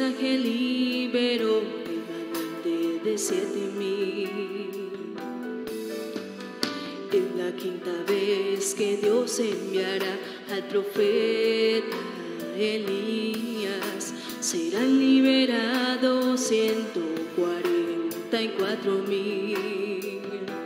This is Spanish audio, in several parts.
mensaje liberó remanente de 7,000. Es la quinta vez que Dios enviará al profeta Elías. Serán liberados 144,000.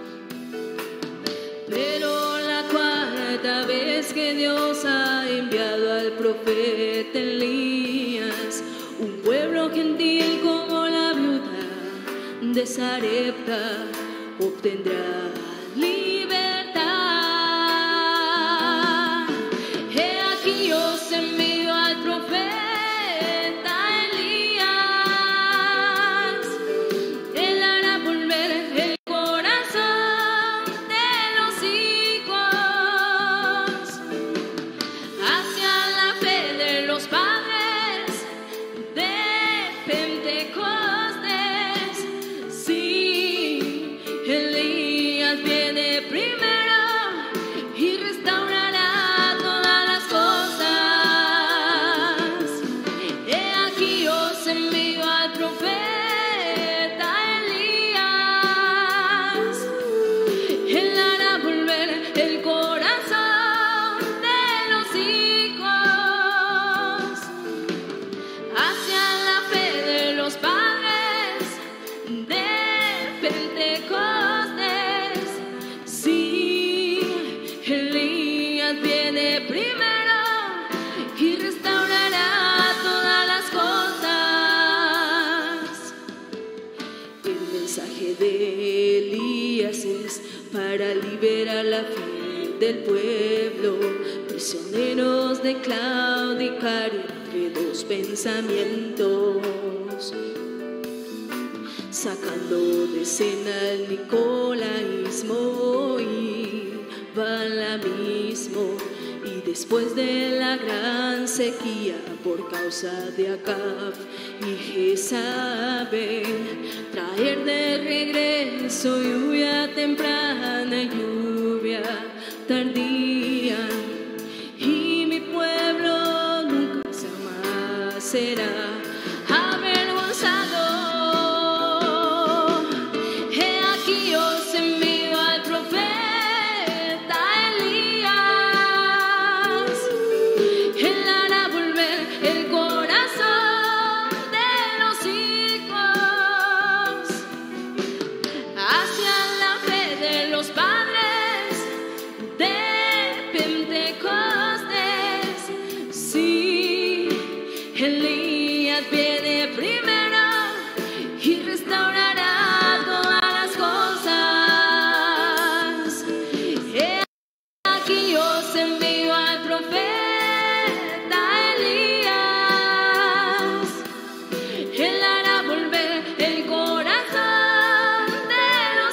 Pero la cuarta vez que Dios ha enviado al profeta Elías, un pueblo gentil como la viuda de Sarepta obtendrá libertad. He aquí os envío al profeta Elías. Él hará volver el corazón de los hijos hacia la fe de los padres de Pentecostés. Sí, Elías viene primero y restaurará todas las cosas. He aquí os envío al profeta Elías. Él hará volver el corazón de los hijos hacia la fe de los padres de Pentecostés. Sí, Elías viene primero y restaurará todas las cosas. El mensaje de Elías es para liberar la fe del pueblo, prisioneros de claudicar entre dos pensamientos, sacando de escena el nicolaísmo y balamismo. Y después de la gran sequía por causa de Acab y Jezabel, traer de regreso lluvia temprana y lluvia tardía. Y mi pueblo nunca jamás será avergonzado. He aquí os envío al profeta Elías. Él hará volver el corazón de los hijos hacia la fe de los padres de Pentecostés. Sí, Elías viene primero y restaurará todas las cosas. He aquí os envío al profeta Elías. Él hará volver el corazón de los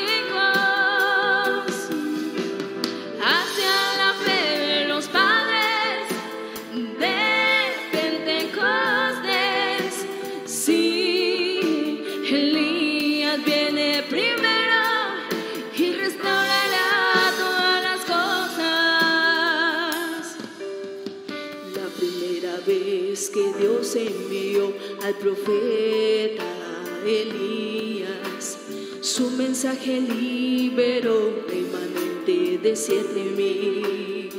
hijos hacia la fe de los padres de Pentecostés. Sí, Elías viene primero y restaurará todas las cosas. La primera vez que Dios envió al profeta Elías, su mensaje liberó remanente de 7,000.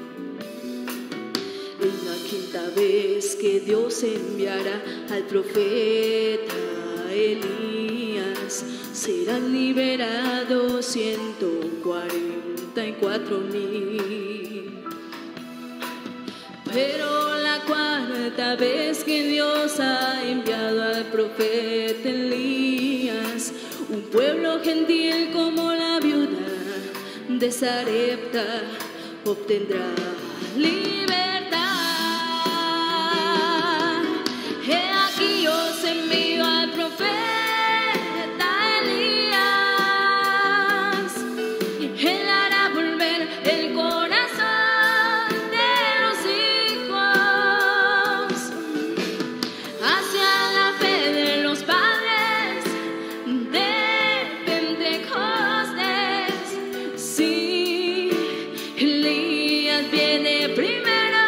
Es la quinta vez que Dios enviará al profeta Elías. Serán liberados 144,000. Pero la cuarta vez que Dios ha enviado al profeta Elías, un pueblo gentil como la viuda de Sarepta obtendrá libertad. He aquí os envío al profeta Elías. Él hará volver el corazón de los hijos hacia la fe de los padres de Pentecostés. Sí, Elías viene primero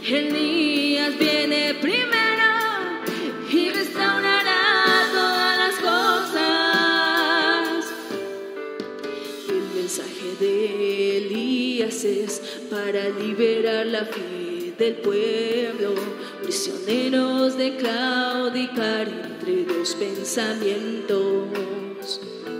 Elías viene primero y restaurará todas las cosas. El mensaje de Elías es para liberar la fe del pueblo, prisioneros de claudicar entre dos pensamientos,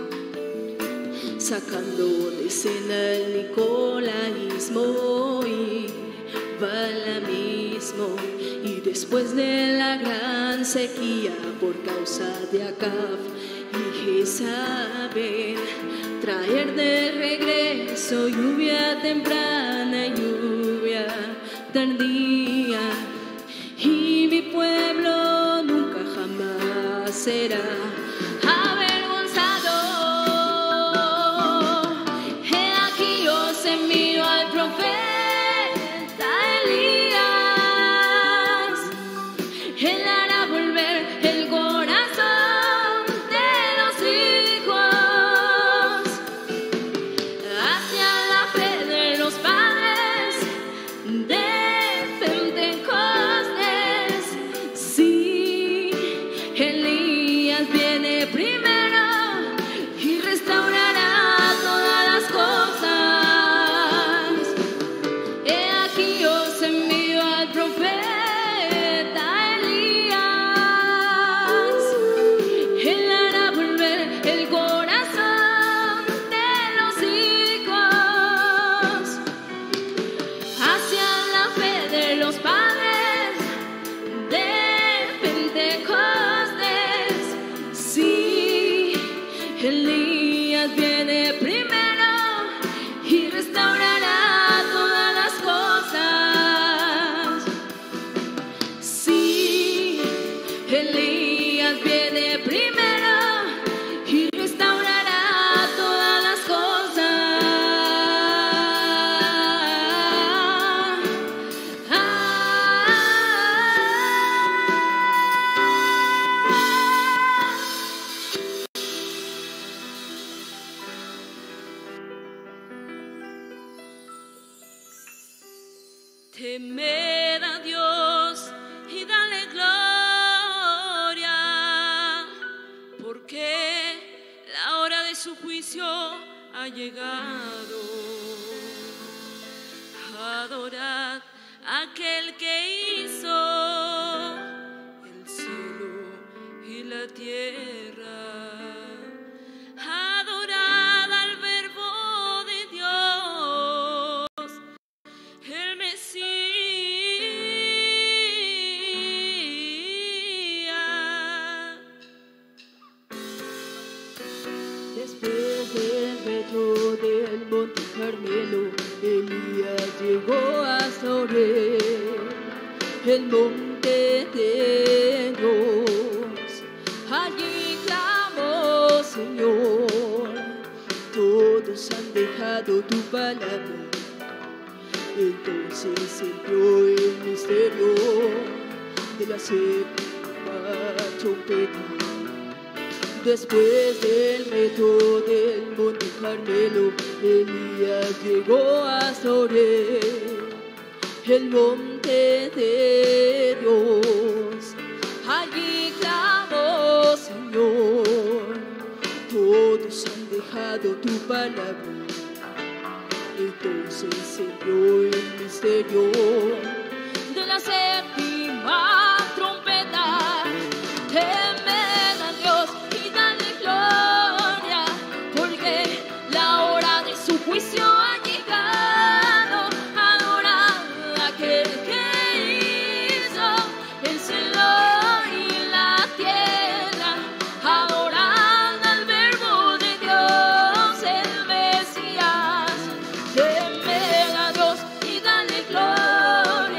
sacando de escena el nicolaísmo y balamismo, y después de la gran sequía por causa de Acab y Jezabel, traer de regreso lluvia temprana y lluvia tardía, y mi pueblo nunca jamás será avergonzado. He aquí os envío al profeta Elías. Él hará volver el corazón de los hijos hacia la fe de los padres de Pentecostés. Sí, Elías viene primero y restaurará todas las cosas. He aquí os envío al profeta Elías. Él hará volver el corazón de los hijos hacia la fe de los padres de Pentecostés. Sí, Elías viene primero y restaurará todas las cosas. Sí, Elías viene primero y restaurará todas las cosas. Temed a Dios y dale gloria, porque la hora de su juicio ha llegado. Adorad a aquel que hizo el cielo y la tierra. Adorad al Verbo de Dios, el Mesías. Después del reto del Monte Carmelo, Elías llegó hasta Oreb, el monte de Dios. Allí clamó: Señor, todos han dejado tu palabra. Entonces se envió el misterio de la séptima trompeta. Después del reto del Monte Carmelo, Elías llegó hasta Oreb, el monte de Dios. Allí clamó: Señor, todos han dejado tu palabra. Entonces se envió el misterio de la séptima trompeta. Temed a Dios y dale gloria, porque la hora de su juicio ha llegado. Adorad a aquel que hizo el cielo y la tierra. Adorad al Verbo de Dios, el Mesías. Temed a Dios y dale gloria,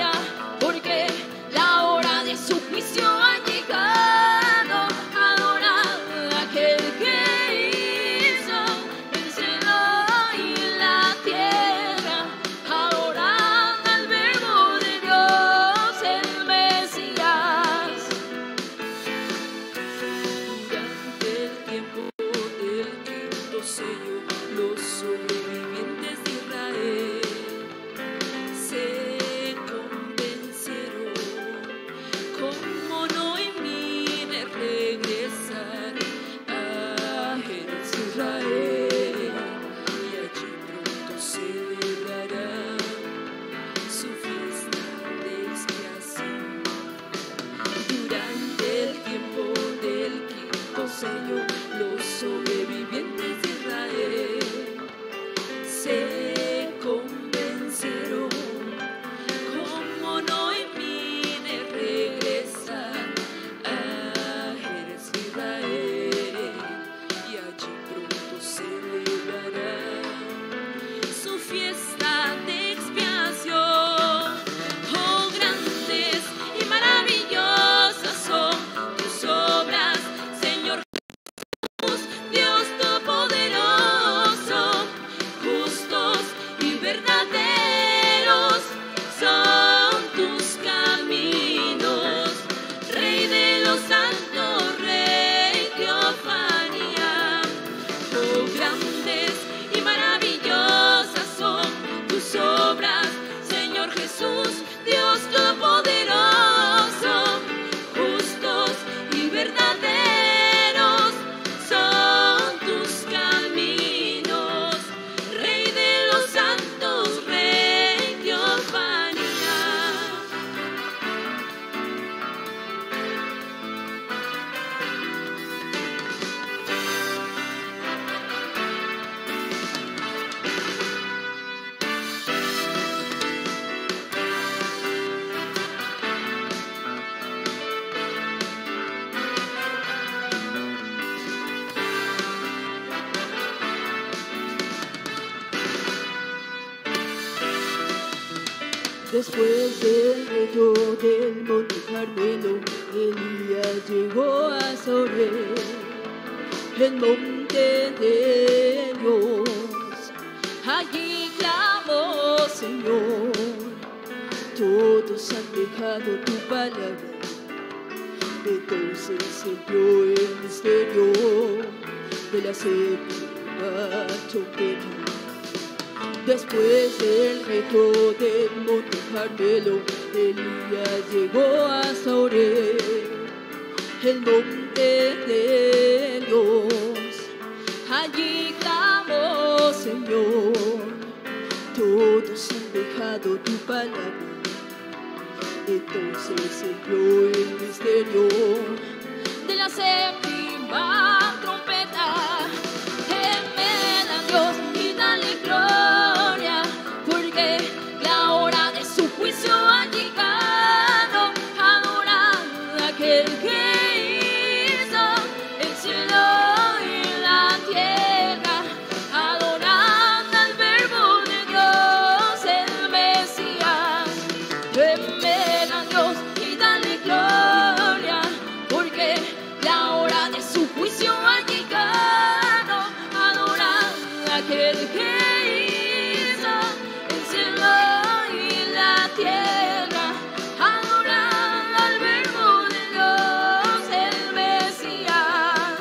Después del reto del monte Carmelo, Elías llegó a Soré, el monte de Dios. Allí clamó: Señor, todos han dejado tu palabra. Entonces se vio el misterio de la séptima trompeta. Después del reto del monte Carmelo, Elías llegó a Soré, el monte de Dios. Allí clamó: Señor, todos han dejado tu palabra. Entonces se vio el misterio de la séptima trompeta. Temed a Dios y dale gloria, porque la hora de su juicio ha llegado. Adorad a aquel que hizo el cielo y la tierra. Adorad al Verbo de Dios, el Mesías. Temed a Dios y dale gloria, porque la hora de su juicio ha llegado. Adorad a aquel que hizo el cielo y la tierra. Adorad al Verbo de Dios, el Mesías.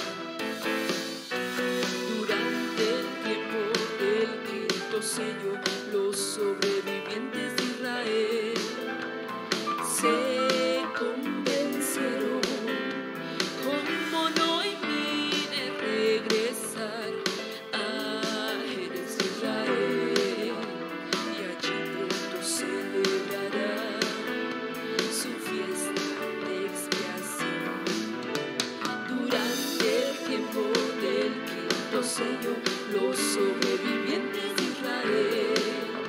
Durante el tiempo del quinto sello, los sobrevivientes de Israel se convencieron, como Noemí, de regresar a Jerez, Israel, y allí pronto celebrará su fiesta de expiación. Durante el tiempo del quinto sello, los sobrevivientes de Israel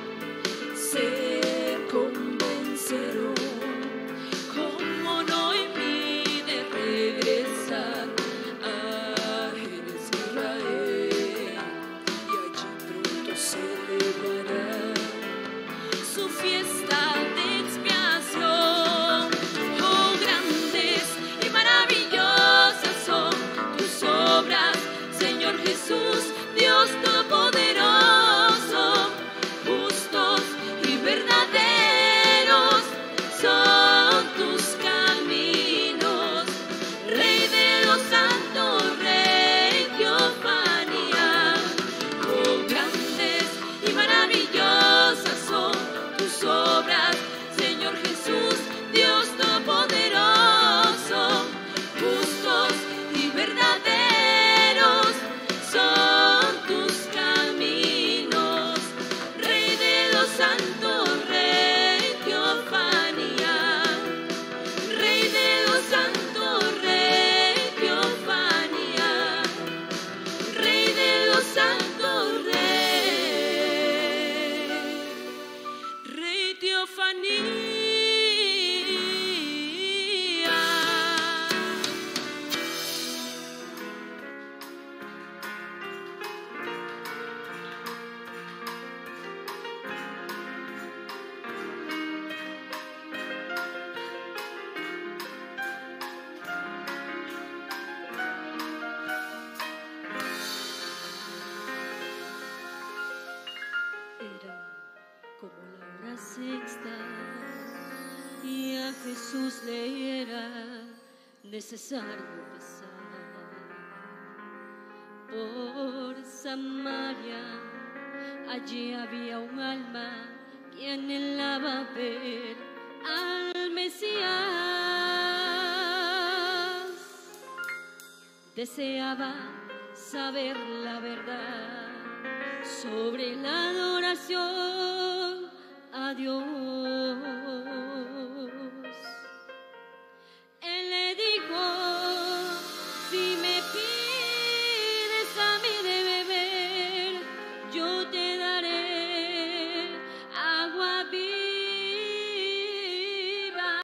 se convencerán, como Noemí, de regresar a Jerez, Israel, y allí pronto celebrará su fiesta de expiación. Oh, grandes y maravillosas son tus obras, Señor Jesús, Dios Todopoderoso. Justos y verdaderos son tus caminos, Rey de los santos, Rey Teofanía. Oh, grandes y maravillosas son tus obras, Señor Jesús, Dios Todopoderoso. Justos y verdaderos son tus caminos, Rey de los santos, Rey Teofanía. Rey de los santos, Rey Teofanía. Rey de los santos, Rey Teofanía. Era como la hora sexta y a Jesús le era necesario pasar por Samaria. Allí había un alma que anhelaba ver al Mesías. Deseaba saber la verdad sobre la adoración a Dios. Él le dijo: si me pides a mí de beber, yo te daré agua viva,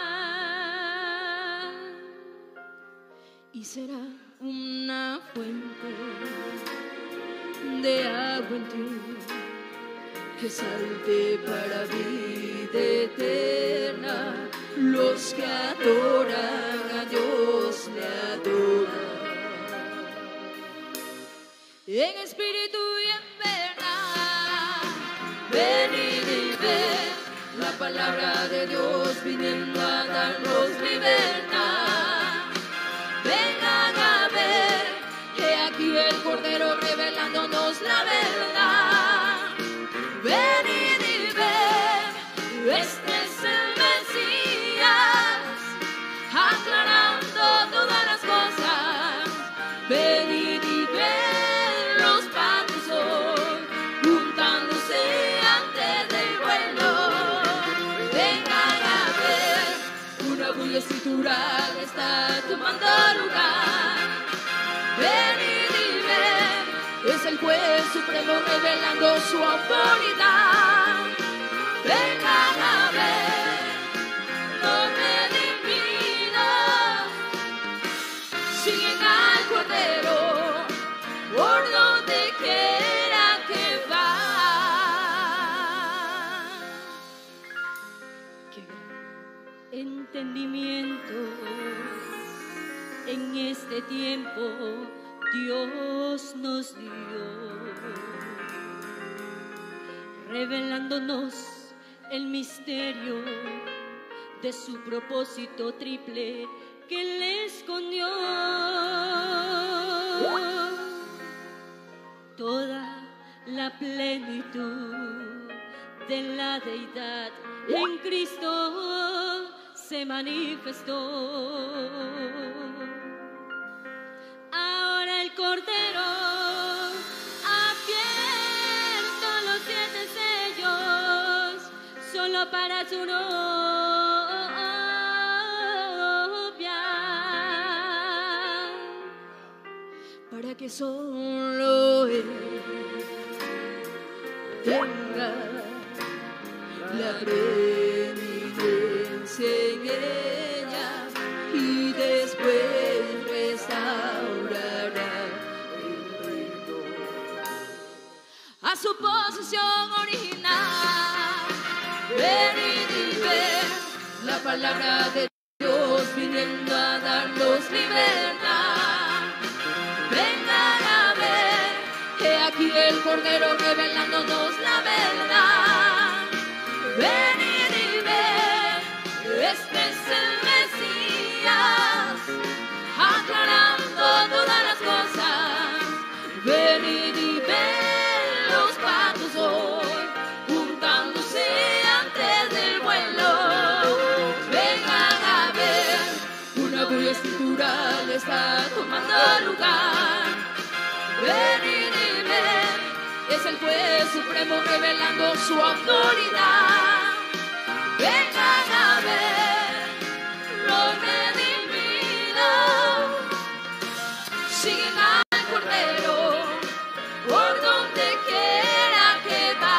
y será una fuente de agua en ti. que salte para vida eterna. Los que adoran a Dios le adoran en espíritu y en verdad. Venid y ved la palabra de Dios viniendo a darnos libertad. Vengan a ver que aquí el Cordero revelándonos la verdad. Venid y ved, este es el Mesías, aclarando todas las cosas. Venid y ved los patos hoy juntándose antes del vuelo. Vengan a ver, una bulla escritural está tomando lugar. Venid y ved, es el juez supremo revelando su autoridad. Vengan a ver, los redimidos siguen al Cordero por donde quiera que va. Qué gran entendimiento en este tiempo Dios nos dio, revelándonos el misterio de su propósito triple que Él escondió. Toda la plenitud de la deidad en Cristo se manifestó. Ahora el Cordero ha abierto los 7 sellos solo para su novia, para que solo Él tenga la preeminencia en ella y después restaurará el reino a su posición original. Venid y ver la palabra de Dios viniendo a darnos libertad. Vengan a ver que aquí el Cordero revelándonos la verdad. Venid y ver, este es el Mesías, aclarando todas las cosas. Venid y ver los patos hoy juntándose antes del vuelo. Vengan a ver, una bulla escritural está tomando lugar. Venid y ver, es el juez supremo revelando su autoridad. Vengan a ver, los redimidos siguen al Cordero por donde quiera que va.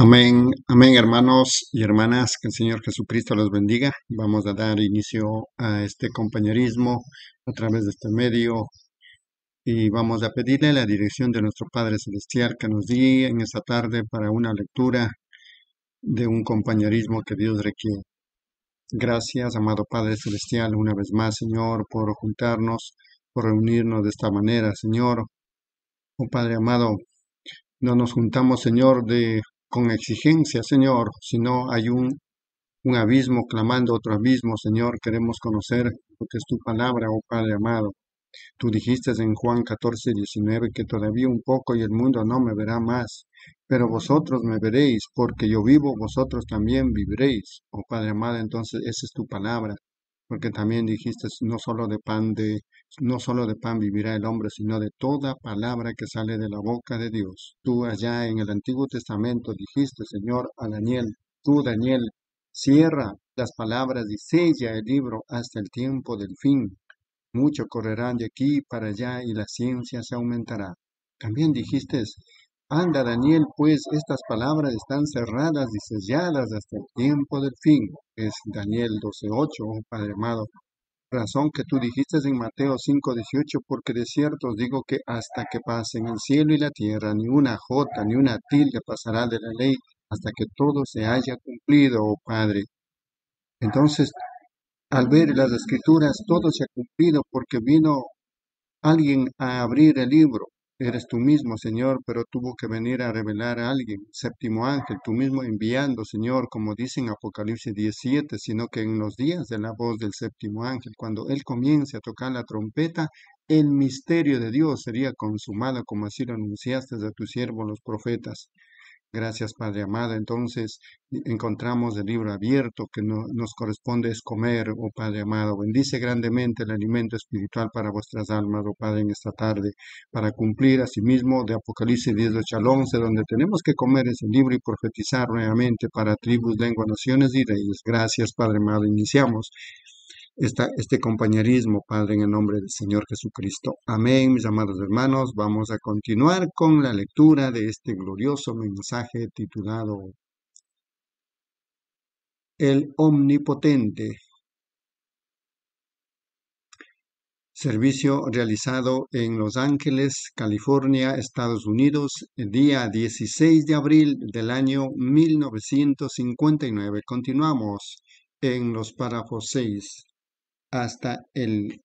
Amén, amén, hermanos y hermanas, que el Señor Jesucristo los bendiga. Vamos a dar inicio a este compañerismo a través de este medio y vamos a pedirle la dirección de nuestro Padre Celestial que nos guíe en esta tarde para una lectura de un compañerismo que Dios requiere. Gracias, amado Padre Celestial, una vez más, Señor, por juntarnos, por reunirnos de esta manera, Señor. Oh Padre amado, no nos juntamos, Señor, con exigencia, Señor, sino hay un abismo clamando otro abismo, Señor. Queremos conocer lo que es tu palabra, oh Padre amado. Tú dijiste en Juan 14:19 que todavía un poco y el mundo no me verá más, pero vosotros me veréis, porque yo vivo, vosotros también viviréis, oh Padre amado. Entonces esa es tu palabra, porque también dijiste no solo de pan vivirá el hombre, sino de toda palabra que sale de la boca de Dios. Tú allá en el Antiguo Testamento dijiste, Señor, a Daniel, tú, Daniel, cierra las palabras y sella el libro hasta el tiempo del fin. Muchos correrán de aquí para allá y la ciencia se aumentará. También dijiste, anda Daniel, pues estas palabras están cerradas y selladas hasta el tiempo del fin. Es Daniel 12:8, oh Padre amado. Razón que tú dijiste en Mateo 5:18, porque de cierto os digo que hasta que pasen el cielo y la tierra, ni una jota ni una tilde pasará de la ley hasta que todo se haya cumplido, oh Padre. Entonces, al ver las escrituras, todo se ha cumplido porque vino alguien a abrir el libro. Eres tú mismo, Señor, pero tuvo que venir a revelar a alguien. Séptimo ángel, tú mismo enviando, Señor, como dice en Apocalipsis 17, sino que en los días de la voz del séptimo ángel, cuando él comience a tocar la trompeta, el misterio de Dios sería consumado, como así lo anunciaste a tus siervos los profetas. Gracias, Padre amado. Entonces encontramos el libro abierto que nos corresponde es comer, oh Padre amado. Bendice grandemente el alimento espiritual para vuestras almas, oh Padre, en esta tarde, para cumplir asimismo de Apocalipsis 18 al 11, donde tenemos que comer ese libro y profetizar nuevamente para tribus, lenguas, naciones y reyes. Gracias, Padre amado. Iniciamos este compañerismo, Padre, en el nombre del Señor Jesucristo. Amén, mis amados hermanos. Vamos a continuar con la lectura de este glorioso mensaje titulado El Omnipotente. Servicio realizado en Los Ángeles, California, Estados Unidos, el día 16 de abril del año 1959. Continuamos en los párrafos 6 hasta el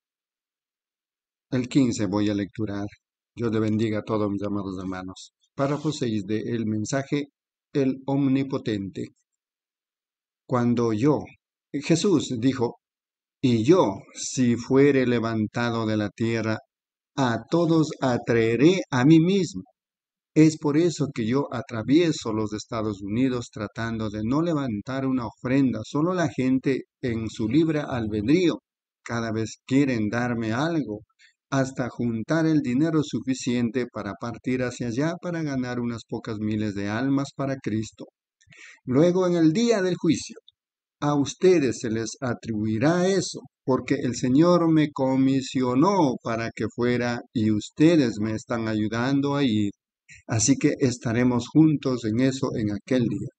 15 voy a lecturar. Dios le bendiga a todos mis amados hermanos. Párrafo 6 de El mensaje, el omnipotente. Cuando Jesús dijo, y yo, si fuere levantado de la tierra, a todos atraeré a mí mismo. Es por eso que yo atravieso los Estados Unidos tratando de no levantar una ofrenda. Solo la gente en su libre albedrío cada vez quieren darme algo, hasta juntar el dinero suficiente para partir hacia allá para ganar unas pocas miles de almas para Cristo. Luego en el día del juicio, a ustedes se les atribuirá eso, porque el Señor me comisionó para que fuera y ustedes me están ayudando a ir. Así que estaremos juntos en eso en aquel día.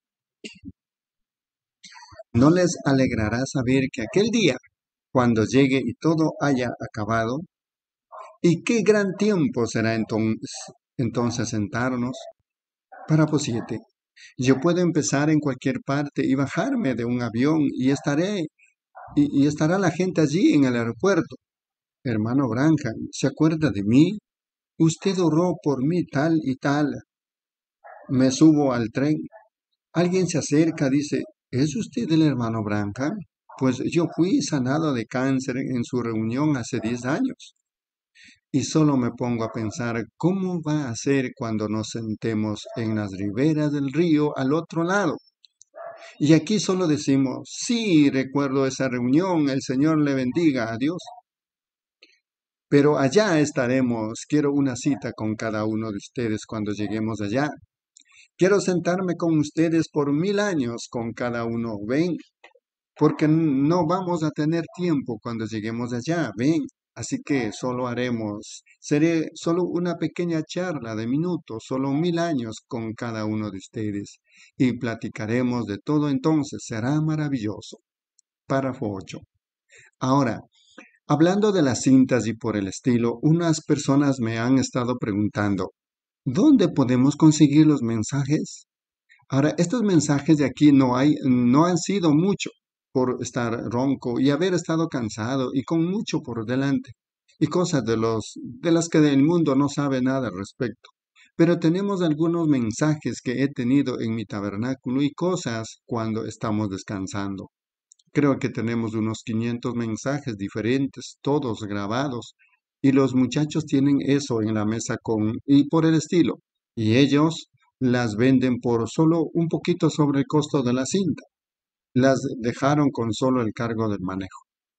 ¿No les alegrará saber que aquel día, cuando llegue y todo haya acabado, y qué gran tiempo será entonces sentarnos? Párrafo 7. Yo puedo empezar en cualquier parte y bajarme de un avión y estará la gente allí en el aeropuerto. Hermano Branham, ¿se acuerda de mí? Usted oró por mí tal y tal. Me subo al tren. Alguien se acerca, dice, ¿es usted el hermano Branham? Pues yo fui sanado de cáncer en su reunión hace 10 años. Y solo me pongo a pensar cómo va a ser cuando nos sentemos en las riberas del río al otro lado. Y aquí solo decimos, sí, recuerdo esa reunión, el Señor le bendiga, adiós. Pero allá estaremos, quiero una cita con cada uno de ustedes cuando lleguemos allá. Quiero sentarme con ustedes por 1000 años con cada uno, ven, porque no vamos a tener tiempo cuando lleguemos allá, ven. Así que seré solo una pequeña charla de minutos, solo 1000 años con cada uno de ustedes, y platicaremos de todo entonces, será maravilloso. Párrafo 8. Ahora, hablando de las cintas y por el estilo, unas personas me han estado preguntando, ¿dónde podemos conseguir los mensajes? Ahora, estos mensajes de aquí no han sido mucho por estar ronco y haber estado cansado y con mucho por delante y cosas de las que el mundo no sabe nada al respecto. Pero tenemos algunos mensajes que he tenido en mi tabernáculo y cosas cuando estamos descansando. Creo que tenemos unos 500 mensajes diferentes, todos grabados, y los muchachos tienen eso en la mesa y por el estilo, y ellos las venden por solo un poquito sobre el costo de la cinta. Las dejaron con solo el cargo del manejo.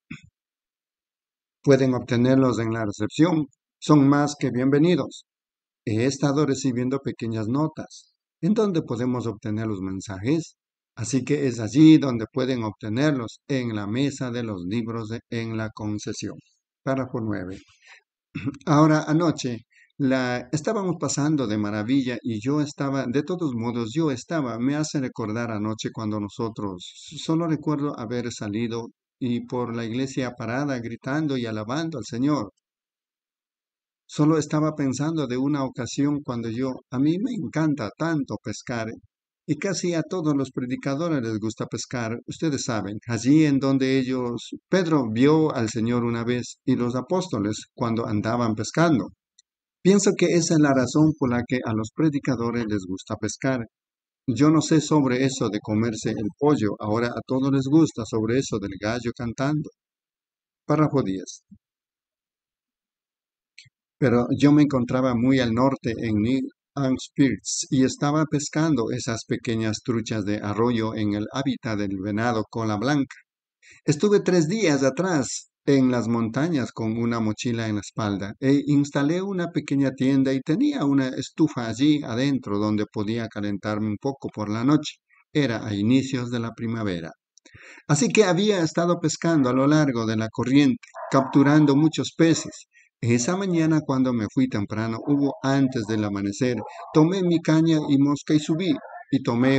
Pueden obtenerlos en la recepción. Son más que bienvenidos. He estado recibiendo pequeñas notas. ¿En dónde podemos obtener los mensajes? Así que es allí donde pueden obtenerlos, en la mesa de los libros en la concesión. Párrafo 9. Ahora, anoche estábamos pasando de maravilla y de todos modos, me hace recordar anoche cuando solo recuerdo haber salido y por la iglesia parada gritando y alabando al Señor. Solo estaba pensando de una ocasión cuando a mí me encanta tanto pescar y casi a todos los predicadores les gusta pescar, ustedes saben, allí en donde Pedro vio al Señor una vez y los apóstoles cuando andaban pescando. Pienso que esa es la razón por la que a los predicadores les gusta pescar. Yo no sé sobre eso de comerse el pollo, ahora a todos les gusta sobre eso del gallo cantando. Párrafo 10. Pero yo me encontraba muy al norte en New Spirits y estaba pescando esas pequeñas truchas de arroyo en el hábitat del venado cola blanca. Estuve 3 días atrás en las montañas con una mochila en la espalda e instalé una pequeña tienda y tenía una estufa allí adentro donde podía calentarme un poco por la noche. Era a inicios de la primavera. Así que había estado pescando a lo largo de la corriente, capturando muchos peces. Esa mañana cuando me fui temprano, hubo antes del amanecer, tomé mi caña y mosca y subí. Y tomé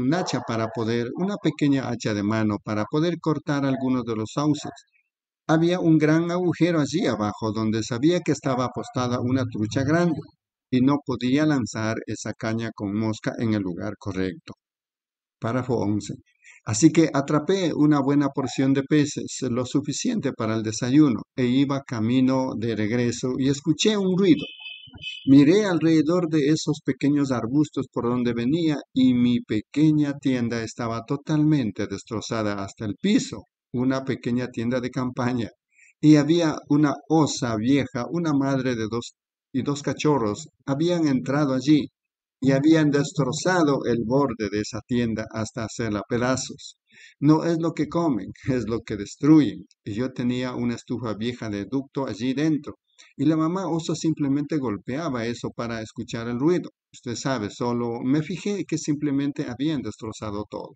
una pequeña hacha de mano para poder cortar algunos de los sauces. Había un gran agujero allí abajo donde sabía que estaba apostada una trucha grande y no podía lanzar esa caña con mosca en el lugar correcto. Párrafo 11. Así que atrapé una buena porción de peces, lo suficiente para el desayuno, e iba camino de regreso y escuché un ruido. Miré alrededor de esos pequeños arbustos por donde venía y mi pequeña tienda estaba totalmente destrozada hasta el piso, una pequeña tienda de campaña. Y había una osa vieja, una madre de dos cachorros, habían entrado allí y habían destrozado el borde de esa tienda hasta hacerla pedazos. No es lo que comen, es lo que destruyen. Y yo tenía una estufa vieja de ducto allí dentro. Y la mamá oso simplemente golpeaba eso para escuchar el ruido. Usted sabe, solo me fijé que simplemente habían destrozado todo.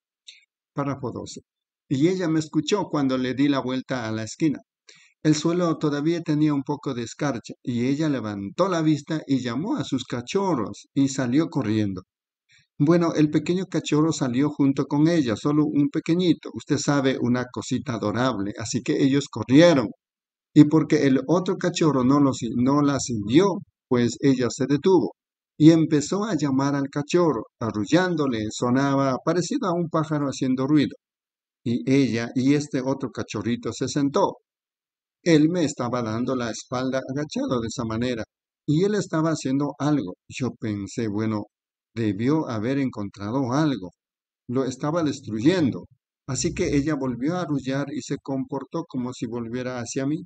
Párrafo 12. Y ella me escuchó cuando le di la vuelta a la esquina. El suelo todavía tenía un poco de escarcha y ella levantó la vista y llamó a sus cachorros y salió corriendo. Bueno, el pequeño cachorro salió junto con ella, solo un pequeñito, usted sabe, una cosita adorable, así que ellos corrieron. Y porque el otro cachorro no la siguió, pues ella se detuvo y empezó a llamar al cachorro, arrullándole, sonaba parecido a un pájaro haciendo ruido. Y ella y este otro cachorrito se sentó. Él me estaba dando la espalda agachado de esa manera y él estaba haciendo algo. Yo pensé, bueno, debió haber encontrado algo. Lo estaba destruyendo. Así que ella volvió a arrullar y se comportó como si volviera hacia mí.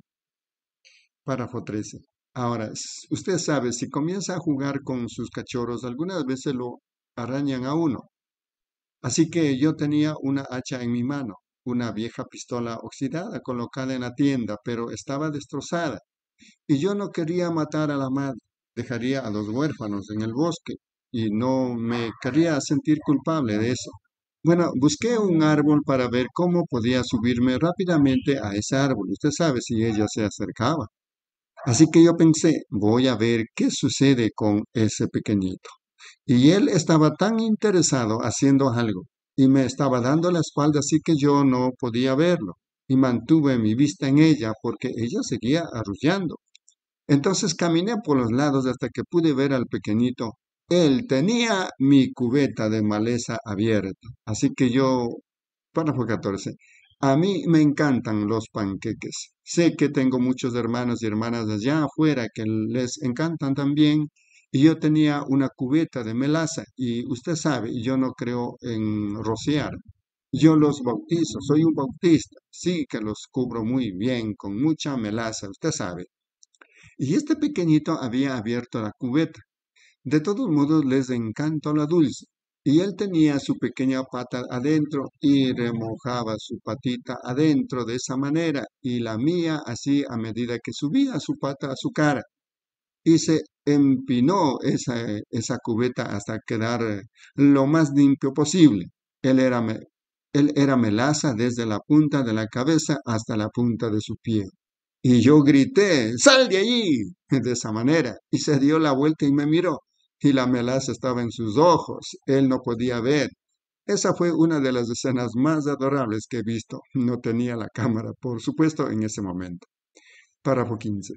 Párrafo 13. Ahora, usted sabe, si comienza a jugar con sus cachorros, algunas veces lo arañan a uno. Así que yo tenía una hacha en mi mano, una vieja pistola oxidada colocada en la tienda, pero estaba destrozada. Y yo no quería matar a la madre, dejaría a los huérfanos en el bosque, y no me quería sentir culpable de eso. Bueno, busqué un árbol para ver cómo podía subirme rápidamente a ese árbol. Usted sabe si ella se acercaba. Así que yo pensé, voy a ver qué sucede con ese pequeñito. Y él estaba tan interesado haciendo algo y me estaba dando la espalda así que yo no podía verlo. Y mantuve mi vista en ella porque ella seguía arrullando. Entonces caminé por los lados hasta que pude ver al pequeñito. Él tenía mi cubeta de maleza abierta. Así que yo, párrafo 14. A mí me encantan los panqueques. Sé que tengo muchos hermanos y hermanas allá afuera que les encantan también. Y yo tenía una cubeta de melaza. Y usted sabe, yo no creo en rociar. Yo los bautizo, soy un bautista. Sí que los cubro muy bien, con mucha melaza, usted sabe. Y este pequeñito había abierto la cubeta. De todos modos les encantó la dulce. Y él tenía su pequeña pata adentro y remojaba su patita adentro de esa manera y la mía así a medida que subía su pata a su cara. Y se empinó esa cubeta hasta quedar lo más limpio posible. Él era, me- él era melaza desde la punta de la cabeza hasta la punta de su pie. Y yo grité, ¡sal de allí! De esa manera. Y se dio la vuelta y me miró. Y la melaza estaba en sus ojos. Él no podía ver. Esa fue una de las escenas más adorables que he visto. No tenía la cámara, por supuesto, en ese momento. Párrafo 15.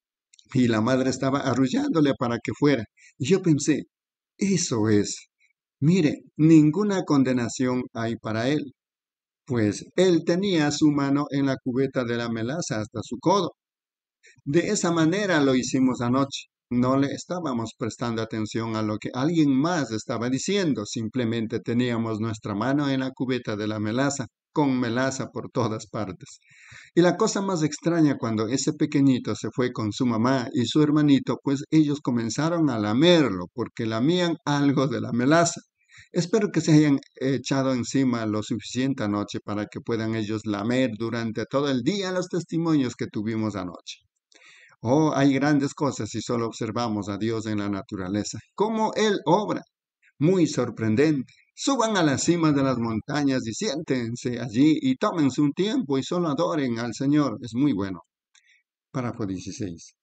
Y la madre estaba arrullándole para que fuera. Y yo pensé, eso es. Mire, ninguna condenación hay para él, pues él tenía su mano en la cubeta de la melaza hasta su codo. De esa manera lo hicimos anoche. No le estábamos prestando atención a lo que alguien más estaba diciendo, simplemente teníamos nuestra mano en la cubeta de la melaza, con melaza por todas partes. Y la cosa más extraña cuando ese pequeñito se fue con su mamá y su hermanito, pues ellos comenzaron a lamerlo porque lamían algo de la melaza. Espero que se hayan echado encima lo suficiente anoche para que puedan ellos lamer durante todo el día los testimonios que tuvimos anoche. Oh, hay grandes cosas si solo observamos a Dios en la naturaleza. Cómo Él obra. Muy sorprendente. Suban a la cima de las montañas y siéntense allí y tómense un tiempo y solo adoren al Señor. Es muy bueno. Párrafo 16.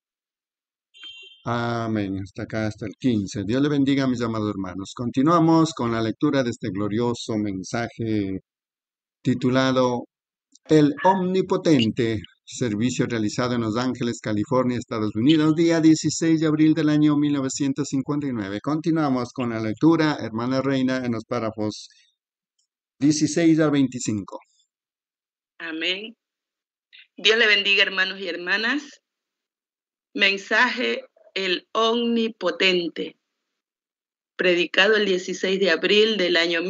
Amén. Hasta acá, hasta el 15. Dios le bendiga, mis amados hermanos. Continuamos con la lectura de este glorioso mensaje titulado El Omnipotente, servicio realizado en Los Ángeles, California, Estados Unidos, día 16 de abril del año 1959. Continuamos con la lectura, hermana Reina, en los párrafos 16 al 25. Amén. Dios le bendiga, hermanos y hermanas. Mensaje el Omnipotente, predicado el 16 de abril del año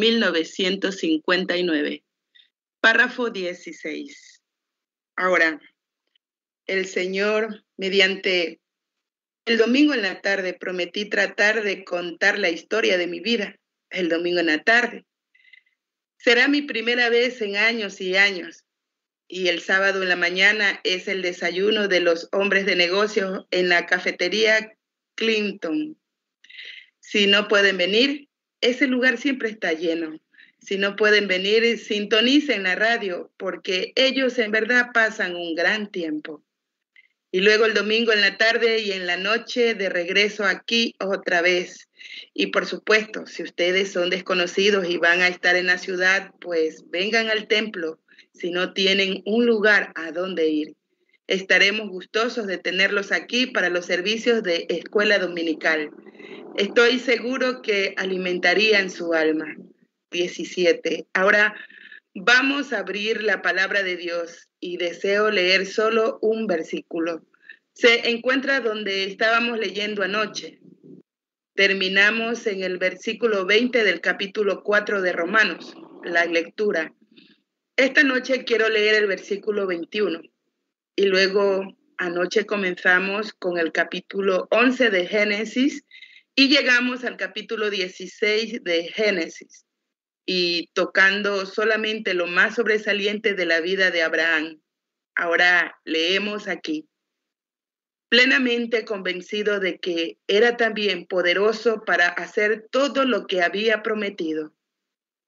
1959. Párrafo 16. Ahora, el Señor, mediante el domingo en la tarde, prometí tratar de contar la historia de mi vida. El domingo en la tarde. Será mi primera vez en años y años. Y el sábado en la mañana es el desayuno de los hombres de negocios en la cafetería Clinton. Si no pueden venir, ese lugar siempre está lleno. Si no pueden venir, sintonicen la radio porque ellos en verdad pasan un gran tiempo. Y luego el domingo en la tarde y en la noche de regreso aquí otra vez. Y por supuesto, si ustedes son desconocidos y van a estar en la ciudad, pues vengan al templo si no tienen un lugar a donde ir. Estaremos gustosos de tenerlos aquí para los servicios de escuela dominical. Estoy seguro que alimentarían su alma. 17. Ahora vamos a abrir la palabra de Dios y deseo leer solo un versículo. Se encuentra donde estábamos leyendo anoche. Terminamos en el versículo 20 del capítulo 4 de Romanos, la lectura. Esta noche quiero leer el versículo 21 y luego anoche comenzamos con el capítulo 11 de Génesis y llegamos al capítulo 16 de Génesis y tocando solamente lo más sobresaliente de la vida de Abraham. Ahora leemos aquí. Plenamente convencido de que era también poderoso para hacer todo lo que había prometido.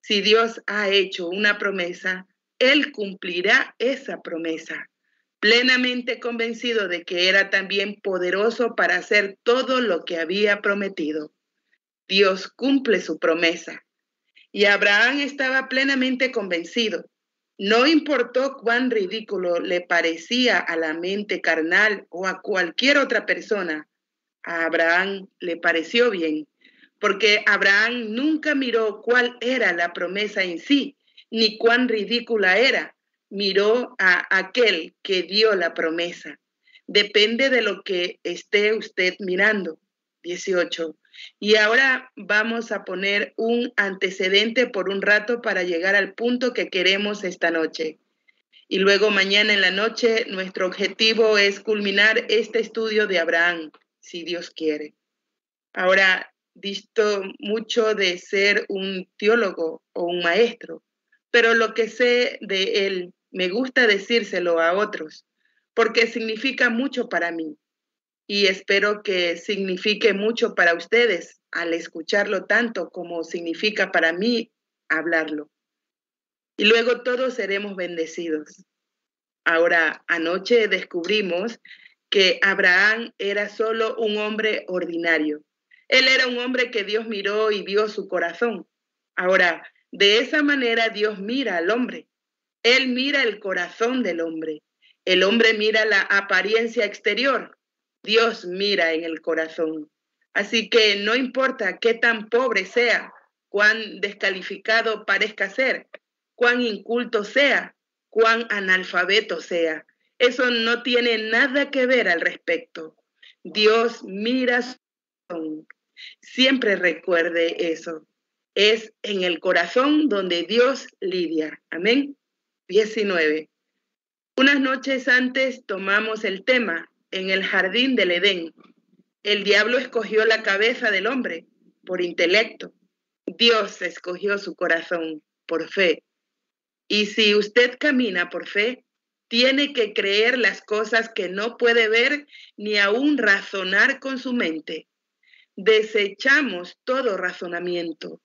Si Dios ha hecho una promesa, Él cumplirá esa promesa, plenamente convencido de que era también poderoso para hacer todo lo que había prometido. Dios cumple su promesa. Y Abraham estaba plenamente convencido. No importó cuán ridículo le parecía a la mente carnal o a cualquier otra persona, a Abraham le pareció bien, porque Abraham nunca miró cuál era la promesa en sí, ni cuán ridícula era. Miró a aquel que dio la promesa. Depende de lo que esté usted mirando. 18. Y ahora vamos a poner un antecedente por un rato para llegar al punto que queremos esta noche. Y luego mañana en la noche nuestro objetivo es culminar este estudio de Abraham, si Dios quiere. Ahora, disto mucho de ser un teólogo o un maestro, pero lo que sé de él me gusta decírselo a otros, porque significa mucho para mí y espero que signifique mucho para ustedes al escucharlo tanto como significa para mí hablarlo. Y luego todos seremos bendecidos. Ahora, anoche descubrimos que Abraham era solo un hombre ordinario. Él era un hombre que Dios miró y vio su corazón. Ahora, de esa manera Dios mira al hombre. Él mira el corazón del hombre. El hombre mira la apariencia exterior. Dios mira en el corazón. Así que no importa qué tan pobre sea, cuán descalificado parezca ser, cuán inculto sea, cuán analfabeto sea. Eso no tiene nada que ver al respecto. Dios mira su corazón. Siempre recuerde eso. Es en el corazón donde Dios lidia. Amén. 19. Unas noches antes tomamos el tema en el jardín del Edén. El diablo escogió la cabeza del hombre por intelecto. Dios escogió su corazón por fe. Y si usted camina por fe, tiene que creer las cosas que no puede ver ni aún razonar con su mente. Desechamos todo razonamiento.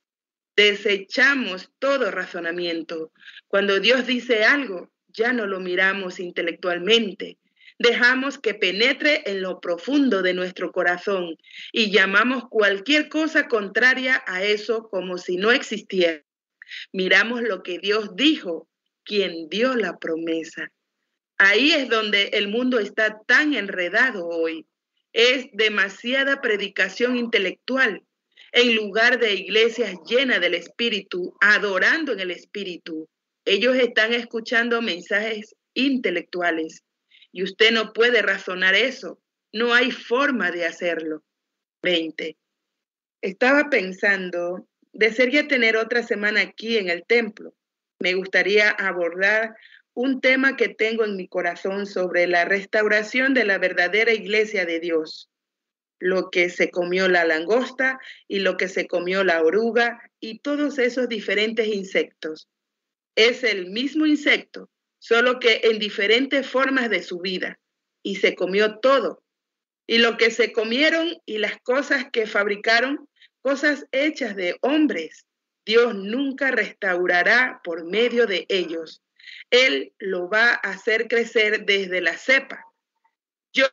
Desechamos todo razonamiento. Cuando Dios dice algo, ya no lo miramos intelectualmente. Dejamos que penetre en lo profundo de nuestro corazón y llamamos cualquier cosa contraria a eso como si no existiera. Miramos lo que Dios dijo, quien dio la promesa. Ahí es donde el mundo está tan enredado hoy. Es demasiada predicación intelectual en lugar de iglesias llenas del Espíritu, adorando en el Espíritu. Ellos están escuchando mensajes intelectuales y usted no puede razonar eso. No hay forma de hacerlo. 20. Estaba pensando, desearía tener otra semana aquí en el templo. Me gustaría abordar un tema que tengo en mi corazón sobre la restauración de la verdadera iglesia de Dios. Lo que se comió la langosta y lo que se comió la oruga y todos esos diferentes insectos. Es el mismo insecto, solo que en diferentes formas de su vida. Y se comió todo. Y lo que se comieron y las cosas que fabricaron, cosas hechas de hombres, Dios nunca restaurará por medio de ellos. Él lo va a hacer crecer desde la cepa. Yo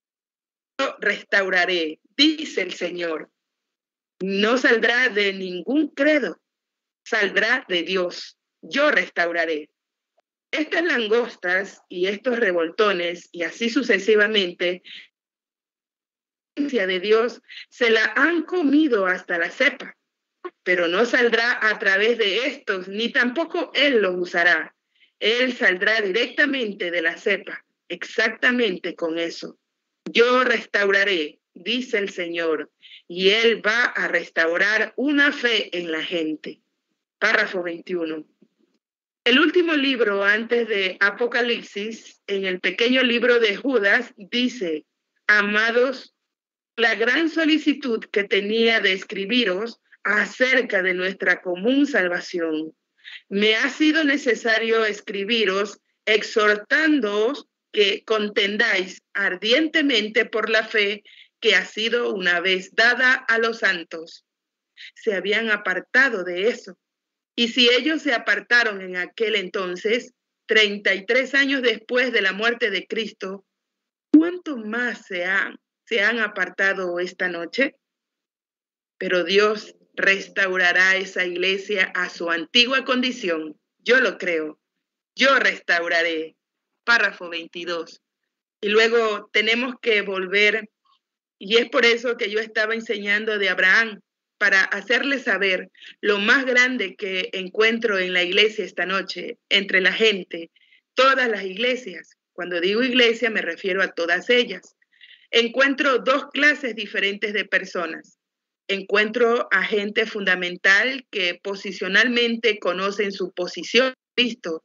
restauraré, dice el Señor. No saldrá de ningún credo, saldrá de Dios. Yo restauraré. Estas langostas y estos revoltones y así sucesivamente, de Dios se la han comido hasta la cepa, pero no saldrá a través de estos, ni tampoco Él los usará. Él saldrá directamente de la cepa, exactamente con eso. Yo restauraré, dice el Señor, y Él va a restaurar una fe en la gente. Párrafo 21. El último libro antes de Apocalipsis, en el pequeño libro de Judas, dice: amados, la gran solicitud que tenía de escribiros acerca de nuestra común salvación, me ha sido necesario escribiros exhortándoos que contendáis ardientemente por la fe que ha sido una vez dada a los santos. Se habían apartado de eso. Y si ellos se apartaron en aquel entonces, 33 años después de la muerte de Cristo, ¿cuánto más se han apartado esta noche? Pero Dios restaurará esa iglesia a su antigua condición. Yo lo creo. Yo restauraré. Párrafo 22. Y luego tenemos que volver, y es por eso que yo estaba enseñando de Abraham, para hacerle saber lo más grande que encuentro en la iglesia esta noche, entre la gente, todas las iglesias. Cuando digo iglesia me refiero a todas ellas. Encuentro dos clases diferentes de personas. Encuentro a gente fundamental que posicionalmente conocen su posición, visto,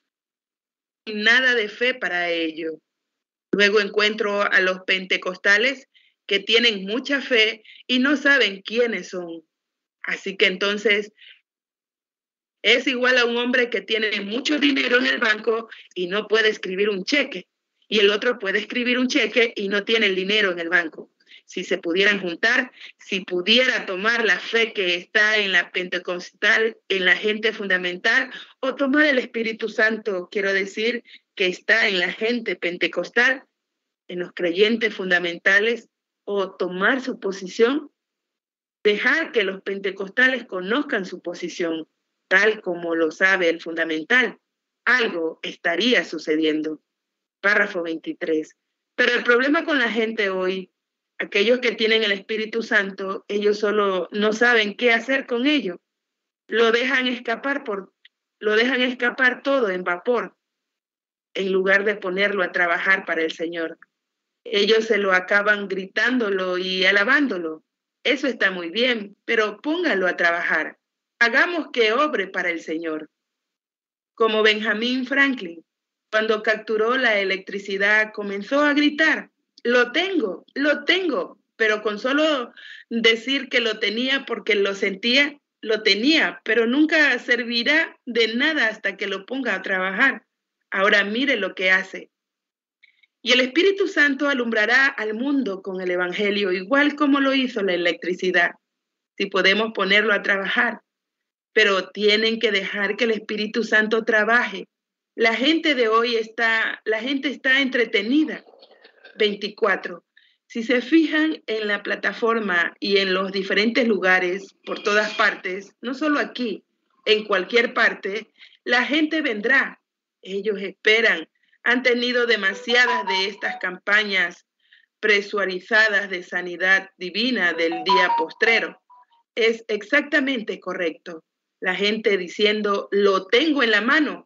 nada de fe para ello. Luego encuentro a los pentecostales que tienen mucha fe y no saben quiénes son. Así que entonces es igual a un hombre que tiene mucho dinero en el banco y no puede escribir un cheque. Y el otro puede escribir un cheque y no tiene el dinero en el banco. Si se pudieran juntar, si pudiera tomar la fe que está en la pentecostal, en la gente fundamental, o tomar el Espíritu Santo, quiero decir, que está en la gente pentecostal, en los creyentes fundamentales, o tomar su posición, dejar que los pentecostales conozcan su posición, tal como lo sabe el fundamental, algo estaría sucediendo. Párrafo 23. Pero el problema con la gente hoy, aquellos que tienen el Espíritu Santo, ellos solo no saben qué hacer con ello. Lo dejan escapar todo en vapor, en lugar de ponerlo a trabajar para el Señor. Ellos se lo acaban gritándolo y alabándolo. Eso está muy bien, pero póngalo a trabajar. Hagamos que obre para el Señor. Como Benjamin Franklin, cuando capturó la electricidad, comenzó a gritar, lo tengo, pero con solo decir que lo tenía porque lo sentía, lo tenía, pero nunca servirá de nada hasta que lo ponga a trabajar. Ahora mire lo que hace. Y el Espíritu Santo alumbrará al mundo con el Evangelio, igual como lo hizo la electricidad, si podemos ponerlo a trabajar. Pero tienen que dejar que el Espíritu Santo trabaje. La gente de hoy está entretenida. 24. Si se fijan en la plataforma y en los diferentes lugares, por todas partes, no solo aquí, en cualquier parte, la gente vendrá. Ellos esperan. Han tenido demasiadas de estas campañas presurizadas de sanidad divina del día postrero. Es exactamente correcto. La gente diciendo, lo tengo en la mano.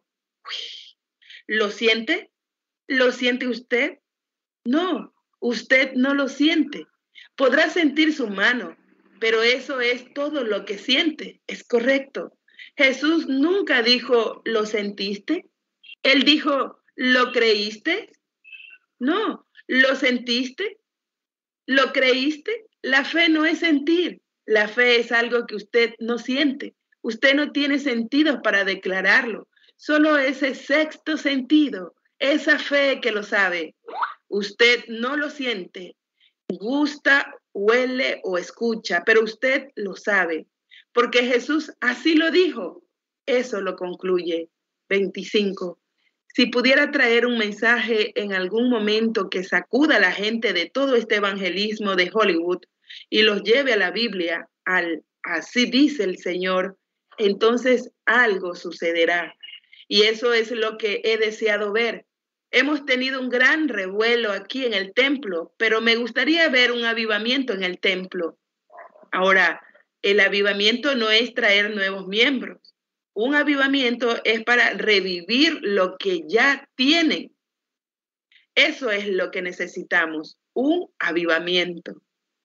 ¿Lo siente? ¿Lo siente usted? No, usted no lo siente. Podrá sentir su mano, pero eso es todo lo que siente. Es correcto. Jesús nunca dijo, ¿lo sentiste? Él dijo, ¿lo creíste? No, ¿lo sentiste? ¿Lo creíste? La fe no es sentir. La fe es algo que usted no siente. Usted no tiene sentidos para declararlo. Solo ese sexto sentido, esa fe que lo sabe. Usted no lo siente, gusta, huele o escucha, pero usted lo sabe. Porque Jesús así lo dijo. Eso lo concluye. 25. Si pudiera traer un mensaje en algún momento que sacuda a la gente de todo este evangelismo de Hollywood y los lleve a la Biblia, así dice el Señor, entonces algo sucederá. Y eso es lo que he deseado ver. Hemos tenido un gran revuelo aquí en el templo, pero me gustaría ver un avivamiento en el templo. Ahora, el avivamiento no es traer nuevos miembros. Un avivamiento es para revivir lo que ya tienen. Eso es lo que necesitamos, un avivamiento.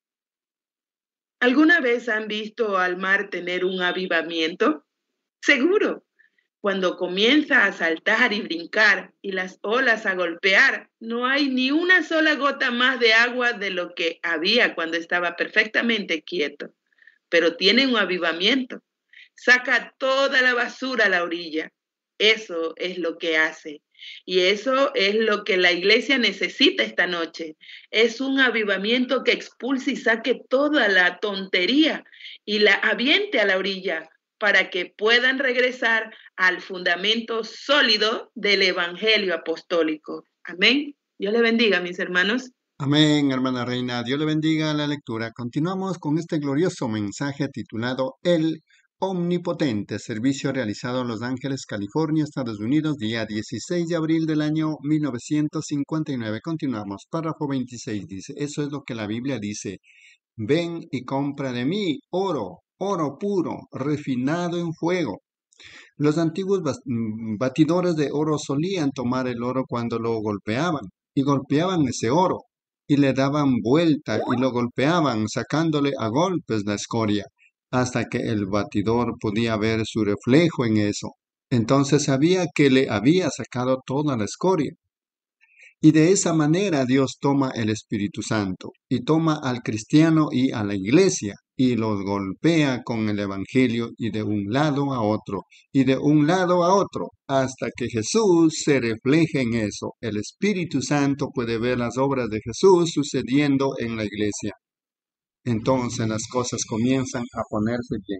¿Alguna vez han visto al mar tener un avivamiento? Seguro. Cuando comienza a saltar y brincar y las olas a golpear, no hay ni una sola gota más de agua de lo que había cuando estaba perfectamente quieto. Pero tiene un avivamiento. Saca toda la basura a la orilla. Eso es lo que hace. Y eso es lo que la iglesia necesita esta noche. Es un avivamiento que expulse y saque toda la tontería y la aviente a la orilla. para que puedan regresar al fundamento sólido del Evangelio apostólico. Amén. Dios le bendiga, mis hermanos. Amén, hermana Reina. Dios le bendiga la lectura. Continuamos con este glorioso mensaje titulado El Omnipotente, servicio realizado en Los Ángeles, California, Estados Unidos, día 16 de abril del año 1959. Continuamos. Párrafo 26 dice, eso es lo que la Biblia dice. Ven y compra de mí oro, oro puro, refinado en fuego. Los antiguos batidores de oro solían tomar el oro cuando lo golpeaban, y golpeaban ese oro, y le daban vuelta y lo golpeaban, sacándole a golpes la escoria, hasta que el batidor podía ver su reflejo en eso. Entonces sabía que le había sacado toda la escoria. Y de esa manera Dios toma el Espíritu Santo y toma al cristiano y a la iglesia y los golpea con el Evangelio y de un lado a otro y de un lado a otro hasta que Jesús se refleje en eso. El Espíritu Santo puede ver las obras de Jesús sucediendo en la iglesia. Entonces las cosas comienzan a ponerse bien.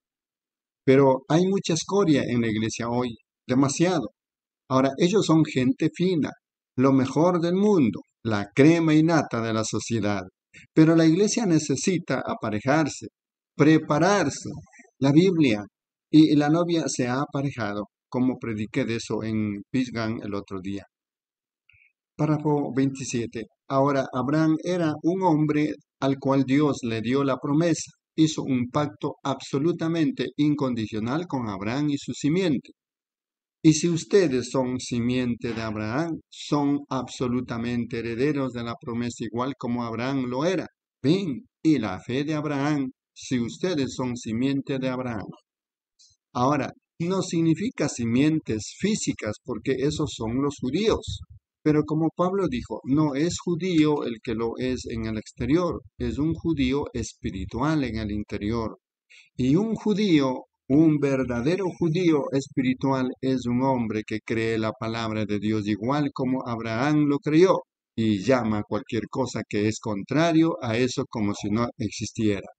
Pero hay mucha escoria en la iglesia hoy, demasiado. Ahora, ellos son gente fina, lo mejor del mundo, la crema y nata de la sociedad. Pero la iglesia necesita aparejarse, prepararse. La Biblia y la novia se ha aparejado, como prediqué de eso en Pisgah el otro día. Párrafo 27. Ahora, Abraham era un hombre al cual Dios le dio la promesa. Hizo un pacto absolutamente incondicional con Abraham y su simiente. Y si ustedes son simiente de Abraham, son absolutamente herederos de la promesa igual como Abraham lo era. Ven, y la fe de Abraham, si ustedes son simiente de Abraham. Ahora, no significa simientes físicas porque esos son los judíos. Pero como Pablo dijo, no es judío el que lo es en el exterior, es un judío espiritual en el interior. Y un judío, un verdadero judío espiritual es un hombre que cree la palabra de Dios igual como Abraham lo creyó y llama cualquier cosa que es contrario a eso como si no existiera.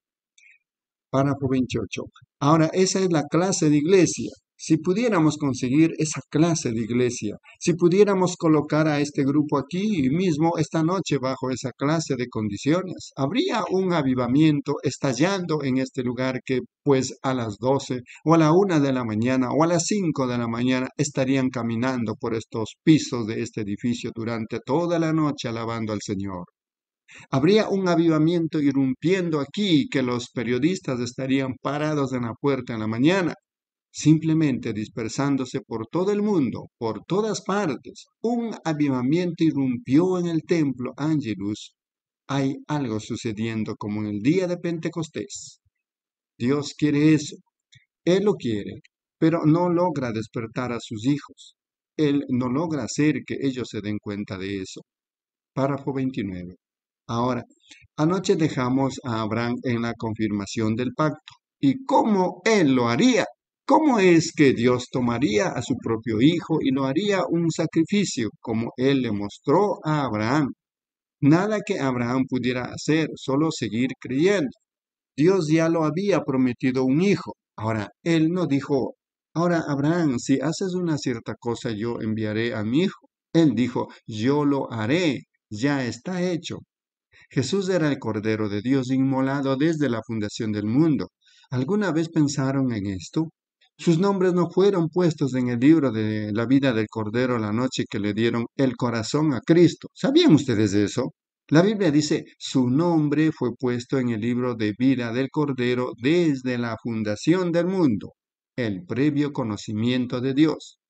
Párrafo 28. Ahora, esa es la clase de iglesia. Si pudiéramos conseguir esa clase de iglesia, si pudiéramos colocar a este grupo aquí mismo esta noche bajo esa clase de condiciones, habría un avivamiento estallando en este lugar que pues a las 12 o a la 1 de la mañana o a las 5 de la mañana estarían caminando por estos pisos de este edificio durante toda la noche alabando al Señor. Habría un avivamiento irrumpiendo aquí que los periodistas estarían parados en la puerta en la mañana, simplemente dispersándose por todo el mundo, por todas partes. Un avivamiento irrumpió en el templo Angelus. Hay algo sucediendo como en el día de Pentecostés. Dios quiere eso. Él lo quiere, pero no logra despertar a sus hijos. Él no logra hacer que ellos se den cuenta de eso. Párrafo 29. Ahora, anoche dejamos a Abraham en la confirmación del pacto. ¿Y cómo él lo haría? ¿Cómo es que Dios tomaría a su propio hijo y lo haría un sacrificio como él le mostró a Abraham? Nada que Abraham pudiera hacer, solo seguir creyendo. Dios ya lo había prometido un hijo. Ahora, él no dijo, ahora Abraham, si haces una cierta cosa, yo enviaré a mi hijo. Él dijo, yo lo haré, ya está hecho. Jesús era el Cordero de Dios inmolado desde la fundación del mundo. ¿Alguna vez pensaron en esto? Sus nombres no fueron puestos en el libro de la vida del Cordero la noche que le dieron el corazón a Cristo. ¿Sabían ustedes eso? La Biblia dice, su nombre fue puesto en el libro de vida del Cordero desde la fundación del mundo, el previo conocimiento de Dios.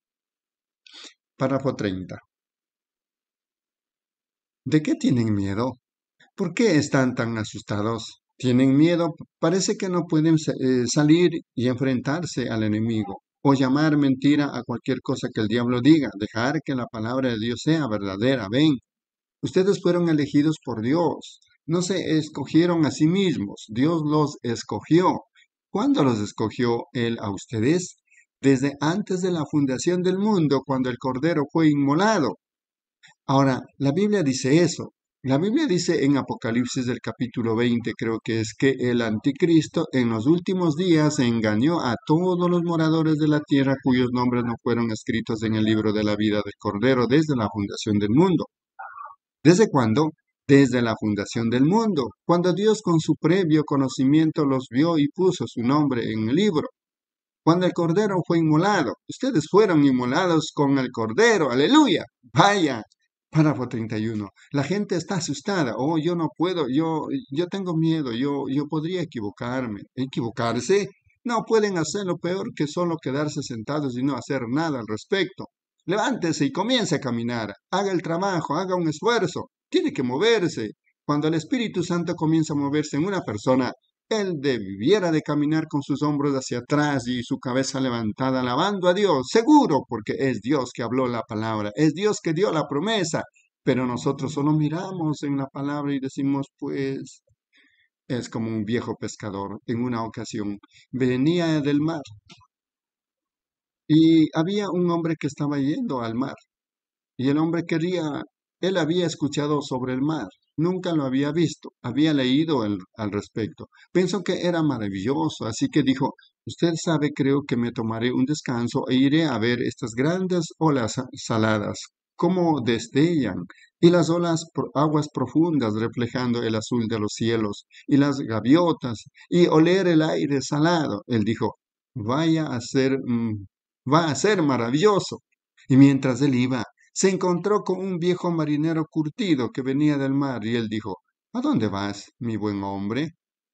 Párrafo 30. ¿De qué tienen miedo? ¿Por qué están tan asustados? ¿Tienen miedo? Parece que no pueden salir y enfrentarse al enemigo o llamar mentira a cualquier cosa que el diablo diga, dejar que la palabra de Dios sea verdadera. Ven, ustedes fueron elegidos por Dios, no se escogieron a sí mismos, Dios los escogió. ¿Cuándo los escogió Él a ustedes? Desde antes de la fundación del mundo, cuando el Cordero fue inmolado. Ahora, la Biblia dice eso. La Biblia dice en Apocalipsis del capítulo 20, creo que es que el anticristo en los últimos días engañó a todos los moradores de la tierra cuyos nombres no fueron escritos en el libro de la vida del Cordero desde la fundación del mundo. ¿Desde cuándo? Desde la fundación del mundo, cuando Dios con su previo conocimiento los vio y puso su nombre en el libro. Cuando el Cordero fue inmolado, ustedes fueron inmolados con el Cordero, aleluya. Vaya, párrafo 31. La gente está asustada. Oh, yo no puedo, yo tengo miedo, yo podría equivocarme. ¿Equivocarse? No pueden hacerlo peor que solo quedarse sentados y no hacer nada al respecto. Levántese y comience a caminar. Haga el trabajo, haga un esfuerzo. Tiene que moverse. Cuando el Espíritu Santo comienza a moverse en una persona, él debiera de caminar con sus hombros hacia atrás y su cabeza levantada, alabando a Dios, seguro, porque es Dios que habló la palabra, es Dios que dio la promesa, pero nosotros solo miramos en la palabra y decimos, pues, es como un viejo pescador. En una ocasión venía del mar y había un hombre que estaba yendo al mar. Y el hombre quería, él había escuchado sobre el mar, nunca lo había visto, había leído al respecto. Pensó que era maravilloso, así que dijo, usted sabe, creo que me tomaré un descanso e iré a ver estas grandes olas saladas, cómo destellan, y las olas aguas profundas reflejando el azul de los cielos, y las gaviotas, y oler el aire salado. Él dijo, vaya a ser, va a ser maravilloso. Y mientras él iba, se encontró con un viejo marinero curtido que venía del mar y él dijo, ¿a dónde vas, mi buen hombre?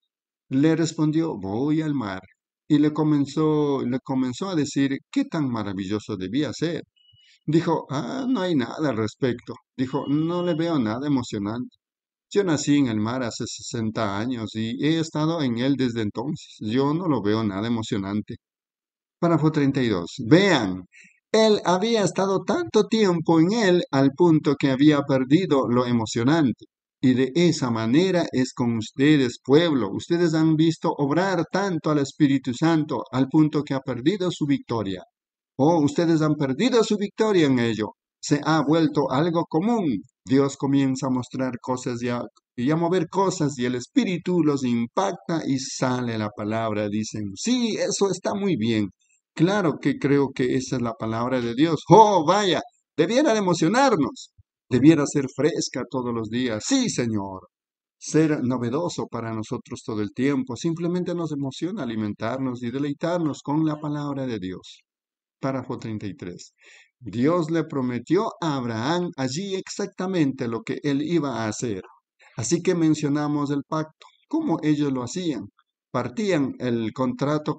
Le respondió, voy al mar. Y le comenzó a decir qué tan maravilloso debía ser. Dijo, no hay nada al respecto. Dijo, no le veo nada emocionante. Yo nací en el mar hace 60 años y he estado en él desde entonces. Yo no lo veo nada emocionante. Párrafo 32. Vean, él había estado tanto tiempo en él al punto que había perdido lo emocionante. Y de esa manera es con ustedes, pueblo. Ustedes han visto obrar tanto al Espíritu Santo al punto que ha perdido su victoria. Oh, ustedes han perdido su victoria en ello. Se ha vuelto algo común. Dios comienza a mostrar cosas y a mover cosas y el Espíritu los impacta y sale la palabra. Dicen, sí, eso está muy bien. Claro que creo que esa es la palabra de Dios. Oh, vaya, debiera de emocionarnos. Debiera ser fresca todos los días. Sí, Señor. Ser novedoso para nosotros todo el tiempo. Simplemente nos emociona alimentarnos y deleitarnos con la palabra de Dios. Párrafo 33. Dios le prometió a Abraham allí exactamente lo que él iba a hacer. Así que mencionamos el pacto. ¿Cómo ellos lo hacían? Partían el contrato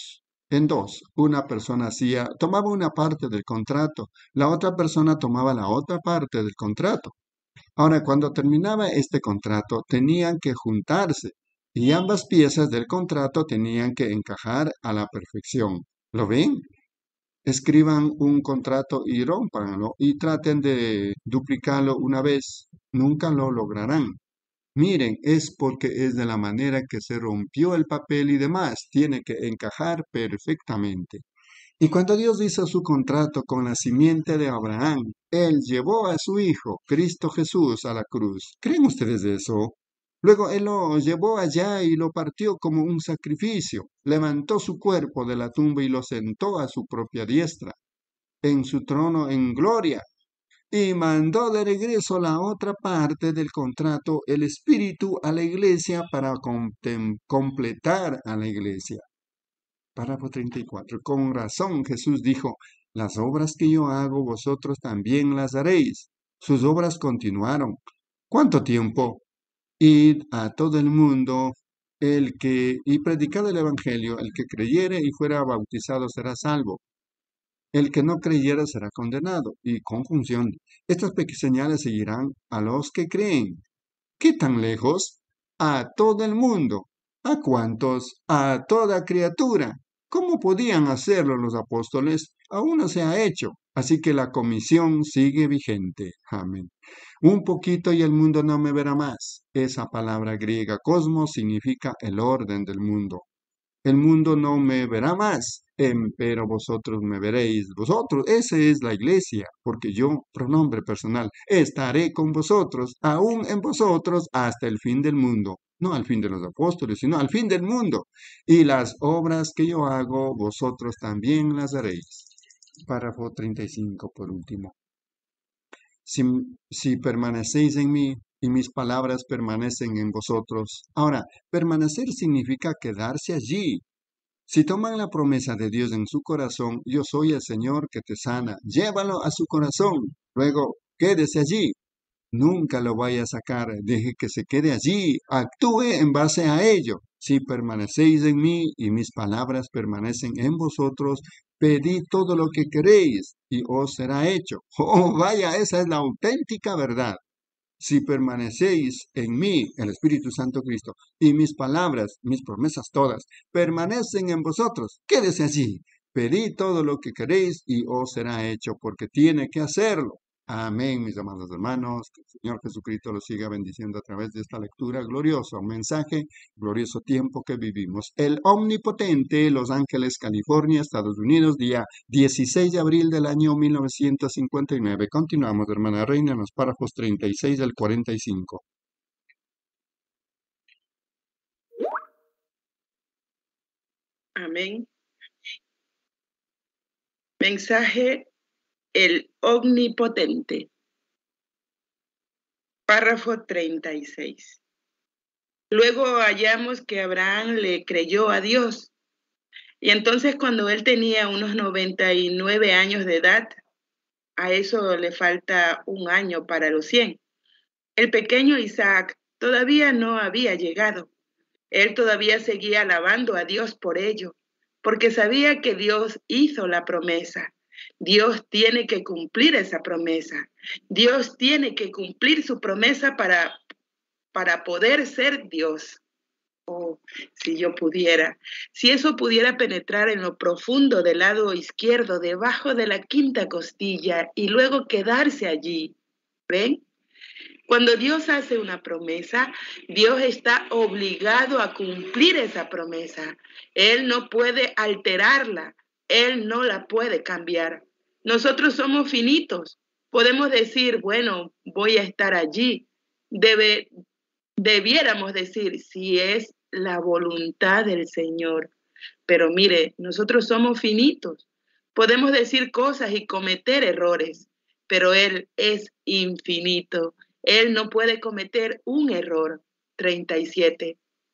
en dos. Una persona tomaba una parte del contrato, la otra persona tomaba la otra parte del contrato. Ahora, cuando terminaba este contrato, tenían que juntarse y ambas piezas del contrato tenían que encajar a la perfección. ¿Lo ven? Escriban un contrato y rómpanlo y traten de duplicarlo una vez. Nunca lo lograrán. Miren, es porque es de la manera que se rompió el papel y demás. Tiene que encajar perfectamente. Y cuando Dios hizo su contrato con la simiente de Abraham, Él llevó a su Hijo, Cristo Jesús, a la cruz. ¿Creen ustedes eso? Luego Él lo llevó allá y lo partió como un sacrificio. Levantó su cuerpo de la tumba y lo sentó a su propia diestra, en su trono en gloria. Y mandó de regreso la otra parte del contrato, el Espíritu, a la iglesia para completar a la iglesia. Párrafo 34. Con razón Jesús dijo, las obras que yo hago vosotros también las haréis. Sus obras continuaron. ¿Cuánto tiempo? Id a todo el mundo, y predicad el Evangelio, el que creyere y fuera bautizado será salvo. El que no creyere será condenado. Y conjunción. Estas señales seguirán a los que creen. ¿Qué tan lejos? A todo el mundo. ¿A cuántos? A toda criatura. ¿Cómo podían hacerlo los apóstoles? Aún no se ha hecho. Así que la comisión sigue vigente. Amén. Un poquito y el mundo no me verá más. Esa palabra griega cosmos significa el orden del mundo. El mundo no me verá más, pero vosotros me veréis. Vosotros, esa es la iglesia, porque yo, pronombre personal, estaré con vosotros, aún en vosotros, hasta el fin del mundo. No al fin de los apóstoles, sino al fin del mundo. Y las obras que yo hago, vosotros también las haréis. Párrafo 35, por último. Si, si permanecéis en mí y mis palabras permanecen en vosotros. Ahora, permanecer significa quedarse allí. Si toman la promesa de Dios en su corazón, yo soy el Señor que te sana, llévalo a su corazón. Luego, quédese allí. Nunca lo vaya a sacar, deje que se quede allí, actúe en base a ello. Si permanecéis en mí y mis palabras permanecen en vosotros, pedid todo lo que queréis y os será hecho. Oh, vaya, esa es la auténtica verdad. Si permanecéis en mí, el Espíritu Santo Cristo, y mis palabras, mis promesas todas, permanecen en vosotros, quédese allí. Pedid todo lo que queréis y os será hecho, porque tiene que hacerlo. Amén, mis amados hermanos. Que el Señor Jesucristo los siga bendiciendo a través de esta lectura gloriosa, un mensaje, glorioso tiempo que vivimos. El Omnipotente, Los Ángeles, California, Estados Unidos, día 16 de abril del año 1959. Continuamos, hermana Reina, en los párrafos 36 al 45. Amén. Mensaje: el Omnipotente. Párrafo 36. Luego hallamos que Abraham le creyó a Dios. Y entonces cuando él tenía unos 99 años de edad, a eso le falta un año para los 100. El pequeño Isaac todavía no había llegado. Él todavía seguía alabando a Dios por ello, porque sabía que Dios hizo la promesa. Dios tiene que cumplir esa promesa. Dios tiene que cumplir su promesa para poder ser Dios. Oh, si yo pudiera, si eso pudiera penetrar en lo profundo del lado izquierdo, debajo de la quinta costilla, y luego quedarse allí. ¿Ven? Cuando Dios hace una promesa, Dios está obligado a cumplir esa promesa. Él no puede alterarla, Él no la puede cambiar. Nosotros somos finitos. Podemos decir, bueno, voy a estar allí. Debiéramos decir, si es la voluntad del Señor. Pero mire, nosotros somos finitos. Podemos decir cosas y cometer errores, pero Él es infinito. Él no puede cometer un error. 37.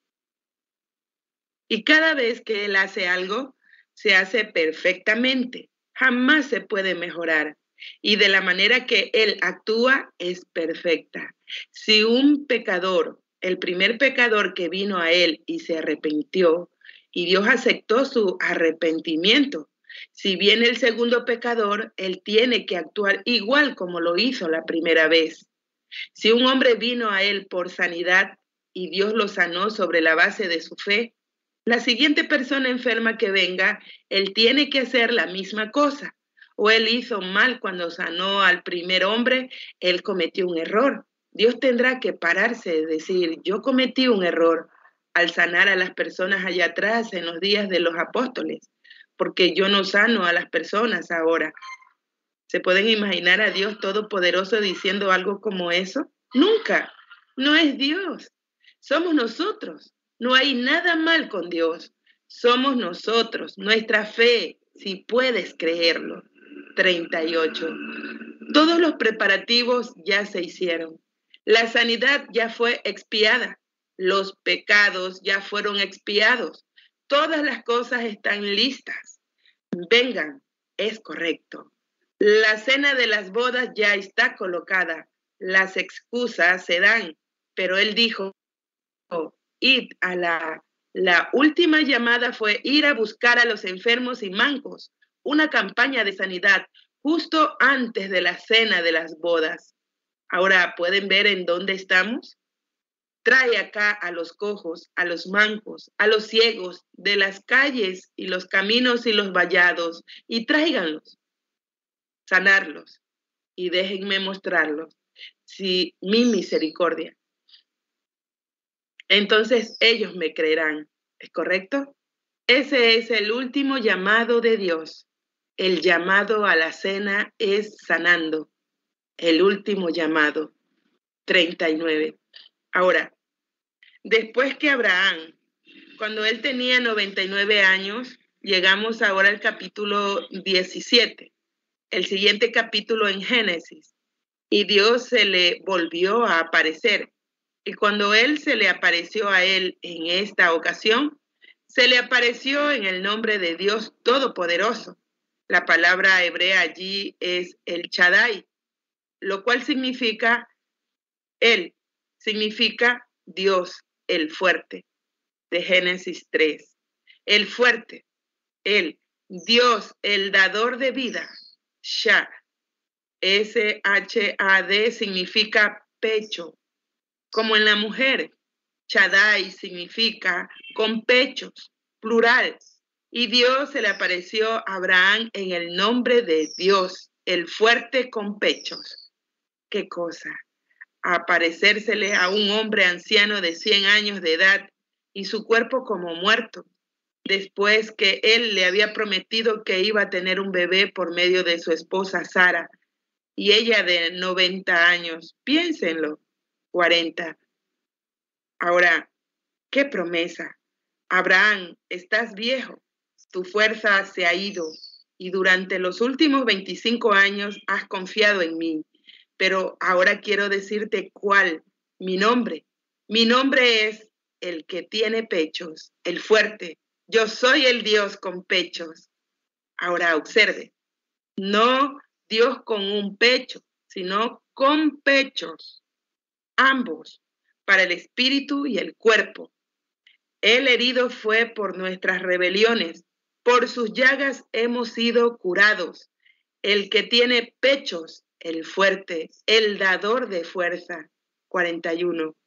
Y cada vez que Él hace algo, se hace perfectamente. Jamás se puede mejorar. Y de la manera que Él actúa es perfecta. Si un pecador, el primer pecador que vino a Él y se arrepintió, y Dios aceptó su arrepentimiento, si viene el segundo pecador, Él tiene que actuar igual como lo hizo la primera vez. Si un hombre vino a Él por sanidad y Dios lo sanó sobre la base de su fe, la siguiente persona enferma que venga, Él tiene que hacer la misma cosa. O Él hizo mal cuando sanó al primer hombre, Él cometió un error. Dios tendrá que pararse y decir, yo cometí un error al sanar a las personas allá atrás en los días de los apóstoles, porque yo no sano a las personas ahora. ¿Se pueden imaginar a Dios Todopoderoso diciendo algo como eso? Nunca. No es Dios. Somos nosotros. No hay nada mal con Dios. Somos nosotros, nuestra fe, si puedes creerlo. 38. Todos los preparativos ya se hicieron. La sanidad ya fue expiada. Los pecados ya fueron expiados. Todas las cosas están listas. Vengan, es correcto. La cena de las bodas ya está colocada. Las excusas se dan, pero él dijo, id a la última llamada fue ir a buscar a los enfermos y mancos, una campaña de sanidad justo antes de la cena de las bodas. Ahora, ¿pueden ver en dónde estamos? Trae acá a los cojos, a los mancos, a los ciegos de las calles y los caminos y los vallados, y tráiganlos, sanarlos, y déjenme mostrarlos, si mi misericordia. Entonces ellos me creerán, ¿es correcto? Ese es el último llamado de Dios. El llamado a la cena es sanando. El último llamado. 39. Ahora, después que Abraham, cuando él tenía 99 años, llegamos ahora al capítulo 17, el siguiente capítulo en Génesis, y Dios se le volvió a aparecer. Y cuando él se le apareció a él en esta ocasión, se le apareció en el nombre de Dios Todopoderoso. La palabra hebrea allí es el Shaddai, lo cual significa él, significa Dios, el fuerte, de Génesis 3. El fuerte, él, Dios, el dador de vida, Shah, S-H-A-D significa pecho, como en la mujer. Shaddai significa con pechos, plural. Y Dios se le apareció a Abraham en el nombre de Dios, el fuerte con pechos. ¿Qué cosa? Aparecérsele a un hombre anciano de 100 años de edad y su cuerpo como muerto, después que él le había prometido que iba a tener un bebé por medio de su esposa Sara, y ella de 90 años. Piénsenlo, 40. Ahora, ¿qué promesa? Abraham, estás viejo, tu fuerza se ha ido y durante los últimos 25 años has confiado en mí, pero ahora quiero decirte cuál, mi nombre. Mi nombre es el que tiene pechos, el fuerte. Yo soy el Dios con pechos. Ahora observe, no Dios con un pecho, sino con pechos, ambos, para el espíritu y el cuerpo. El herido fue por nuestras rebeliones, por sus llagas hemos sido curados. El que tiene pechos, el fuerte, el dador de fuerza. 41.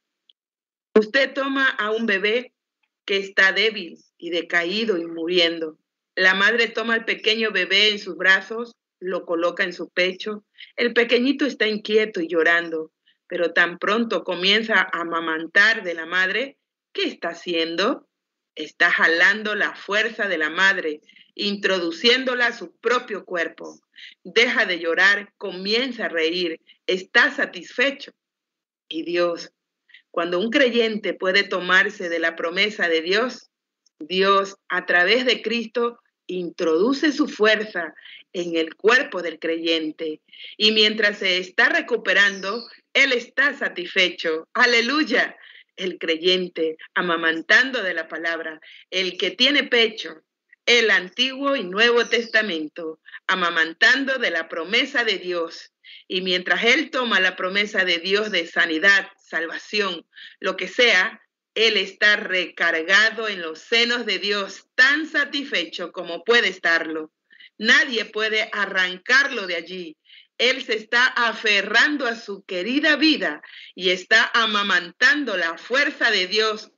Usted toma a un bebé que está débil y decaído y muriendo. La madre toma al pequeño bebé en sus brazos, lo coloca en su pecho. El pequeñito está inquieto y llorando, pero tan pronto comienza a amamantar de la madre, ¿qué está haciendo? Está jalando la fuerza de la madre, introduciéndola a su propio cuerpo. Deja de llorar, comienza a reír, está satisfecho. Y Dios, cuando un creyente puede tomarse de la promesa de Dios, Dios a través de Cristo introduce su fuerza en el cuerpo del creyente y mientras se está recuperando, Él está satisfecho. Aleluya. El creyente amamantando de la palabra, el que tiene pecho, el Antiguo y Nuevo Testamento, amamantando de la promesa de Dios. Y mientras él toma la promesa de Dios de sanidad, salvación, lo que sea, él está recargado en los senos de Dios, tan satisfecho como puede estarlo. Nadie puede arrancarlo de allí. Él se está aferrando a su querida vida y está amamantando la fuerza de Dios,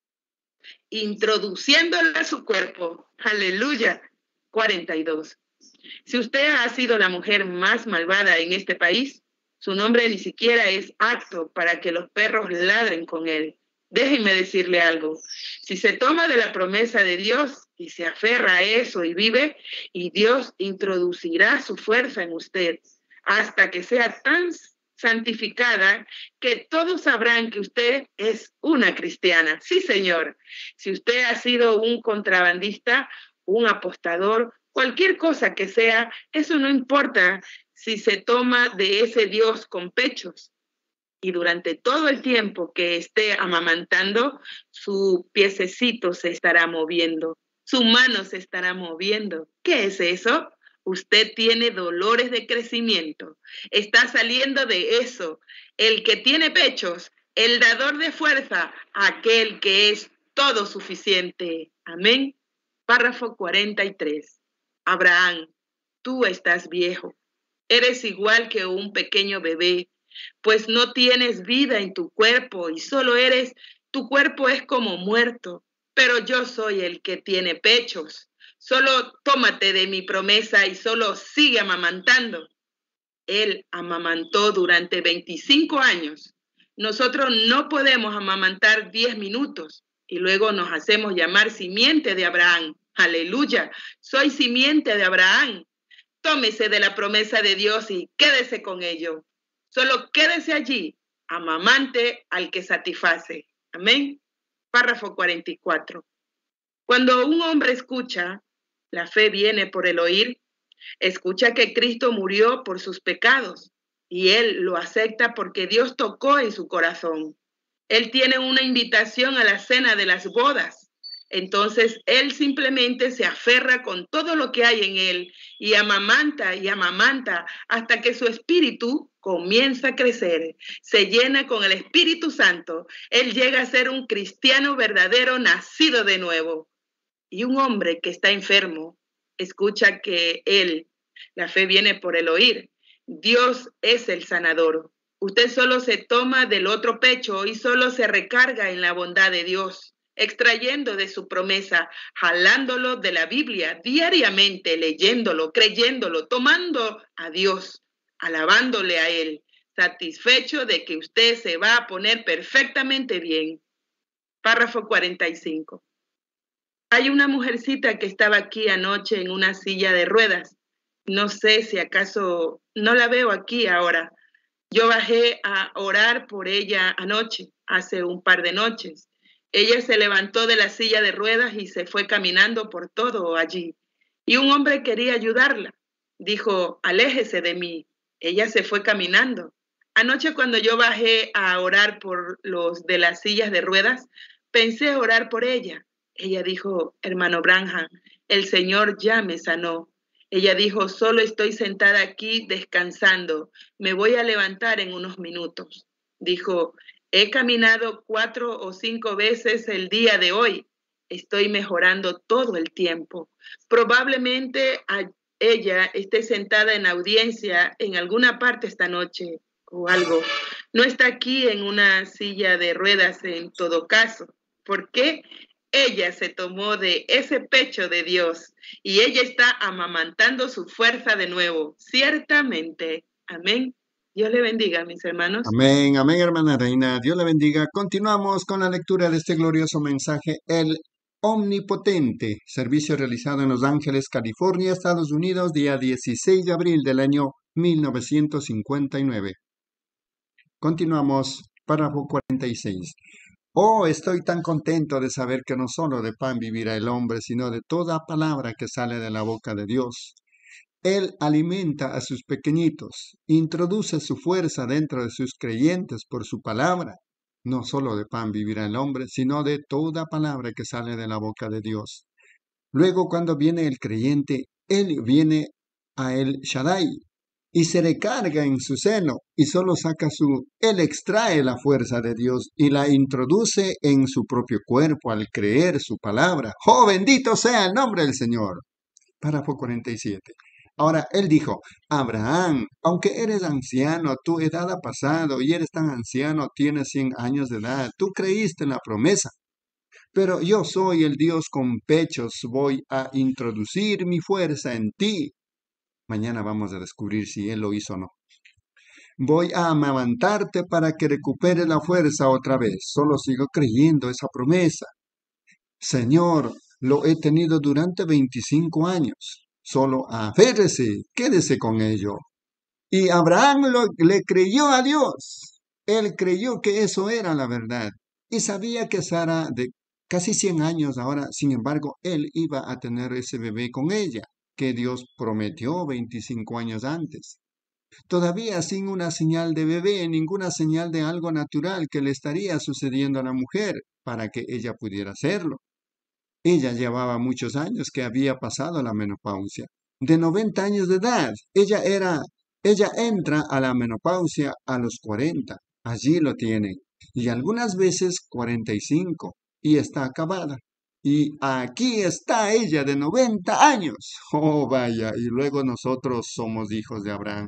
introduciéndola a su cuerpo. Aleluya. 42. Si usted ha sido la mujer más malvada en este país, su nombre ni siquiera es apto para que los perros ladren con él. Déjenme decirle algo. Si se toma de la promesa de Dios y se aferra a eso y vive, y Dios introducirá su fuerza en usted hasta que sea tan santificada que todos sabrán que usted es una cristiana. Sí, Señor. Si usted ha sido un contrabandista, un apostador, cualquier cosa que sea, eso no importa si se toma de ese Dios con pechos. Y durante todo el tiempo que esté amamantando, su piececito se estará moviendo, su mano se estará moviendo. ¿Qué es eso? Usted tiene dolores de crecimiento. Está saliendo de eso. El que tiene pechos, el dador de fuerza, aquel que es todo suficiente. Amén. Párrafo 43. Abraham, tú estás viejo. Eres igual que un pequeño bebé, pues no tienes vida en tu cuerpo y tu cuerpo es como muerto, pero yo soy el que tiene pechos. Solo tómate de mi promesa y solo sigue amamantando. Él amamantó durante 25 años. Nosotros no podemos amamantar 10 minutos y luego nos hacemos llamar simiente de Abraham. Aleluya, soy simiente de Abraham. Tómese de la promesa de Dios y quédese con ello. Solo quédese allí, amamante al que satisface. Amén. Párrafo 44. Cuando un hombre escucha, la fe viene por el oír, escucha que Cristo murió por sus pecados y él lo acepta porque Dios tocó en su corazón. Él tiene una invitación a la cena de las bodas. Entonces él simplemente se aferra con todo lo que hay en él y amamanta hasta que su espíritu comienza a crecer, se llena con el Espíritu Santo. Él llega a ser un cristiano verdadero nacido de nuevo. Y un hombre que está enfermo escucha que la fe viene por el oír. Dios es el sanador. Usted solo se toma del otro pecho y solo se recarga en la bondad de Dios, extrayendo de su promesa, jalándolo de la Biblia diariamente, leyéndolo, creyéndolo, tomando a Dios, alabándole a Él, satisfecho de que usted se va a poner perfectamente bien. Párrafo 45. Hay una mujercita que estaba aquí anoche en una silla de ruedas. No sé si acaso no la veo aquí ahora. Yo bajé a orar por ella anoche, hace un par de noches. Ella se levantó de la silla de ruedas y se fue caminando por todo allí. Y un hombre quería ayudarla. Dijo, aléjese de mí. Ella se fue caminando. Anoche cuando yo bajé a orar por los de las sillas de ruedas, pensé orar por ella. Ella dijo, hermano Branham, el Señor ya me sanó. Ella dijo, solo estoy sentada aquí descansando. Me voy a levantar en unos minutos. Dijo, he caminado 4 o 5 veces el día de hoy. Estoy mejorando todo el tiempo. Probablemente ella esté sentada en audiencia en alguna parte esta noche o algo. No está aquí en una silla de ruedas en todo caso. ¿Por qué? Ella se tomó de ese pecho de Dios y ella está amamantando su fuerza de nuevo. Ciertamente. Amén. Dios le bendiga, mis hermanos. Amén, amén, hermana Reina. Dios la bendiga. Continuamos con la lectura de este glorioso mensaje, el Omnipotente, servicio realizado en Los Ángeles, California, Estados Unidos, día 16 de abril del año 1959. Continuamos, párrafo 46. Oh, estoy tan contento de saber que no solo de pan vivirá el hombre, sino de toda palabra que sale de la boca de Dios. Él alimenta a sus pequeñitos, introduce su fuerza dentro de sus creyentes por su palabra. No solo de pan vivirá el hombre, sino de toda palabra que sale de la boca de Dios. Luego, cuando viene el creyente, él viene a El Shaddai y se recarga en su seno y solo él extrae la fuerza de Dios y la introduce en su propio cuerpo al creer su palabra. ¡Oh, bendito sea el nombre del Señor! Párrafo 47. Ahora, él dijo, Abraham, aunque eres anciano, tu edad ha pasado y eres tan anciano, tienes 100 años de edad, tú creíste en la promesa. Pero yo soy el Dios con pechos, voy a introducir mi fuerza en ti. Mañana vamos a descubrir si él lo hizo o no. Voy a amamantarte para que recuperes la fuerza otra vez. Solo sigo creyendo esa promesa. Señor, lo he tenido durante 25 años. Solo aférrese, quédese con ello. Y Abraham le creyó a Dios. Él creyó que eso era la verdad. Y sabía que Sara, de casi 100 años ahora, sin embargo, él iba a tener ese bebé con ella, que Dios prometió 25 años antes. Todavía sin una señal de bebé, ninguna señal de algo natural que le estaría sucediendo a la mujer para que ella pudiera hacerlo. Ella llevaba muchos años que había pasado la menopausia. De 90 años de edad, ella entra a la menopausia a los 40. Allí lo tiene. Y algunas veces 45. Y está acabada. Y aquí está ella de 90 años. Oh, vaya. Y luego nosotros somos hijos de Abraham.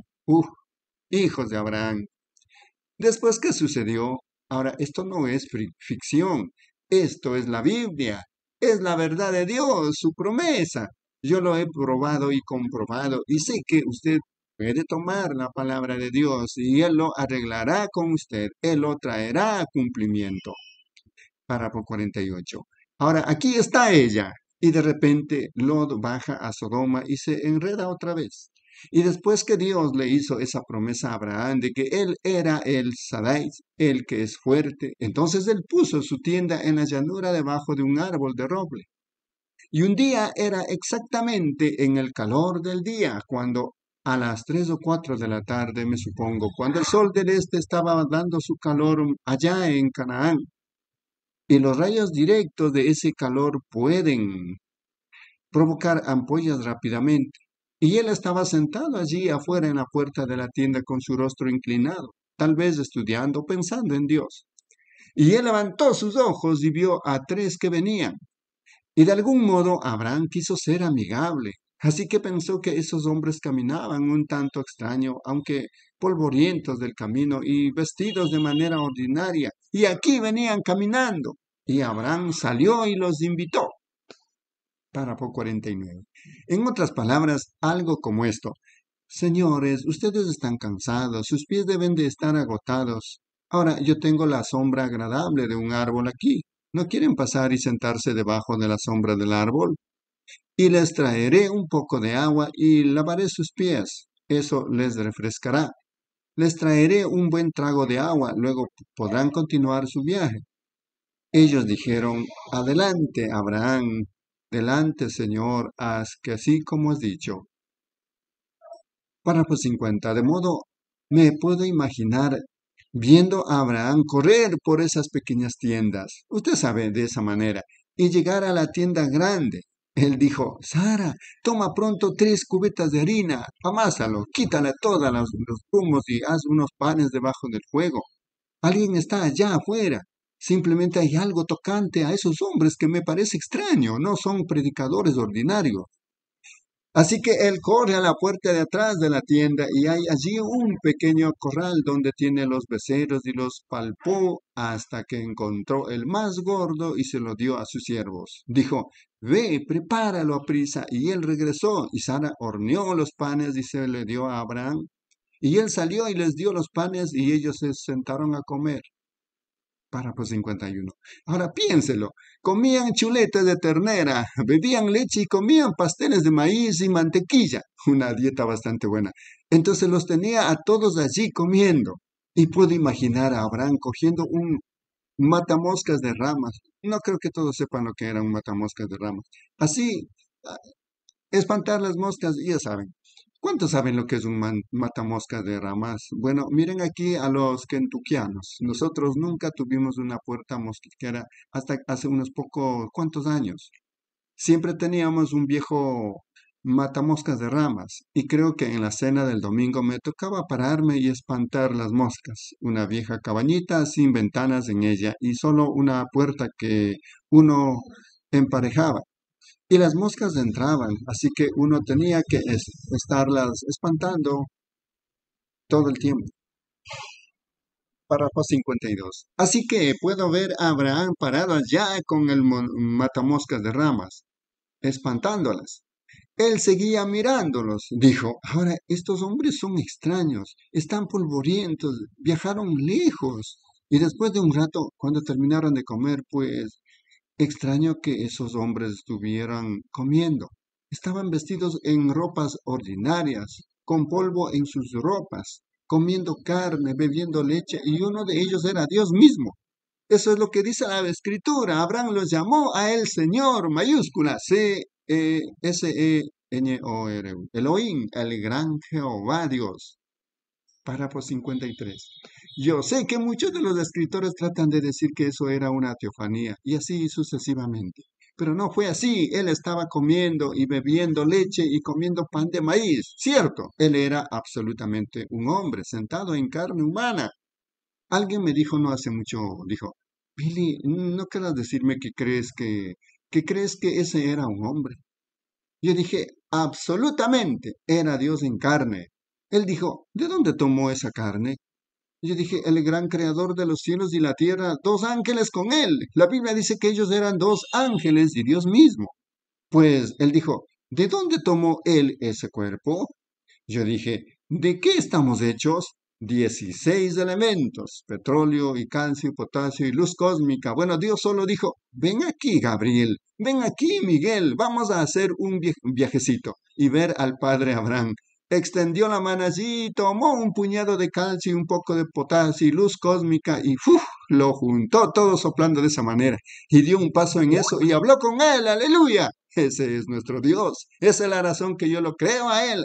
Hijos de Abraham. Después, ¿qué sucedió? Ahora, esto no es ficción. Esto es la Biblia. Es la verdad de Dios, su promesa. Yo lo he probado y comprobado y sé que usted puede tomar la palabra de Dios y Él lo arreglará con usted. Él lo traerá a cumplimiento. Párrafo 48. Ahora, aquí está ella. Y de repente Lot baja a Sodoma y se enreda otra vez. Y después que Dios le hizo esa promesa a Abraham de que él era el Sadai, el que es fuerte, entonces él puso su tienda en la llanura debajo de un árbol de roble. Y un día era exactamente en el calor del día, cuando a las 3 o 4 de la tarde, me supongo, cuando el sol del este estaba dando su calor allá en Canaán. Y los rayos directos de ese calor pueden provocar ampollas rápidamente. Y él estaba sentado allí afuera en la puerta de la tienda con su rostro inclinado, tal vez estudiando, pensando en Dios. Y él levantó sus ojos y vio a 3 que venían. Y de algún modo Abraham quiso ser amigable, así que pensó que esos hombres caminaban un tanto extraño, aunque polvorientos del camino y vestidos de manera ordinaria. Y aquí venían caminando. Y Abraham salió y los invitó. Párrafo 49. En otras palabras, algo como esto. Señores, ustedes están cansados, sus pies deben de estar agotados. Ahora, yo tengo la sombra agradable de un árbol aquí. ¿No quieren pasar y sentarse debajo de la sombra del árbol? Y les traeré un poco de agua y lavaré sus pies. Eso les refrescará. Les traeré un buen trago de agua, luego podrán continuar su viaje. Ellos dijeron, adelante, Abraham, delante, Señor, haz que así como has dicho. Párrafo 50. De modo, me puedo imaginar viendo a Abraham correr por esas pequeñas tiendas, usted sabe, de esa manera, y llegar a la tienda grande. Él dijo, Sara, toma pronto 3 cubetas de harina, amásalo, quítale todos los grumos y haz unos panes debajo del fuego. Alguien está allá afuera. Simplemente hay algo tocante a esos hombres que me parece extraño, no son predicadores ordinarios. Así que él corre a la puerta de atrás de la tienda y hay allí un pequeño corral donde tiene los becerros y los palpó hasta que encontró el más gordo y se lo dio a sus siervos. Dijo, ve, prepáralo a prisa. Y él regresó y Sara horneó los panes y se le dio a Abraham. Y él salió y les dio los panes y ellos se sentaron a comer. Párrafo 51. Ahora piénselo, comían chuletas de ternera, bebían leche y comían pasteles de maíz y mantequilla, una dieta bastante buena. Entonces los tenía a todos allí comiendo. Y puedo imaginar a Abraham cogiendo un matamoscas de ramas. No creo que todos sepan lo que era un matamoscas de ramas. Así, ah, espantar las moscas, ya saben. ¿Cuántos saben lo que es un matamoscas de ramas? Bueno, miren aquí a los kentuckianos. Nosotros nunca tuvimos una puerta mosquitera hasta hace unos pocos, ¿cuántos años? Siempre teníamos un viejo matamoscas de ramas y creo que en la cena del domingo me tocaba pararme y espantar las moscas. Una vieja cabañita sin ventanas en ella y solo una puerta que uno emparejaba. Y las moscas entraban, así que uno tenía que estarlas espantando todo el tiempo. Párrafo 52. Así que puedo ver a Abraham parado allá con el matamoscas de ramas, espantándolas. Él seguía mirándolos. Dijo, ahora estos hombres son extraños, están polvorientos, viajaron lejos. Y después de un rato, cuando terminaron de comer, pues extraño que esos hombres estuvieran comiendo. Estaban vestidos en ropas ordinarias, con polvo en sus ropas, comiendo carne, bebiendo leche, y uno de ellos era Dios mismo. Eso es lo que dice la Escritura. Abraham los llamó a él Señor, mayúscula, C-E-S-E-N-O-R, Elohim, el gran Jehová Dios. Párrafo 53. Yo sé que muchos de los escritores tratan de decir que eso era una teofanía, y así sucesivamente. Pero no fue así. Él estaba comiendo y bebiendo leche y comiendo pan de maíz. Cierto, él era absolutamente un hombre sentado en carne humana. Alguien me dijo no hace mucho, dijo, Billy, no querrás decirme que crees que ese era un hombre. Yo dije, absolutamente, era Dios en carne. Él dijo, ¿de dónde tomó esa carne? Yo dije, el gran creador de los cielos y la tierra, 2 ángeles con él. La Biblia dice que ellos eran 2 ángeles y Dios mismo. Pues él dijo, ¿de dónde tomó él ese cuerpo? Yo dije, ¿de qué estamos hechos? 16 elementos, petróleo y calcio y potasio y luz cósmica. Bueno, Dios solo dijo, ven aquí, Gabriel, ven aquí, Miguel, vamos a hacer un viajecito y ver al padre Abraham. Extendió la mano allí, tomó un puñado de calcio y un poco de potasio y luz cósmica y ¡uf! Lo juntó todo soplando de esa manera y dio un paso en eso y habló con él, aleluya. Ese es nuestro Dios. Esa es la razón que yo lo creo a él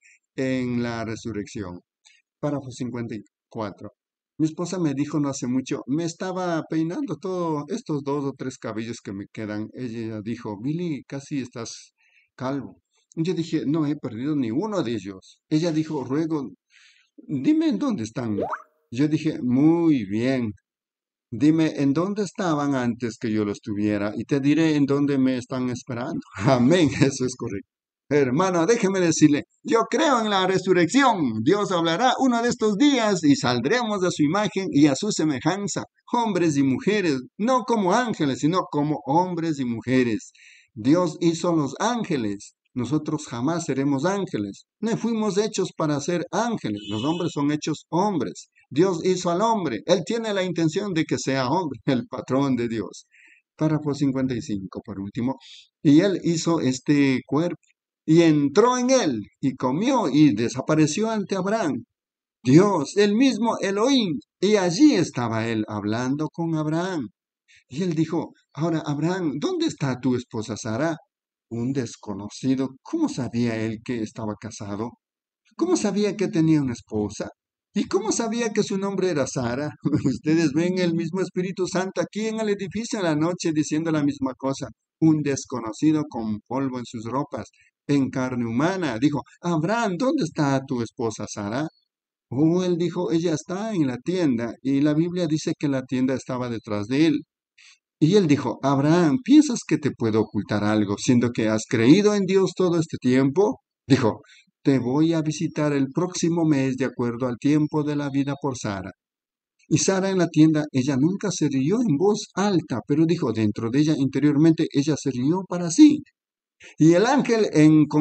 en la resurrección. Párrafo 54. Mi esposa me dijo no hace mucho, me estaba peinando todos estos 2 o 3 cabellos que me quedan. Ella dijo, Billy, casi estás calvo. Yo dije, no he perdido ni uno de ellos. Ella dijo, ruego, dime en dónde están. Yo dije, muy bien. Dime en dónde estaban antes que yo los tuviera y te diré en dónde me están esperando. Amén, eso es correcto. Hermano, déjeme decirle, yo creo en la resurrección. Dios hablará uno de estos días y saldremos a su imagen y a su semejanza, hombres y mujeres, no como ángeles, sino como hombres y mujeres. Dios hizo los ángeles. Nosotros jamás seremos ángeles. No fuimos hechos para ser ángeles. Los hombres son hechos hombres. Dios hizo al hombre. Él tiene la intención de que sea hombre, el patrón de Dios. Párrafo 55, por último. Y él hizo este cuerpo y entró en él y comió y desapareció ante Abraham. Dios, el mismo Elohim. Y allí estaba él hablando con Abraham. Y él dijo, ahora Abraham, ¿dónde está tu esposa Sara? Un desconocido. ¿Cómo sabía él que estaba casado? ¿Cómo sabía que tenía una esposa? ¿Y cómo sabía que su nombre era Sara? Ustedes ven el mismo Espíritu Santo aquí en el edificio en la noche diciendo la misma cosa. Un desconocido con polvo en sus ropas, en carne humana. Dijo, Abraham, ¿dónde está tu esposa Sara? Oh, él dijo, ella está en la tienda. Y la Biblia dice que la tienda estaba detrás de él. Y él dijo, Abraham, ¿piensas que te puedo ocultar algo, siendo que has creído en Dios todo este tiempo? Dijo, te voy a visitar el próximo mes de acuerdo al tiempo de la vida por Sara. Y Sara en la tienda, ella nunca se rió en voz alta, pero dijo dentro de ella interiormente, ella se rió para sí. Y el ángel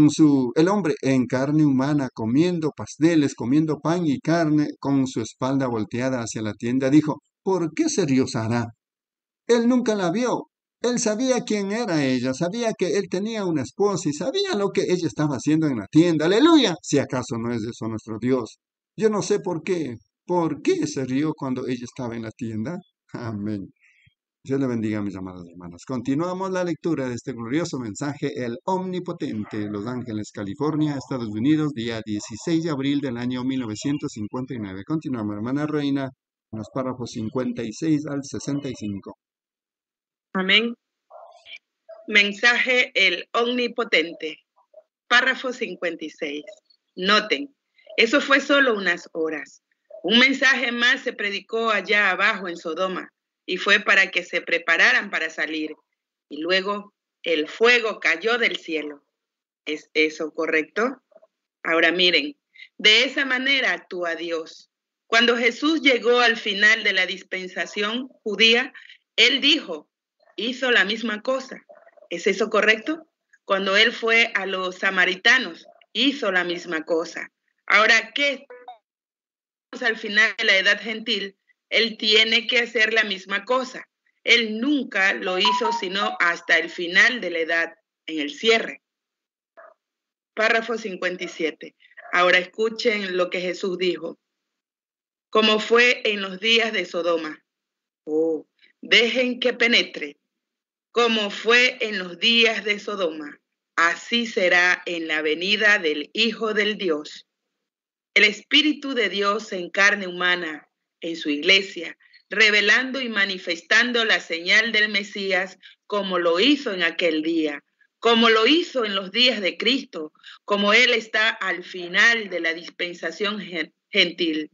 el hombre en carne humana, comiendo pasteles, comiendo pan y carne, con su espalda volteada hacia la tienda, dijo, ¿por qué se rió Sara? Él nunca la vio. Él sabía quién era ella, sabía que él tenía una esposa y sabía lo que ella estaba haciendo en la tienda. Aleluya. Si acaso no es eso nuestro Dios. Yo no sé por qué. ¿Por qué se rió cuando ella estaba en la tienda? Amén. Dios le bendiga, mis amadas hermanas. Continuamos la lectura de este glorioso mensaje, el Omnipotente, Los Ángeles, California, Estados Unidos, día 16 de abril del año 1959. Continuamos, hermana Reina, en los párrafos 56 al 65. Amén. Mensaje el Omnipotente. Párrafo 56. Noten, eso fue solo unas horas. Un mensaje más se predicó allá abajo en Sodoma y fue para que se prepararan para salir. Y luego el fuego cayó del cielo. ¿Es eso correcto? Ahora miren, de esa manera actúa Dios. Cuando Jesús llegó al final de la dispensación judía, Él hizo la misma cosa. ¿Es eso correcto? Cuando Él fue a los samaritanos, hizo la misma cosa. Ahora, ¿qué? Al final de la edad gentil, Él tiene que hacer la misma cosa. Él nunca lo hizo sino hasta el final de la edad, en el cierre. Párrafo 57. Ahora escuchen lo que Jesús dijo. Como fue en los días de Sodoma. Oh, dejen que penetre. Como fue en los días de Sodoma, así será en la venida del Hijo del Dios. El Espíritu de Dios en carne humana, en su iglesia, revelando y manifestando la señal del Mesías como lo hizo en aquel día, como lo hizo en los días de Cristo, como Él está al final de la dispensación gentil,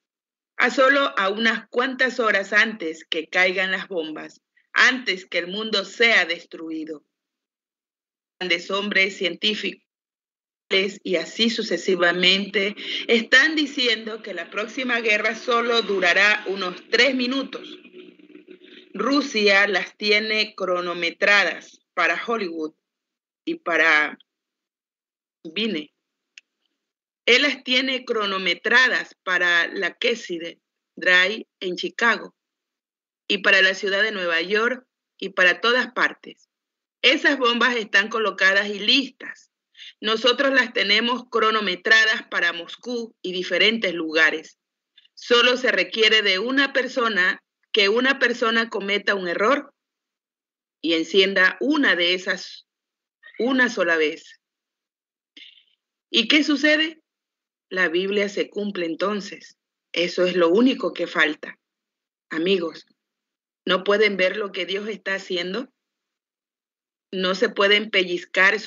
a unas cuantas horas antes que caigan las bombas, antes que el mundo sea destruido. Grandes hombres científicos y así sucesivamente están diciendo que la próxima guerra solo durará unos 3 minutos. Rusia las tiene cronometradas para Hollywood y para Vine. Él las tiene cronometradas para la Kennedy Drive en Chicago y para la ciudad de Nueva York y para todas partes. Esas bombas están colocadas y listas. Nosotros las tenemos cronometradas para Moscú y diferentes lugares. Solo se requiere de que una persona cometa un error y encienda una de esas una sola vez. ¿Y qué sucede? La Biblia se cumple entonces. Eso es lo único que falta. Amigos, ¿no pueden ver lo que Dios está haciendo? No se pueden pellizcar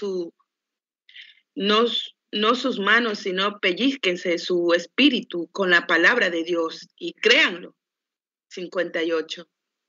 no sus manos, sino pellizquense su espíritu con la palabra de Dios y créanlo. 58.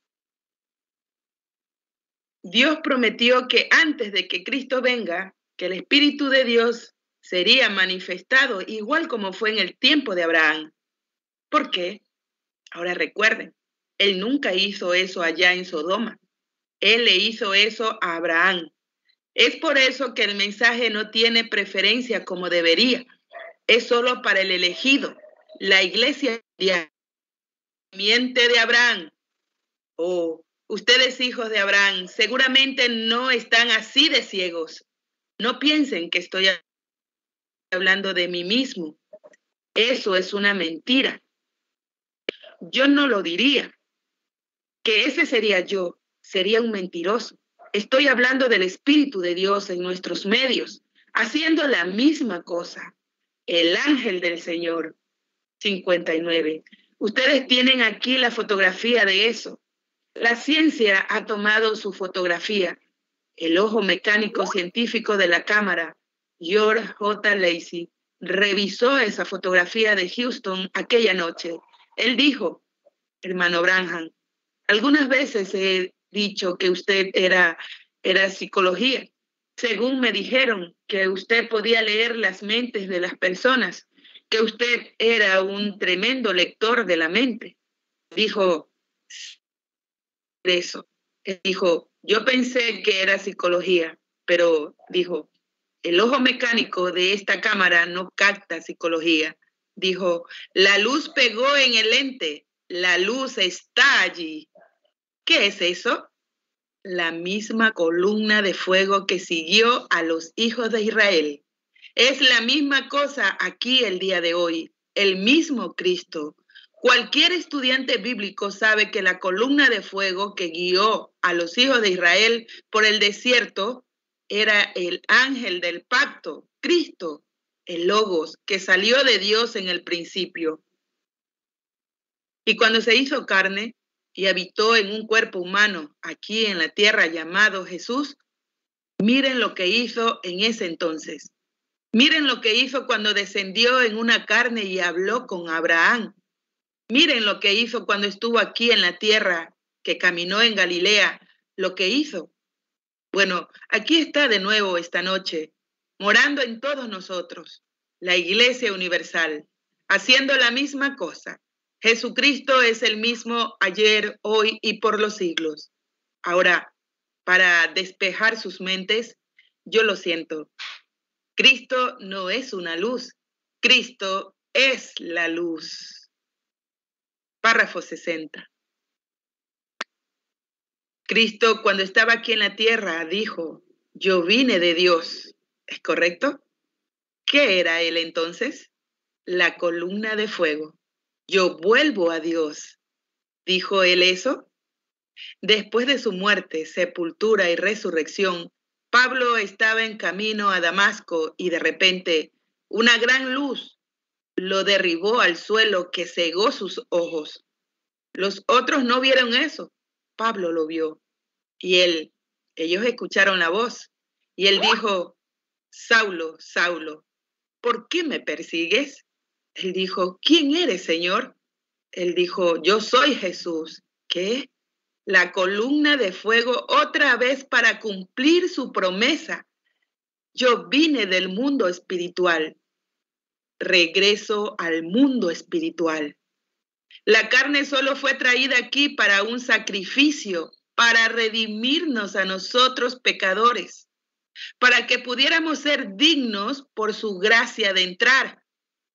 Dios prometió que antes de que Cristo venga, que el Espíritu de Dios sería manifestado igual como fue en el tiempo de Abraham. ¿Por qué? Ahora recuerden, Él nunca hizo eso allá en Sodoma. Él le hizo eso a Abraham. Es por eso que el mensaje no tiene preferencia como debería. Es solo para el elegido, la iglesia de Abraham. Oh, ustedes hijos de Abraham, seguramente no están así de ciegos. No piensen que estoy hablando de mí mismo. Eso es una mentira. Yo no lo diría. Que ese sería yo, sería un mentiroso. Estoy hablando del Espíritu de Dios en nuestros medios, haciendo la misma cosa. El ángel del Señor. 59. Ustedes tienen aquí la fotografía de eso. La ciencia ha tomado su fotografía. El ojo mecánico científico de la cámara, George J. Lacey, revisó esa fotografía de Houston aquella noche. Él dijo, hermano Branham, algunas veces he dicho que usted era psicología. Según me dijeron que usted podía leer las mentes de las personas, que usted era un tremendo lector de la mente. Dijo eso. Él dijo, yo pensé que era psicología, pero dijo, el ojo mecánico de esta cámara no capta psicología. Dijo, la luz pegó en el lente, la luz está allí. ¿Qué es eso? La misma columna de fuego que siguió a los hijos de Israel. Es la misma cosa aquí el día de hoy, el mismo Cristo. Cualquier estudiante bíblico sabe que la columna de fuego que guió a los hijos de Israel por el desierto era el ángel del pacto, Cristo, el Logos, que salió de Dios en el principio. Y cuando se hizo carne y habitó en un cuerpo humano aquí en la tierra llamado Jesús, miren lo que hizo en ese entonces. Miren lo que hizo cuando descendió en una carne y habló con Abraham. Miren lo que hizo cuando estuvo aquí en la tierra, que caminó en Galilea, lo que hizo. Bueno, aquí está de nuevo esta noche, morando en todos nosotros, la Iglesia Universal, haciendo la misma cosa. Jesucristo es el mismo ayer, hoy y por los siglos. Ahora, para despejar sus mentes, yo lo siento. Cristo no es una luz, Cristo es la luz. Párrafo 60. Cristo, cuando estaba aquí en la tierra, dijo, yo vine de Dios. ¿Es correcto? ¿Qué era él entonces? La columna de fuego. Yo vuelvo a Dios. ¿Dijo él eso? Después de su muerte, sepultura y resurrección, Pablo estaba en camino a Damasco y de repente una gran luz lo derribó al suelo que cegó sus ojos. Los otros no vieron eso. Pablo lo vio. Y ellos escucharon la voz. Y él dijo, Saulo, Saulo, ¿por qué me persigues? Él dijo, ¿quién eres, Señor? Él dijo, yo soy Jesús. ¿Qué? La columna de fuego otra vez para cumplir su promesa. Yo vine del mundo espiritual. Regreso al mundo espiritual. La carne solo fue traída aquí para un sacrificio, para redimirnos a nosotros pecadores, para que pudiéramos ser dignos por su gracia de entrar.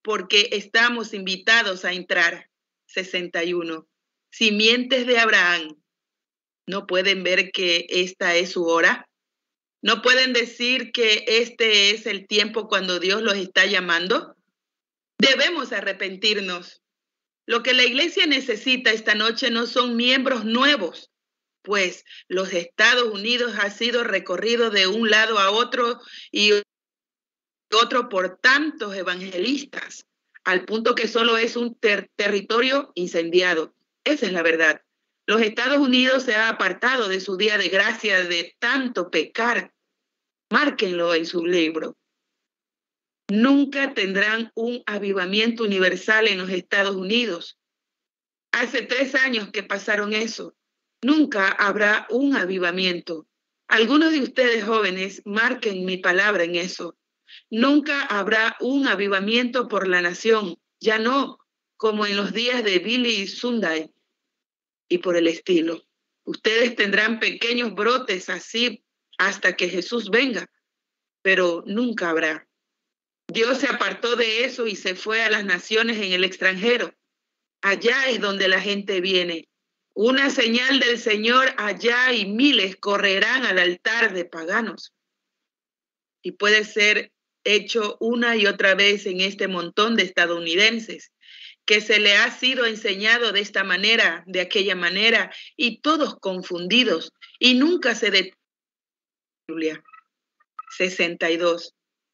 porque estamos invitados a entrar. 61. Simientes de Abraham. ¿No pueden ver que esta es su hora? ¿No pueden decir que este es el tiempo cuando Dios los está llamando? Debemos arrepentirnos. Lo que la iglesia necesita esta noche no son miembros nuevos, pues los Estados Unidos ha sido recorrido de un lado a otro y otro por tantos evangelistas, al punto que solo es un territorio incendiado. Esa es la verdad. Los Estados Unidos se ha apartado de su día de gracia de tanto pecar. Márquenlo en su libro. Nunca tendrán un avivamiento universal en los Estados Unidos. Hace 3 años que pasaron eso. Nunca habrá un avivamiento. Algunos de ustedes jóvenes marquen mi palabra en eso. Nunca habrá un avivamiento por la nación. Ya no, como en los días de Billy Sunday y por el estilo. Ustedes tendrán pequeños brotes así hasta que Jesús venga, pero nunca habrá. Dios se apartó de eso y se fue a las naciones en el extranjero. Allá es donde la gente viene. Una señal del Señor allá y miles correrán al altar de paganos. Y puede ser hecho una y otra vez en este montón de estadounidenses que se le ha sido enseñado de esta manera, de aquella manera, y todos confundidos, y nunca se detiene. 62.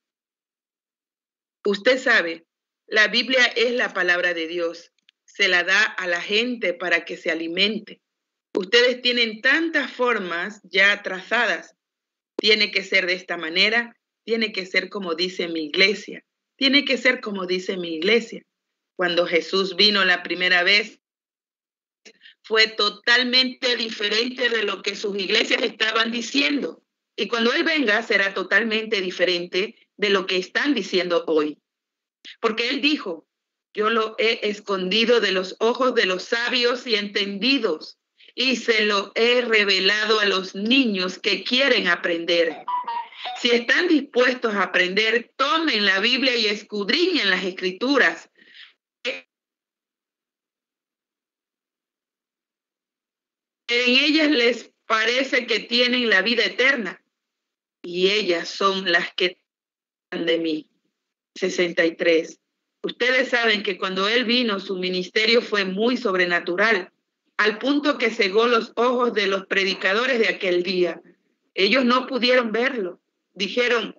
Usted sabe, la Biblia es la palabra de Dios. Se la da a la gente para que se alimente. Ustedes tienen tantas formas ya trazadas. Tiene que ser de esta manera, tiene que ser como dice mi iglesia, tiene que ser como dice mi iglesia. Cuando Jesús vino la primera vez, fue totalmente diferente de lo que sus iglesias estaban diciendo. Y cuando Él venga, será totalmente diferente de lo que están diciendo hoy. Porque Él dijo, yo lo he escondido de los ojos de los sabios y entendidos, y se lo he revelado a los niños que quieren aprender. Si están dispuestos a aprender, tomen la Biblia y escudriñen las Escrituras. En ellas les parece que tienen la vida eterna, y ellas son las que hablan de mí. 63. Ustedes saben que cuando Él vino, su ministerio fue muy sobrenatural, al punto que cegó los ojos de los predicadores de aquel día. Ellos no pudieron verlo. Dijeron,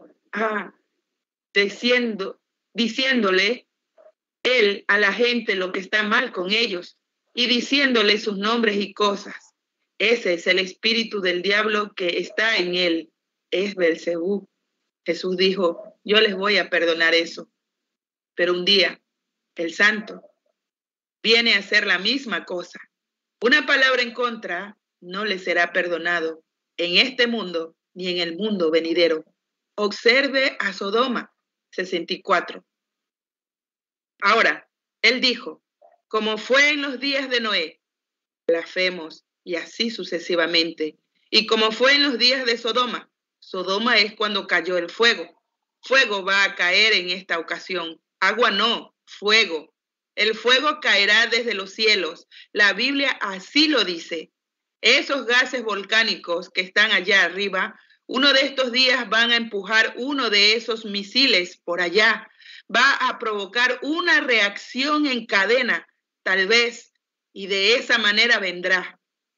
diciéndole Él a la gente lo que está mal con ellos y diciéndole sus nombres y cosas. Ese es el espíritu del diablo que está en él, es Belcebú. Jesús dijo, yo les voy a perdonar eso. Pero un día, el santo viene a hacer la misma cosa. Una palabra en contra no le será perdonado en este mundo ni en el mundo venidero. Observe a Sodoma. 64. Ahora, él dijo, como fue en los días de Noé, blasfemos, y así sucesivamente. Y como fue en los días de Sodoma, Sodoma es cuando cayó el fuego. Fuego va a caer en esta ocasión. Agua no, fuego. El fuego caerá desde los cielos. La Biblia así lo dice. Esos gases volcánicos que están allá arriba, uno de estos días van a empujar uno de esos misiles por allá. Va a provocar una reacción en cadena, tal vez, y de esa manera vendrá.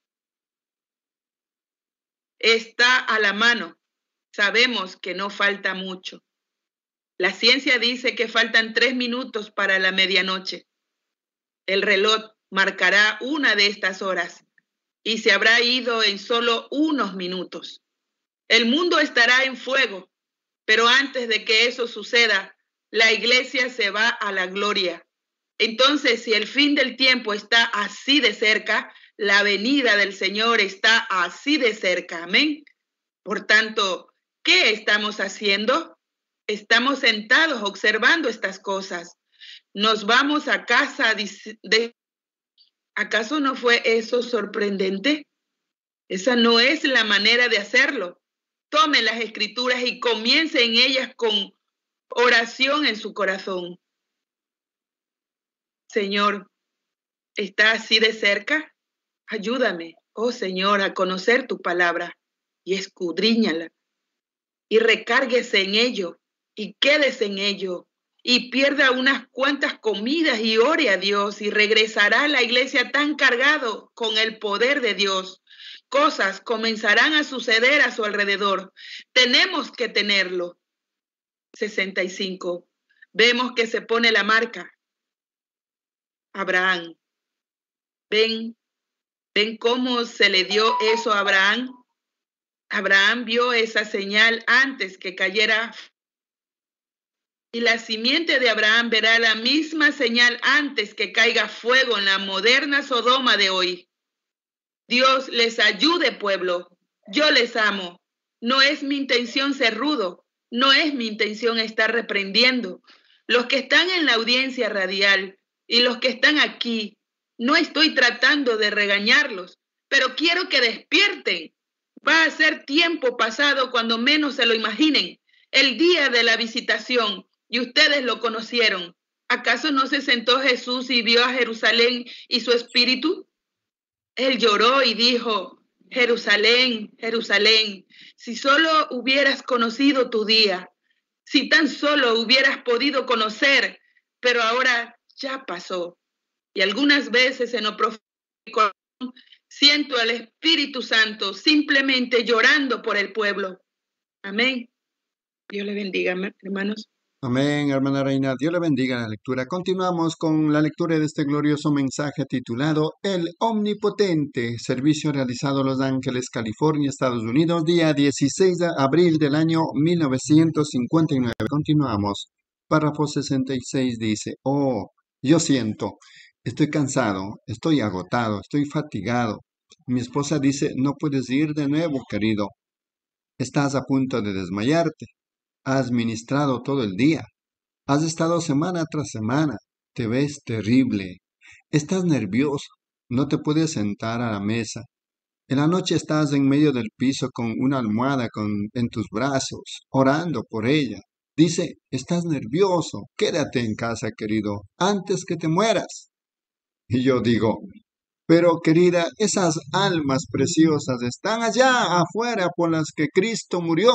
Está a la mano. Sabemos que no falta mucho. La ciencia dice que faltan 3 minutos para la medianoche. El reloj marcará una de estas horas y se habrá ido en solo unos minutos. El mundo estará en fuego, pero antes de que eso suceda, la iglesia se va a la gloria. Entonces, si el fin del tiempo está así de cerca, la venida del Señor está así de cerca. Amén. Por tanto, ¿qué estamos haciendo? Estamos sentados observando estas cosas. Nos vamos a casa ¿Acaso no fue eso sorprendente? Esa no es la manera de hacerlo. Tome las escrituras y comience en ellas con oración en su corazón. Señor, ¿está así de cerca? Ayúdame, oh Señor, a conocer tu palabra y escudriñala y recárguese en ello y quédese en ello y pierda unas cuantas comidas y ore a Dios y regresará a la iglesia tan cargado con el poder de Dios. Cosas comenzarán a suceder a su alrededor. Tenemos que tenerlo. 65. Vemos que se pone la marca. Abraham. ¿Ven cómo se le dio eso a Abraham? Abraham vio esa señal antes que cayera. Y la simiente de Abraham verá la misma señal antes que caiga fuego en la moderna Sodoma de hoy. Dios les ayude, pueblo. Yo les amo. No es mi intención ser rudo. No es mi intención estar reprendiendo. Los que están en la audiencia radial y los que están aquí, no estoy tratando de regañarlos, pero quiero que despierten. Va a ser tiempo pasado cuando menos se lo imaginen. El día de la visitación, y ustedes lo conocieron. ¿Acaso no se sentó Jesús y vio a Jerusalén y su espíritu? Él lloró y dijo: Jerusalén, Jerusalén, si solo hubieras conocido tu día, si tan solo hubieras podido conocer, pero ahora ya pasó. Y algunas veces en lo profundo siento al Espíritu Santo simplemente llorando por el pueblo. Amén. Dios le bendiga, hermanos. Amén, hermana Reina. Dios le bendiga la lectura. Continuamos con la lectura de este glorioso mensaje titulado El Omnipotente, servicio realizado en Los Ángeles, California, Estados Unidos, día 16 de abril del año 1959. Continuamos. Párrafo 66 dice: Oh, yo siento, estoy cansado, estoy agotado, estoy fatigado. Mi esposa dice: No puedes ir de nuevo, querido. Estás a punto de desmayarte. Has ministrado todo el día. Has estado semana tras semana. Te ves terrible. Estás nervioso. No te puedes sentar a la mesa. En la noche estás en medio del piso con una almohada en tus brazos, orando por ella. Dice: estás nervioso. Quédate en casa, querido, antes que te mueras. Y yo digo: pero querida, esas almas preciosas están allá afuera por las que Cristo murió.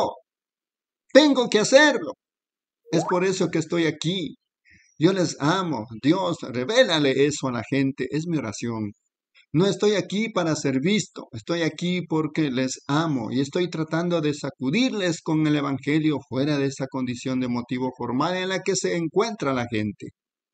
Tengo que hacerlo. Es por eso que estoy aquí. Yo les amo. Dios, revélale eso a la gente. Es mi oración. No estoy aquí para ser visto. Estoy aquí porque les amo y estoy tratando de sacudirles con el Evangelio fuera de esa condición de motivo formal en la que se encuentra la gente.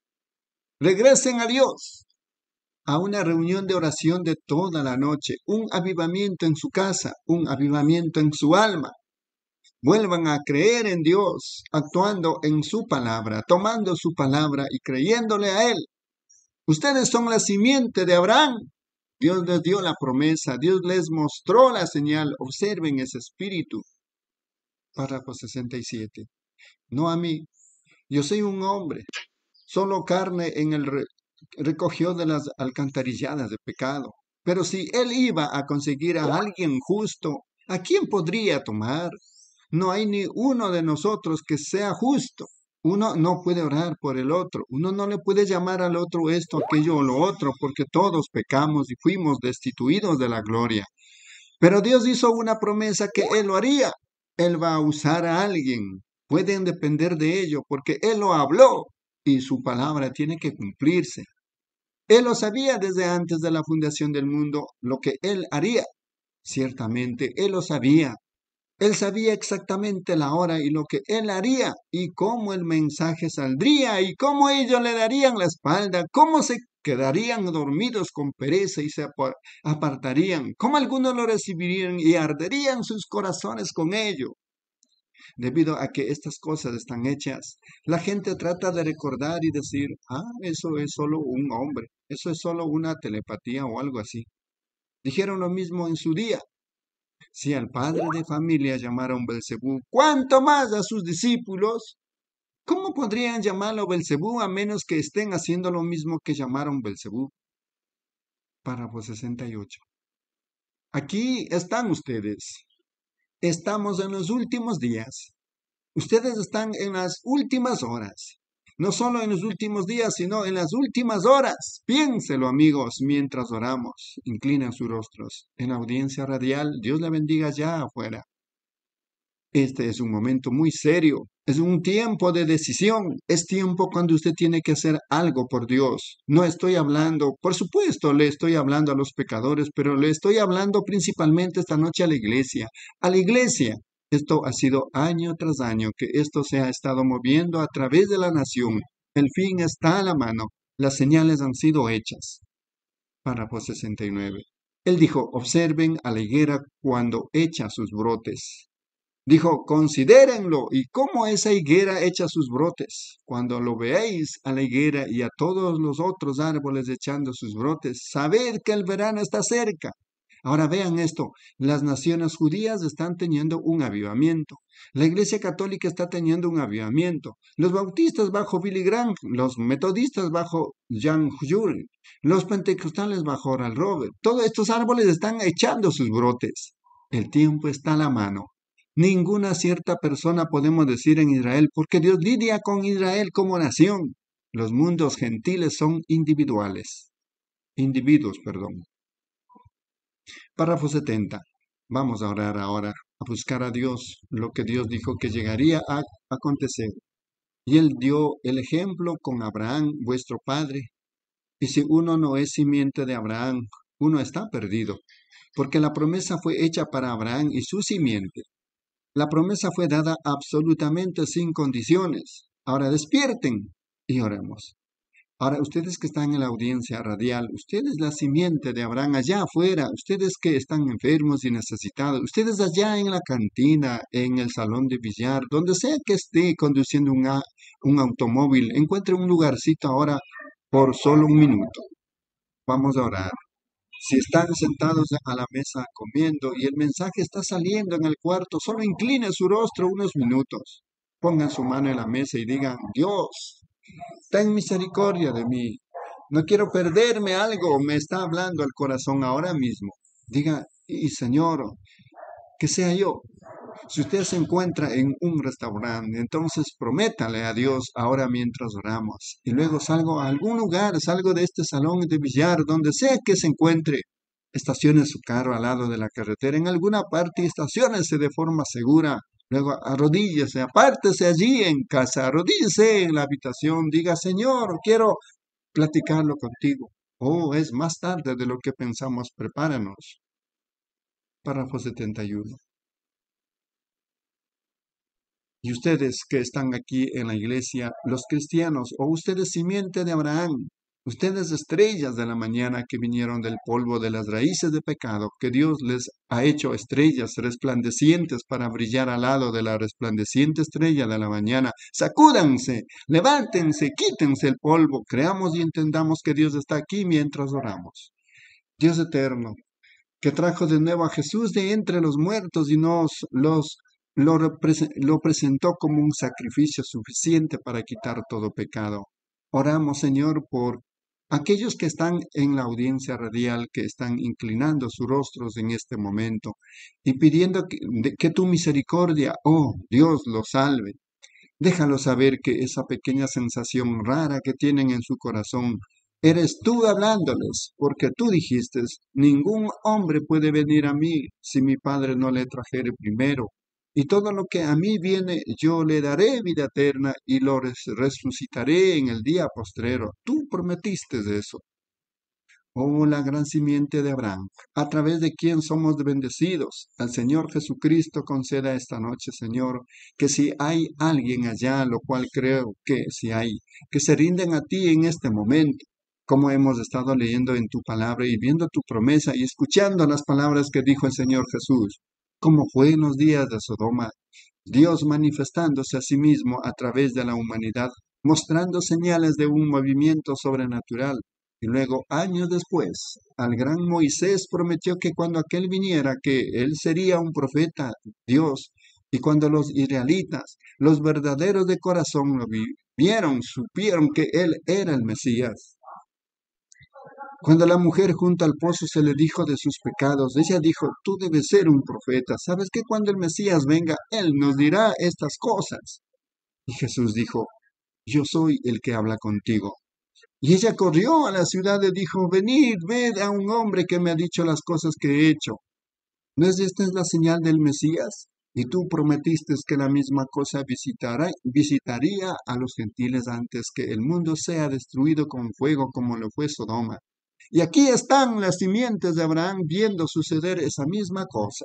Regresen a Dios, a una reunión de oración de toda la noche, un avivamiento en su casa, un avivamiento en su alma. Vuelvan a creer en Dios, actuando en su palabra, tomando su palabra y creyéndole a Él. Ustedes son la simiente de Abraham. Dios les dio la promesa, Dios les mostró la señal. Observen ese espíritu. Párrafo 67. No a mí. Yo soy un hombre, solo carne en el recogió de las alcantarilladas de pecado. Pero si Él iba a conseguir a alguien justo, ¿a quién podría tomar? No hay ni uno de nosotros que sea justo. Uno no puede orar por el otro. Uno no le puede llamar al otro esto, aquello o lo otro, porque todos pecamos y fuimos destituidos de la gloria. Pero Dios hizo una promesa que Él lo haría. Él va a usar a alguien. Pueden depender de ello porque Él lo habló y su palabra tiene que cumplirse. Él lo sabía desde antes de la fundación del mundo, lo que Él haría. Ciertamente, Él lo sabía. Él sabía exactamente la hora y lo que Él haría y cómo el mensaje saldría y cómo ellos le darían la espalda, cómo se quedarían dormidos con pereza y se apartarían, cómo algunos lo recibirían y arderían sus corazones con ello. Debido a que estas cosas están hechas, la gente trata de recordar y decir: eso es solo un hombre, eso es solo una telepatía o algo así. Dijeron lo mismo en su día. Si al padre de familia llamaron Belcebú, ¿cuánto más a sus discípulos? ¿Cómo podrían llamarlo Belcebú a menos que estén haciendo lo mismo que llamaron Belcebú? Párrafo 68. Aquí están ustedes. Estamos en los últimos días. Ustedes están en las últimas horas. no solo en los últimos días, sino en las últimas horas. Piénselo, amigos, mientras oramos. Inclinan sus rostros. En la audiencia radial, Dios la bendiga allá afuera. Este es un momento muy serio. Es un tiempo de decisión. Es tiempo cuando usted tiene que hacer algo por Dios. No estoy hablando, por supuesto, le estoy hablando a los pecadores, pero le estoy hablando principalmente esta noche a la iglesia. A la iglesia. Esto ha sido año tras año que esto se ha estado moviendo a través de la nación. El fin está a la mano. Las señales han sido hechas. Párrafo 69. Él dijo, observen a la higuera cuando echa sus brotes. Dijo, considérenlo y cómo esa higuera echa sus brotes. Cuando lo veáis a la higuera y a todos los otros árboles echando sus brotes, sabed que el verano está cerca. Ahora vean esto, las naciones judías están teniendo un avivamiento. La Iglesia Católica está teniendo un avivamiento. Los bautistas bajo Billy Graham, los metodistas bajo Jan Hus, los pentecostales bajo Oral Roberts. Todos estos árboles están echando sus brotes. El tiempo está a la mano. Ninguna cierta persona podemos decir en Israel, porque Dios lidia con Israel como nación. Los mundos gentiles son individuos, perdón. Párrafo 70. Vamos a orar ahora, a buscar a Dios, lo que Dios dijo que llegaría a acontecer. Y Él dio el ejemplo con Abraham, vuestro padre. Y si uno no es simiente de Abraham, uno está perdido, porque la promesa fue hecha para Abraham y su simiente. La promesa fue dada absolutamente sin condiciones. Ahora despierten y oremos. Ahora, ustedes que están en la audiencia radial, ustedes la simiente de Abraham allá afuera, ustedes que están enfermos y necesitados, ustedes allá en la cantina, en el salón de billar, donde sea que esté conduciendo un automóvil, encuentre un lugarcito ahora por solo un minuto. Vamos a orar. Si están sentados a la mesa comiendo y el mensaje está saliendo en el cuarto, solo incline su rostro unos minutos. Pongan su mano en la mesa y digan, Dios, ten misericordia de mí. No quiero perderme algo, me está hablando al corazón ahora mismo. Diga, y Señor, que sea yo. Si usted se encuentra en un restaurante, entonces prométale a Dios ahora mientras oramos. Y luego salgo a algún lugar, salgo de este salón de billar, donde sea que se encuentre. Estacione su carro al lado de la carretera en alguna parte y estaciónese de forma segura. Luego arrodíllese, apártese allí en casa, arrodíllese en la habitación, diga, Señor, quiero platicarlo contigo. Oh, es más tarde de lo que pensamos, prepáranos. Párrafo 71. Y ustedes que están aquí en la iglesia, los cristianos, o ustedes simiente de Abraham, ustedes estrellas de la mañana que vinieron del polvo de las raíces de pecado, que Dios les ha hecho estrellas resplandecientes para brillar al lado de la resplandeciente estrella de la mañana. Sacúdanse, levántense, quítense el polvo, creamos y entendamos que Dios está aquí mientras oramos. Dios eterno, que trajo de nuevo a Jesús de entre los muertos y lo presentó como un sacrificio suficiente para quitar todo pecado. Oramos, Señor, por aquellos que están en la audiencia radial, que están inclinando sus rostros en este momento y pidiendo que tu misericordia, oh Dios, los salve. Déjalo saber que esa pequeña sensación rara que tienen en su corazón, eres tú hablándoles, porque tú dijiste, ningún hombre puede venir a mí si mi Padre no le trajere primero. Y todo lo que a mí viene, yo le daré vida eterna y lo resucitaré en el día postrero. Tú prometiste eso. Oh, la gran simiente de Abraham, a través de quien somos bendecidos. Al Señor Jesucristo conceda esta noche, Señor, que si hay alguien allá, lo cual creo que si hay, que se rinden a ti en este momento, como hemos estado leyendo en tu palabra y viendo tu promesa y escuchando las palabras que dijo el Señor Jesús, como fue en los días de Sodoma, Dios manifestándose a sí mismo a través de la humanidad, mostrando señales de un movimiento sobrenatural. Y luego, años después, al gran Moisés prometió que cuando aquel viniera, que él sería un profeta, Dios, y cuando los israelitas, los verdaderos de corazón, lo vieron, supieron que él era el Mesías. Cuando la mujer junto al pozo se le dijo de sus pecados, ella dijo, tú debes ser un profeta. ¿Sabes que cuando el Mesías venga, él nos dirá estas cosas? Y Jesús dijo, yo soy el que habla contigo. Y ella corrió a la ciudad y dijo, venid, ved a un hombre que me ha dicho las cosas que he hecho. ¿No es esta la señal del Mesías? Y tú prometiste que la misma cosa visitaría a los gentiles antes que el mundo sea destruido con fuego como lo fue Sodoma. Y aquí están las simientes de Abraham viendo suceder esa misma cosa.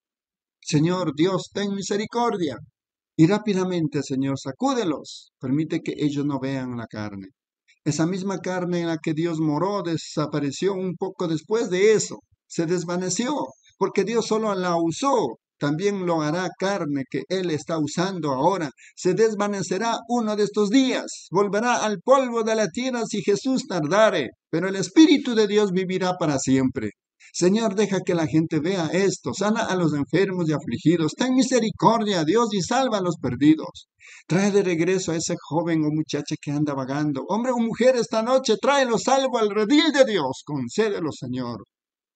Señor Dios, ten misericordia. Y rápidamente, Señor, sacúdelos. Permite que ellos no vean la carne. Esa misma carne en la que Dios moró desapareció un poco después de eso. Se desvaneció, porque Dios solo la usó. También lo hará carne que Él está usando ahora. Se desvanecerá uno de estos días. Volverá al polvo de la tierra si Jesús tardare. Pero el Espíritu de Dios vivirá para siempre. Señor, deja que la gente vea esto. Sana a los enfermos y afligidos. Ten misericordia, Dios, y salva a los perdidos. Trae de regreso a ese joven o muchacha que anda vagando. Hombre o mujer, esta noche tráelo salvo al redil de Dios. Concédelo, Señor.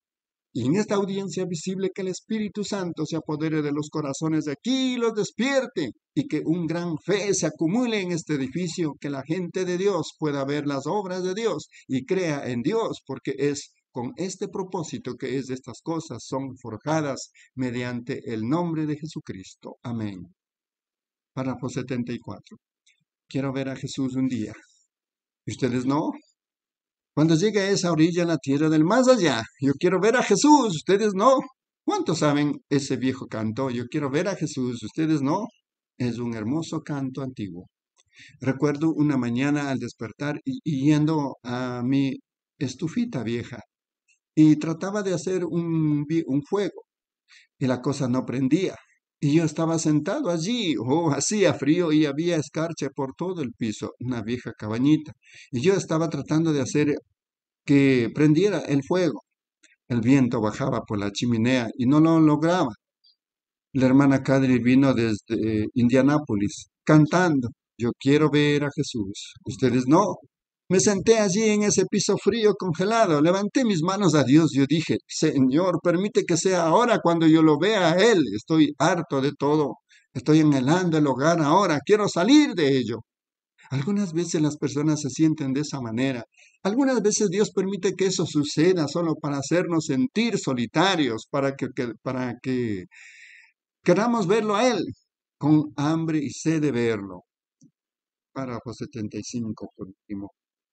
Y en esta audiencia visible que el Espíritu Santo se apodere de los corazones de aquí y los despierte. Y que un gran fe se acumule en este edificio. Que la gente de Dios pueda ver las obras de Dios y crea en Dios. Porque es con este propósito que es de estas cosas son forjadas mediante el nombre de Jesucristo. Amén. Párrafo 74. Quiero ver a Jesús un día. ¿Y ustedes no? Cuando llegue a esa orilla en la tierra del más allá, yo quiero ver a Jesús, ustedes no. ¿Cuántos saben ese viejo canto? Yo quiero ver a Jesús, ustedes no. Es un hermoso canto antiguo. Recuerdo una mañana al despertar y yendo a mi estufita vieja y trataba de hacer un fuego y la cosa no prendía. Y yo estaba sentado allí, hacía frío y había escarcha por todo el piso, una vieja cabañita. Y yo estaba tratando de hacer que prendiera el fuego. El viento bajaba por la chimenea y no lo lograba. La hermana Kadri vino desde Indianápolis cantando, yo quiero ver a Jesús. Ustedes no. Me senté allí en ese piso frío congelado, levanté mis manos a Dios, yo dije, Señor, permite que sea ahora cuando yo lo vea a Él. Estoy harto de todo, estoy anhelando el hogar ahora, quiero salir de ello. Algunas veces las personas se sienten de esa manera. Algunas veces Dios permite que eso suceda solo para hacernos sentir solitarios, para que queramos verlo a Él, con hambre y sed de verlo. Párrafo 75, por último.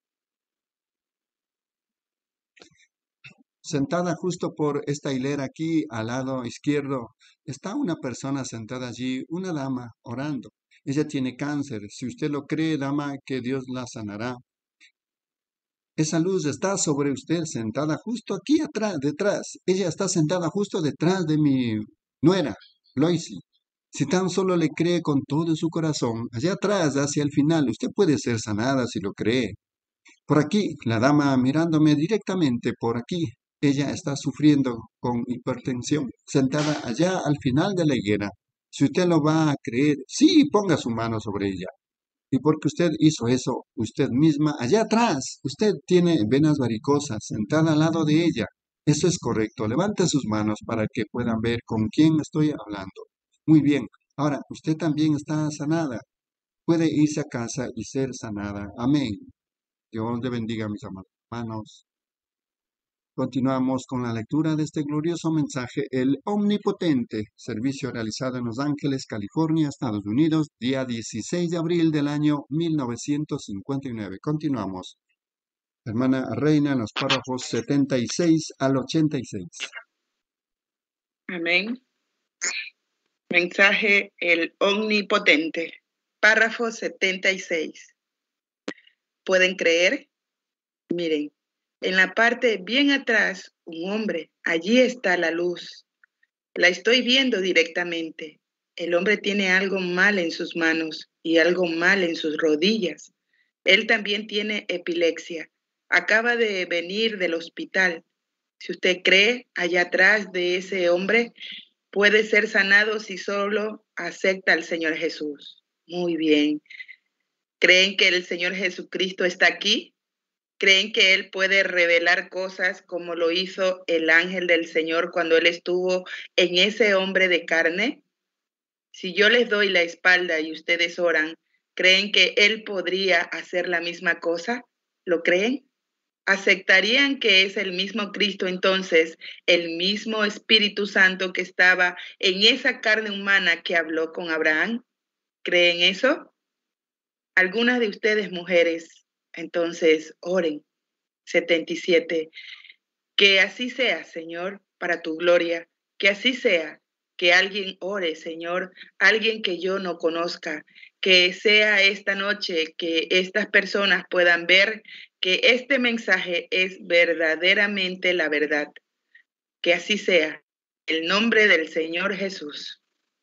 Sentada justo por esta hilera aquí, al lado izquierdo, está una persona sentada allí, una dama, orando. Ella tiene cáncer. Si usted lo cree, dama, que Dios la sanará. Esa luz está sobre usted, sentada justo aquí atrás, detrás. Ella está sentada justo detrás de mi nuera, Loisy. Si tan solo le cree con todo su corazón, allá atrás, hacia el final, usted puede ser sanada si lo cree. Por aquí, la dama mirándome directamente por aquí. Ella está sufriendo con hipertensión, sentada allá al final de la higuera. Si usted lo va a creer, sí, ponga su mano sobre ella. Y porque usted hizo eso, usted misma, allá atrás, usted tiene venas varicosas, sentada al lado de ella. Eso es correcto. Levante sus manos para que puedan ver con quién estoy hablando. Muy bien. Ahora, usted también está sanada. Puede irse a casa y ser sanada. Amén. Dios le bendiga, mis amados hermanos. Continuamos con la lectura de este glorioso mensaje, el Omnipotente, servicio realizado en Los Ángeles, California, Estados Unidos, día 16 de abril del año 1959. Continuamos. Hermana Reina, en los párrafos 76 al 86. Amén. Mensaje, el Omnipotente. Párrafo 76. ¿Pueden creer? Miren, en la parte bien atrás, un hombre. Allí está la luz. La estoy viendo directamente. El hombre tiene algo mal en sus manos y algo mal en sus rodillas. Él también tiene epilepsia. Acaba de venir del hospital. Si usted cree, allá atrás de ese hombre puede ser sanado si solo acepta al Señor Jesús. Muy bien. ¿Creen que el Señor Jesucristo está aquí? ¿Creen que Él puede revelar cosas como lo hizo el ángel del Señor cuando Él estuvo en ese hombre de carne? Si yo les doy la espalda y ustedes oran, ¿Creen que Él podría hacer la misma cosa? ¿Lo creen? ¿Aceptarían que es el mismo Cristo entonces, el mismo Espíritu Santo que estaba en esa carne humana que habló con Abraham? ¿Creen eso? Algunas de ustedes, mujeres, entonces oren. 77. Que así sea, Señor, para tu gloria. Que así sea. Que alguien ore, Señor, alguien que yo no conozca. Que sea esta noche que estas personas puedan ver que este mensaje es verdaderamente la verdad. Que así sea. En el nombre del Señor Jesús.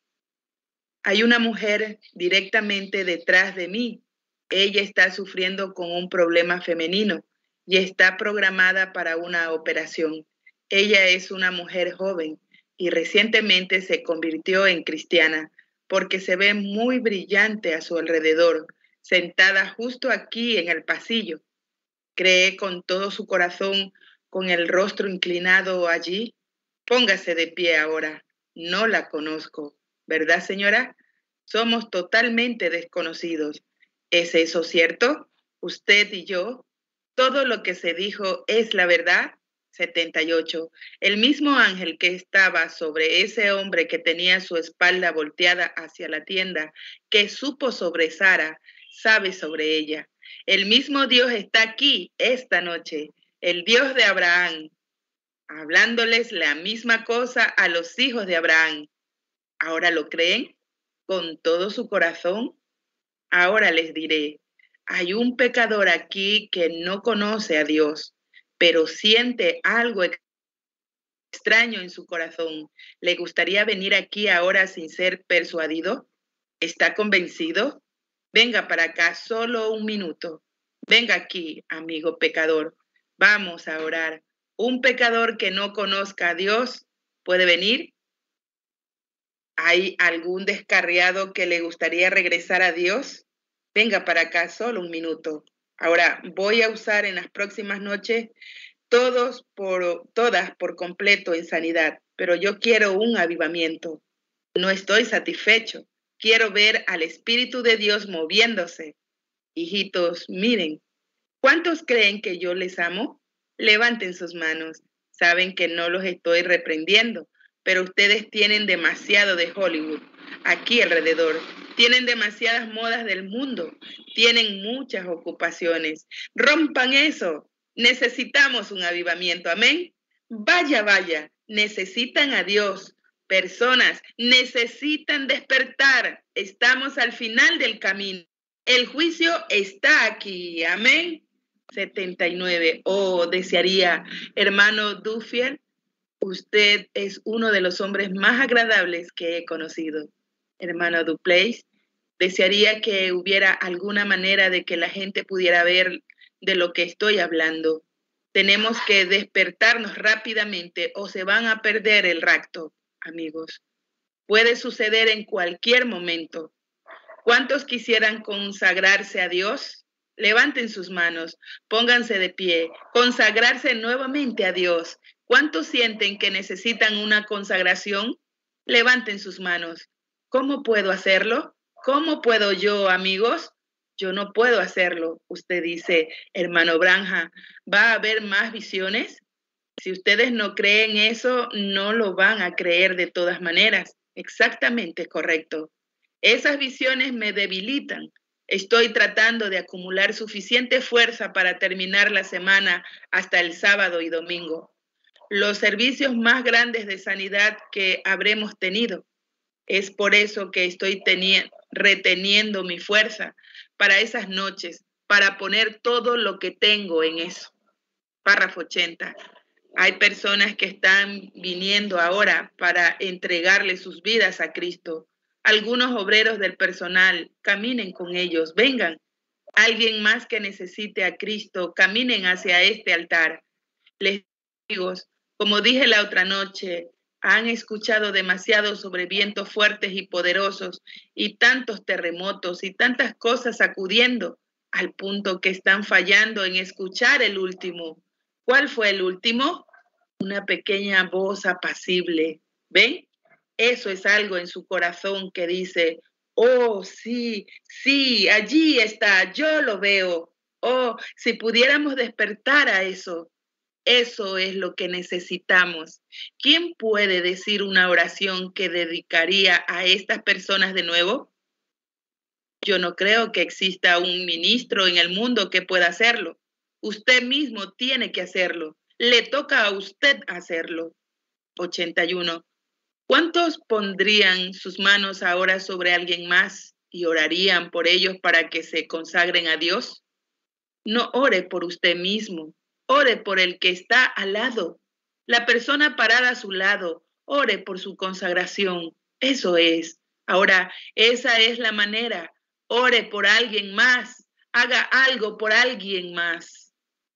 Hay una mujer directamente detrás de mí. Ella está sufriendo con un problema femenino y está programada para una operación. Ella es una mujer joven y recientemente se convirtió en cristiana porque se ve muy brillante a su alrededor, sentada justo aquí en el pasillo. Cree con todo su corazón, con el rostro inclinado allí. Póngase de pie ahora. No la conozco, ¿verdad, señora? Somos totalmente desconocidos. ¿Es eso cierto? Usted y yo. Todo lo que se dijo es la verdad. 78. El mismo ángel que estaba sobre ese hombre que tenía su espalda volteada hacia la tienda, que supo sobre Sara, sabe sobre ella. El mismo Dios está aquí esta noche, el Dios de Abraham, hablándoles la misma cosa a los hijos de Abraham. ¿Ahora lo creen? ¿Con todo su corazón? Ahora les diré, hay un pecador aquí que no conoce a Dios, pero siente algo extraño en su corazón. ¿Le gustaría venir aquí ahora sin ser persuadido? ¿Está convencido? Venga para acá solo un minuto. Venga aquí, amigo pecador. Vamos a orar. Un pecador que no conozca a Dios puede venir. ¿Hay algún descarriado que le gustaría regresar a Dios? Venga para acá solo un minuto. Ahora voy a usar en las próximas noches todas por completo en sanidad, pero yo quiero un avivamiento. No estoy satisfecho. Quiero ver al Espíritu de Dios moviéndose. Hijitos, miren, ¿cuántos creen que yo les amo? Levanten sus manos. Saben que no los estoy reprendiendo, pero ustedes tienen demasiado de Hollywood aquí alrededor. Tienen demasiadas modas del mundo. Tienen muchas ocupaciones. Rompan eso. Necesitamos un avivamiento. Amén. Vaya, vaya. Necesitan a Dios. Personas necesitan despertar. Estamos al final del camino. El juicio está aquí. Amén. 79. Oh, desearía, hermano Duffield, usted es uno de los hombres más agradables que he conocido. Hermano Duplace, desearía que hubiera alguna manera de que la gente pudiera ver de lo que estoy hablando. Tenemos que despertarnos rápidamente o se van a perder el rapto, amigos. Puede suceder en cualquier momento. ¿Cuántos quisieran consagrarse a Dios? Levanten sus manos, pónganse de pie, consagrarse nuevamente a Dios. ¿Cuántos sienten que necesitan una consagración? Levanten sus manos. ¿Cómo puedo hacerlo? ¿Cómo puedo yo, amigos? Yo no puedo hacerlo. Usted dice, hermano Branja, ¿va a haber más visiones? Si ustedes no creen eso, no lo van a creer de todas maneras. Exactamente correcto. Esas visiones me debilitan. Estoy tratando de acumular suficiente fuerza para terminar la semana hasta el sábado y domingo. Los servicios más grandes de sanidad que habremos tenido. Es por eso que estoy reteniendo mi fuerza para esas noches, para poner todo lo que tengo en eso. Párrafo 80. Hay personas que están viniendo ahora para entregarle sus vidas a Cristo. Algunos obreros del personal, caminen con ellos, vengan. Alguien más que necesite a Cristo, caminen hacia este altar. Les digo, como dije la otra noche, han escuchado demasiado sobre vientos fuertes y poderosos y tantos terremotos y tantas cosas sacudiendo al punto que están fallando en escuchar el último. ¿Cuál fue el último? Una pequeña voz apacible. ¿Ven? Eso es algo en su corazón que dice, Oh, sí, sí, allí está, yo lo veo. Oh, si pudiéramos despertar a eso. Eso es lo que necesitamos. ¿Quién puede decir una oración que dedicaría a estas personas de nuevo? Yo no creo que exista un ministro en el mundo que pueda hacerlo. Usted mismo tiene que hacerlo. Le toca a usted hacerlo. 81. ¿Cuántos pondrían sus manos ahora sobre alguien más y orarían por ellos para que se consagren a Dios? No ore por usted mismo, ore por el que está al lado. La persona parada a su lado, ore por su consagración. Eso es. Ahora, esa es la manera. Ore por alguien más, haga algo por alguien más.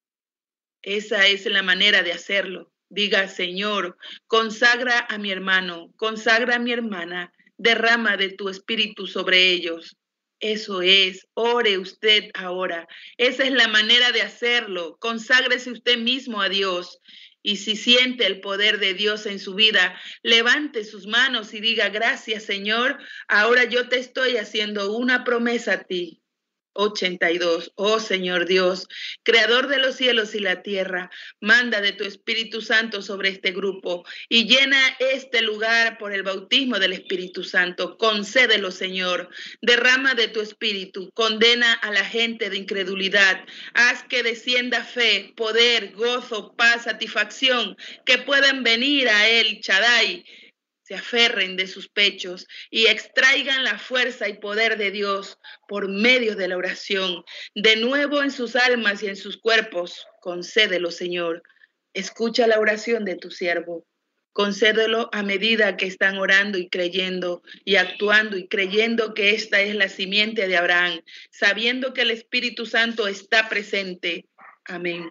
Esa es la manera de hacerlo. Diga, Señor, consagra a mi hermano, consagra a mi hermana, derrama de tu espíritu sobre ellos. Eso es, ore usted ahora. Esa es la manera de hacerlo. Conságrese usted mismo a Dios. Y si siente el poder de Dios en su vida, levante sus manos y diga, gracias, Señor. Ahora yo te estoy haciendo una promesa a ti. 82. Oh Señor Dios, creador de los cielos y la tierra, manda de tu Espíritu Santo sobre este grupo y llena este lugar por el bautismo del Espíritu Santo. Concédelo, Señor. Derrama de tu Espíritu, condena a la gente de incredulidad. Haz que descienda fe, poder, gozo, paz, satisfacción, que puedan venir a él, Shaddai, se aferren de sus pechos y extraigan la fuerza y poder de Dios por medio de la oración, de nuevo en sus almas y en sus cuerpos. Concédelo, Señor. Escucha la oración de tu siervo. Concédelo a medida que están orando y creyendo y actuando y creyendo que esta es la simiente de Abraham, sabiendo que el Espíritu Santo está presente. Amén.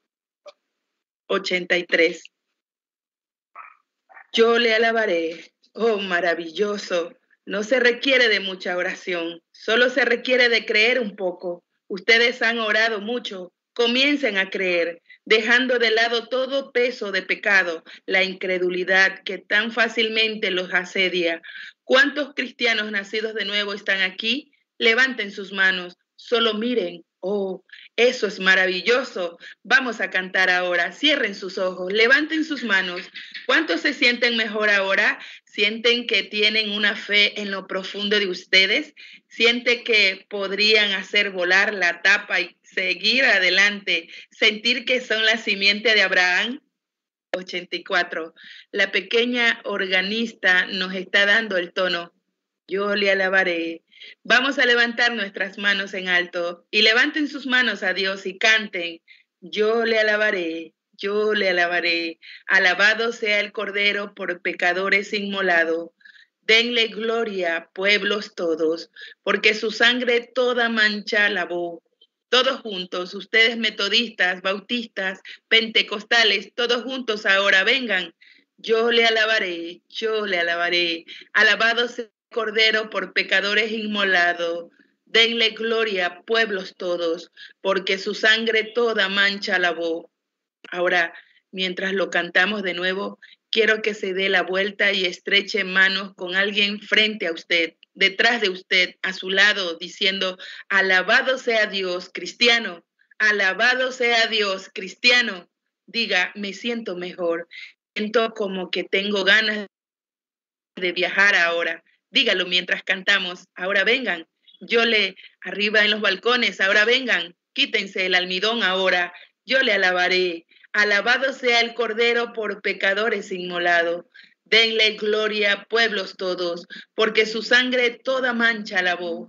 83. Yo le alabaré. Oh, maravilloso. No se requiere de mucha oración, solo se requiere de creer un poco. Ustedes han orado mucho. Comiencen a creer, dejando de lado todo peso de pecado, la incredulidad que tan fácilmente los asedia. ¿Cuántos cristianos nacidos de nuevo están aquí? Levanten sus manos, solo miren. Oh, eso es maravilloso. Vamos a cantar ahora. Cierren sus ojos, levanten sus manos. ¿Cuántos se sienten mejor ahora? ¿Sienten que tienen una fe en lo profundo de ustedes? ¿Sienten que podrían hacer volar la tapa y seguir adelante? ¿Sentir que son la simiente de Abraham? 84. La pequeña organista nos está dando el tono. Yo le alabaré. Vamos a levantar nuestras manos en alto y levanten sus manos a Dios y canten. Yo le alabaré, yo le alabaré. Alabado sea el Cordero por pecadores inmolado. Denle gloria, pueblos todos, porque su sangre toda mancha lavó. Todos juntos, ustedes metodistas, bautistas, pentecostales, todos juntos ahora vengan. Yo le alabaré, yo le alabaré. Alabado sea Cordero por pecadores inmolado. Denle gloria, pueblos todos, porque su sangre toda mancha lavó. Ahora, mientras lo cantamos de nuevo, quiero que se dé la vuelta y estreche manos con alguien frente a usted, detrás de usted, a su lado, diciendo, alabado sea Dios, cristiano, alabado sea Dios, cristiano. Diga, me siento mejor, siento como que tengo ganas de viajar ahora. Dígalo mientras cantamos. Ahora vengan. Yo le arriba en los balcones. Ahora vengan. Quítense el almidón ahora. Yo le alabaré. Alabado sea el Cordero por pecadores inmolado. Denle gloria, pueblos todos, porque su sangre toda mancha lavó.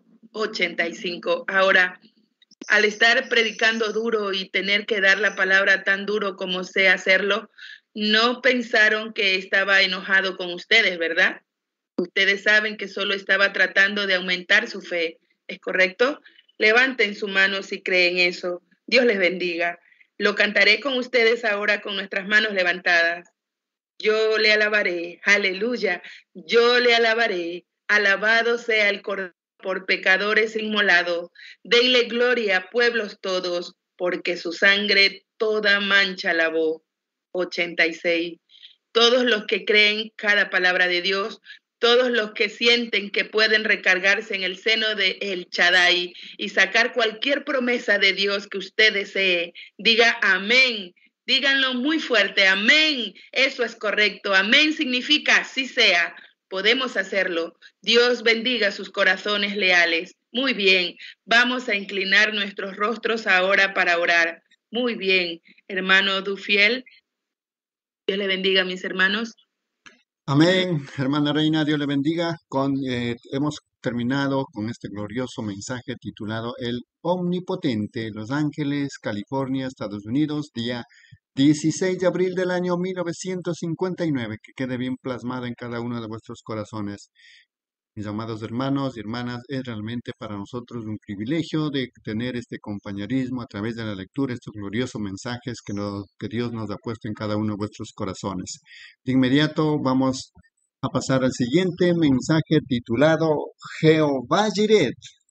85. Ahora, al estar predicando duro y tener que dar la palabra tan duro como sé hacerlo, no pensaron que estaba enojado con ustedes, ¿verdad? Ustedes saben que solo estaba tratando de aumentar su fe, ¿es correcto? Levanten su mano si creen eso. Dios les bendiga. Lo cantaré con ustedes ahora con nuestras manos levantadas. Yo le alabaré, aleluya, yo le alabaré. Alabado sea el Cordero por pecadores inmolado. Denle gloria, pueblos todos, porque su sangre toda mancha lavó. 86. Todos los que creen cada palabra de Dios, todos los que sienten que pueden recargarse en el seno de El Shaddai y sacar cualquier promesa de Dios que usted desee, diga amén. Díganlo muy fuerte, amén. Eso es correcto. Amén significa así sea. Podemos hacerlo. Dios bendiga sus corazones leales. Muy bien. Vamos a inclinar nuestros rostros ahora para orar. Muy bien, hermano Dufiel. Dios le bendiga, mis hermanos. Amén, hermana Reina, Dios le bendiga. Hemos terminado con este glorioso mensaje titulado El Omnipotente, Los Ángeles, California, Estados Unidos, día 16 de abril del año 1959. Que quede bien plasmado en cada uno de vuestros corazones. Mis amados hermanos y hermanas, es realmente para nosotros un privilegio de tener este compañerismo a través de la lectura, estos gloriosos mensajes que Dios nos ha puesto en cada uno de vuestros corazones. De inmediato vamos a pasar al siguiente mensaje titulado Jehová Jireh.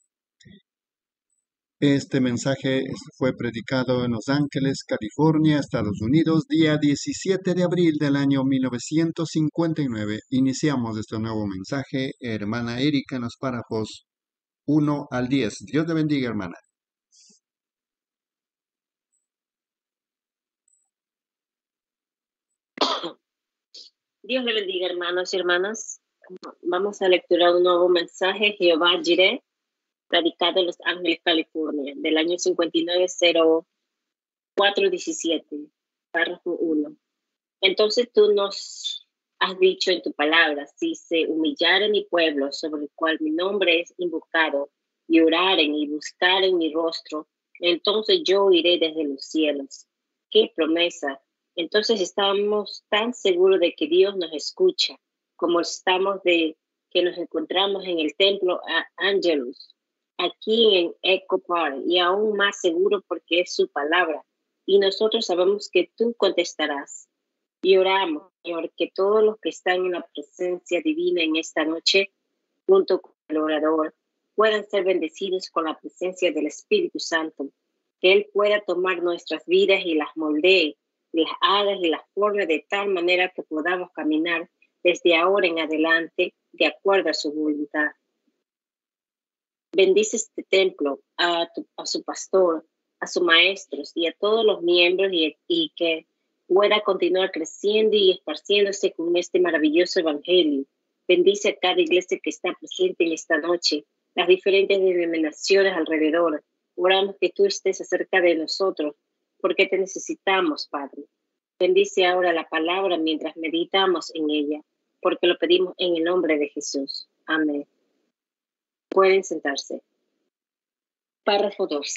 Este mensaje fue predicado en Los Ángeles, California, Estados Unidos, día 17 de abril del año 1959. Iniciamos este nuevo mensaje, hermana Erika, en los párrafos 1 al 10. Dios le bendiga, hermana. Dios le bendiga, hermanos y hermanas. Vamos a lecturar un nuevo mensaje, Jehová Jireh, predicado en Los Ángeles, California, del año 590417, párrafo 1. Entonces tú nos has dicho en tu palabra, si se humillare mi pueblo, sobre el cual mi nombre es invocado, y oraren y buscaren mi rostro, entonces yo iré desde los cielos. ¡Qué promesa! Entonces estamos tan seguros de que Dios nos escucha, como estamos de que nos encontramos en el templo Angelus, aquí en Echo Park, y aún más seguro porque es su palabra. Y nosotros sabemos que tú contestarás. Y oramos, Señor, que todos los que están en la presencia divina en esta noche, junto con el orador, puedan ser bendecidos con la presencia del Espíritu Santo, que Él pueda tomar nuestras vidas y las moldee, las haga y las forme de tal manera que podamos caminar desde ahora en adelante de acuerdo a su voluntad. Bendice este templo, a su pastor, a sus maestros y a todos los miembros y que pueda continuar creciendo y esparciéndose con este maravilloso evangelio. Bendice a cada iglesia que está presente en esta noche, las diferentes denominaciones alrededor. Oramos que tú estés acerca de nosotros, porque te necesitamos, Padre. Bendice ahora la palabra mientras meditamos en ella, porque lo pedimos en el nombre de Jesús. Amén. Pueden sentarse. Párrafo 2.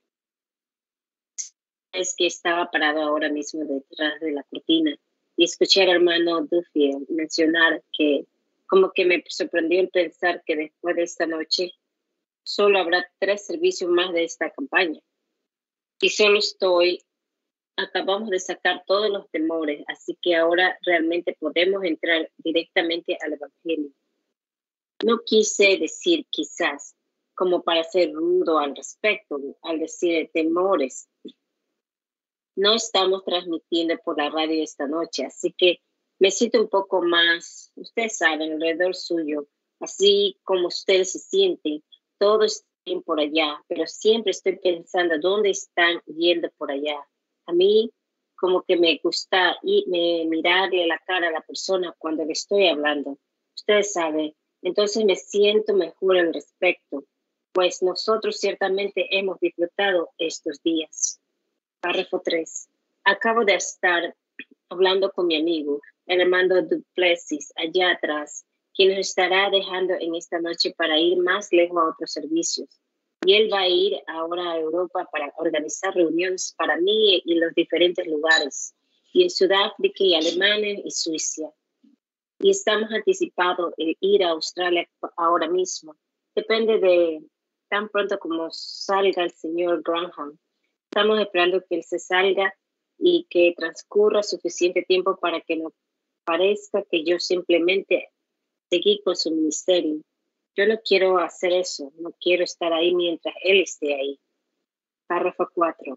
Es que estaba parado ahora mismo detrás de la cortina y escuché al hermano Dufiel mencionar que como que me sorprendió el pensar que después de esta noche solo habrá 3 servicios más de esta campaña. Y acabamos de sacar todos los temores, así que ahora realmente podemos entrar directamente al evangelio. No quise decir quizás como para ser rudo al respecto, al decir temores. No estamos transmitiendo por la radio esta noche, así que me siento un poco más, ustedes saben, alrededor suyo, así como ustedes se sienten, todos están por allá, pero siempre estoy pensando dónde están yendo por allá. A mí como que me gusta mirarle la cara a la persona cuando le estoy hablando. Ustedes saben, entonces me siento mejor al respecto, pues nosotros ciertamente hemos disfrutado estos días. Párrafo 3. Acabo de estar hablando con mi amigo, el hermano Duplessis, allá atrás, quien nos estará dejando en esta noche para ir más lejos a otros servicios. Y él va a ir ahora a Europa para organizar reuniones para mí y los diferentes lugares, y en Sudáfrica y Alemania y Suiza. Y estamos anticipados en ir a Australia ahora mismo. Depende de tan pronto como salga el señor Graham. Estamos esperando que él se salga y que transcurra suficiente tiempo para que no parezca que yo simplemente seguí con su ministerio. Yo no quiero hacer eso, no quiero estar ahí mientras él esté ahí. Párrafo 4.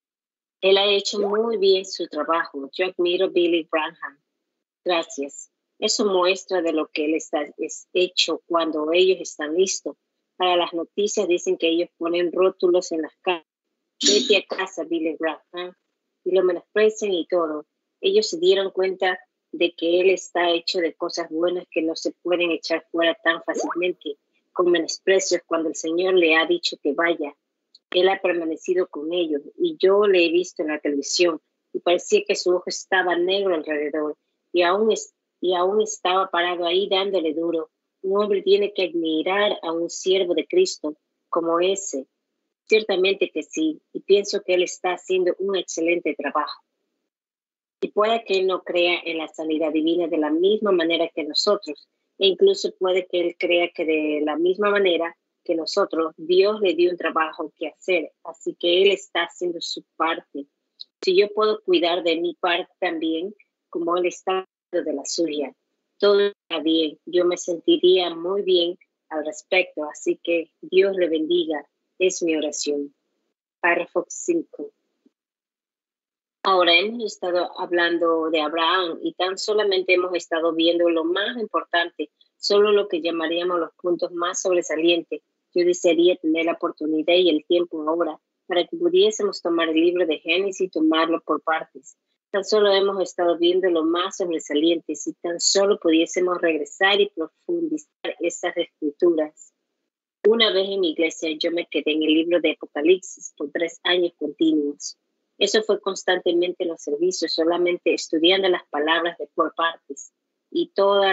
Él ha hecho muy bien su trabajo. Yo admiro a Billy Branham. Gracias. Eso muestra de lo que Él es hecho cuando ellos están listos. Para las noticias dicen que ellos ponen rótulos en las calles. Vete a casa, Billy Graham. ¿Eh? Y lo menosprecian y todo. Ellos se dieron cuenta de que Él está hecho de cosas buenas que no se pueden echar fuera tan fácilmente, con menosprecios cuando el Señor le ha dicho que vaya. Él ha permanecido con ellos y yo le he visto en la televisión y parecía que su ojo estaba negro alrededor y aún estaba parado ahí dándole duro. Un hombre tiene que admirar a un siervo de Cristo como ese. Ciertamente que sí, y pienso que él está haciendo un excelente trabajo. Y puede que él no crea en la sanidad divina de la misma manera que nosotros, e incluso puede que él crea que de la misma manera que nosotros, Dios le dio un trabajo que hacer, así que él está haciendo su parte. Si yo puedo cuidar de mi parte también, como él está de la suya, todo está bien, yo me sentiría muy bien al respecto, así que Dios le bendiga, es mi oración. Párrafo 5. Ahora hemos estado hablando de Abraham y tan solamente hemos estado viendo lo más importante, solo lo que llamaríamos los puntos más sobresalientes. Yo desearía tener la oportunidad y el tiempo ahora para que pudiésemos tomar el libro de Génesis y tomarlo por partes. Tan solo hemos estado viendo lo más sobresaliente, si tan solo pudiésemos regresar y profundizar estas escrituras. Una vez en mi iglesia yo me quedé en el libro de Apocalipsis por 3 años continuos. Eso fue constantemente en los servicios, solamente estudiando las palabras de por partes y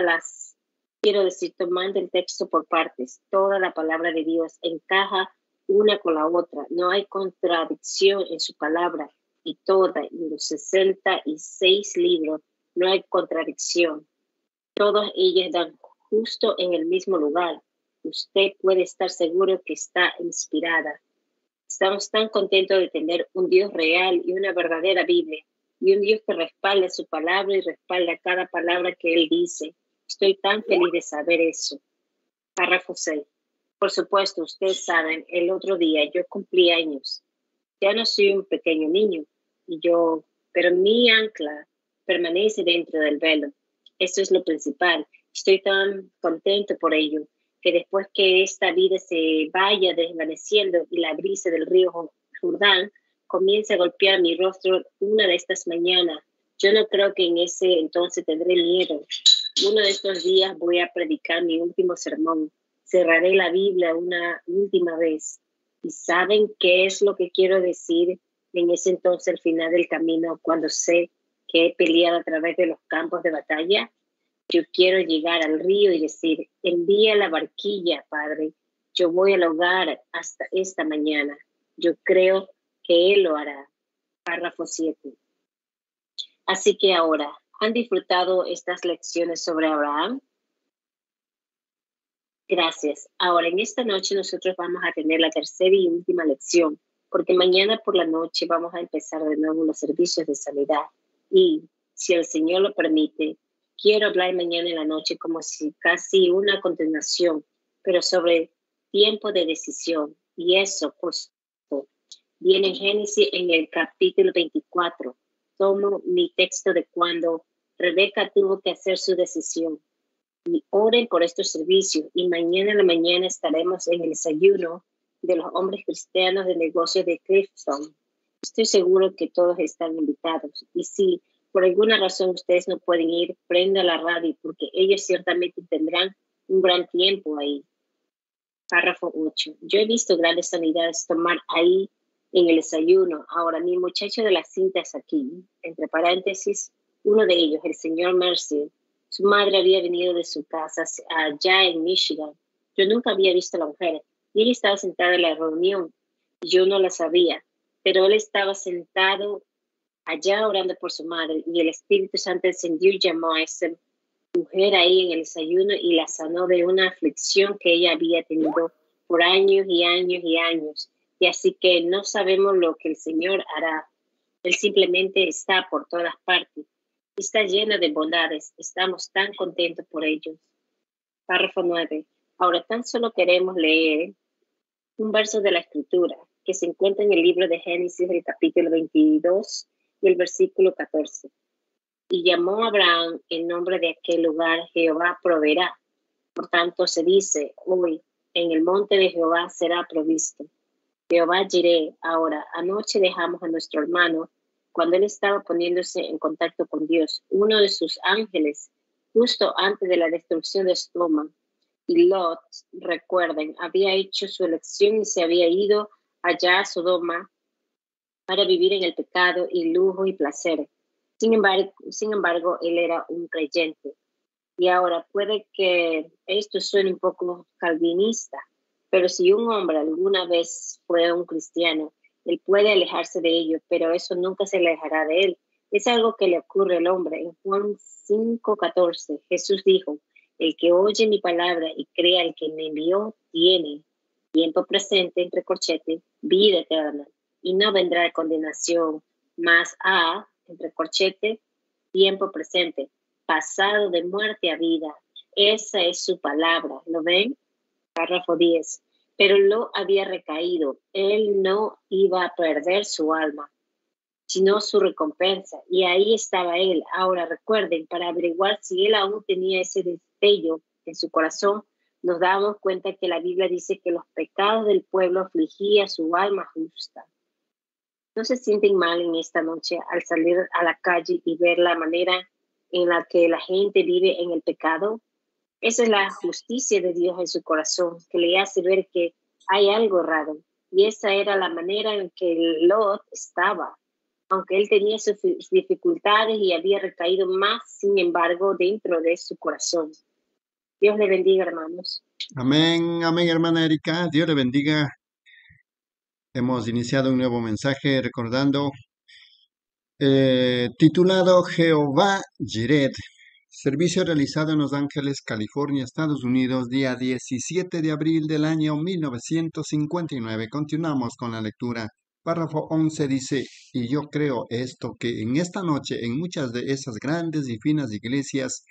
tomando el texto por partes. Toda la palabra de Dios encaja una con la otra. No hay contradicción en su palabra y en los 66 libros no hay contradicción. Todas ellas dan justo en el mismo lugar. Usted puede estar seguro que está inspirada. Estamos tan contentos de tener un Dios real y una verdadera Biblia, y un Dios que respalda su palabra y respalda cada palabra que Él dice. Estoy tan feliz de saber eso. Párrafo 6. Por supuesto, ustedes saben, el otro día yo cumplí años. Ya no soy un pequeño niño, pero mi ancla permanece dentro del velo. Eso es lo principal. Estoy tan contento por ello, que después que esta vida se vaya desvaneciendo y la brisa del río Jordán comience a golpear mi rostro una de estas mañanas, yo no creo que en ese entonces tendré miedo. Uno de estos días voy a predicar mi último sermón. Cerraré la Biblia una última vez. ¿Y saben qué es lo que quiero decir en ese entonces al final del camino, cuando sé que he peleado a través de los campos de batalla? Yo quiero llegar al río y decir, envía la barquilla, Padre. Yo voy al hogar hasta esta mañana. Yo creo que Él lo hará. Párrafo 7. Así que ahora, ¿han disfrutado estas lecciones sobre Abraham? Gracias. Ahora, en esta noche nosotros vamos a tener la tercera y última lección, porque mañana por la noche vamos a empezar de nuevo los servicios de sanidad. Y si el Señor lo permite, quiero hablar mañana en la noche como si casi una continuación, pero sobre tiempo de decisión. Y eso, por supuesto, viene en Génesis en el capítulo 24. Tomo mi texto de cuando Rebeca tuvo que hacer su decisión. Y oren por estos servicios. Y mañana en la mañana estaremos en el desayuno de los hombres cristianos de negocios de Clifton. Estoy seguro que todos están invitados. Y si por alguna razón ustedes no pueden ir, prenda la radio porque ellos ciertamente tendrán un gran tiempo ahí. Párrafo 8. Yo he visto grandes sanidades tomar ahí en el desayuno. Ahora, mi muchacho de las cintas aquí, entre paréntesis, uno de ellos, el señor Mercy, su madre había venido de su casa allá en Michigan. Yo nunca había visto a la mujer. Y él estaba sentado en la reunión. Yo no la sabía, pero él estaba sentado allá orando por su madre y el Espíritu Santo encendió y llamó a esa mujer ahí en el desayuno y la sanó de una aflicción que ella había tenido por años y años y años. Y así que no sabemos lo que el Señor hará. Él simplemente está por todas partes. Está lleno de bondades. Estamos tan contentos por ellos. Párrafo 9. Ahora tan solo queremos leer un verso de la Escritura que se encuentra en el libro de Génesis, el capítulo 22 y el versículo 14. Y llamó a Abraham el nombre de aquel lugar, Jehová proveerá. Por tanto se dice, hoy en el monte de Jehová será provisto. Jehová Jireh. Ahora, anoche dejamos a nuestro hermano cuando él estaba poniéndose en contacto con Dios, uno de sus ángeles, justo antes de la destrucción de Sodoma. Y Lot, recuerden, había hecho su elección y se había ido allá a Sodoma para vivir en el pecado y lujo y placer. Sin embargo, él era un creyente. Y ahora puede que esto suene un poco calvinista, pero si un hombre alguna vez fue un cristiano, él puede alejarse de ello, pero eso nunca se alejará de él. Es algo que le ocurre al hombre. En Juan 5:14, Jesús dijo, el que oye mi palabra y crea el que me envió, tiene tiempo presente, entre corchetes, vida eterna, y no vendrá condenación, más a, entre corchetes, tiempo presente, pasado de muerte a vida. Esa es su palabra. ¿Lo ven? Párrafo 10. Pero Lot había recaído. Él no iba a perder su alma, sino su recompensa. Y ahí estaba él. Ahora recuerden, para averiguar si él aún tenía ese destello en su corazón, nos damos cuenta que la Biblia dice que los pecados del pueblo afligía su alma justa. ¿No se sienten mal en esta noche al salir a la calle y ver la manera en la que la gente vive en el pecado? Esa es la justicia de Dios en su corazón, que le hace ver que hay algo raro. Y esa era la manera en que Lot estaba. Aunque él tenía sus dificultades y había recaído más, sin embargo, dentro de su corazón. Dios le bendiga, hermanos. Amén, amén, hermana Erika. Dios le bendiga. Hemos iniciado un nuevo mensaje recordando titulado Jehová Jireh. Servicio realizado en Los Ángeles, California, Estados Unidos, día 17 de abril del año 1959. Continuamos con la lectura. Párrafo 11 dice, y yo creo esto, que en esta noche en muchas de esas grandes y finas iglesias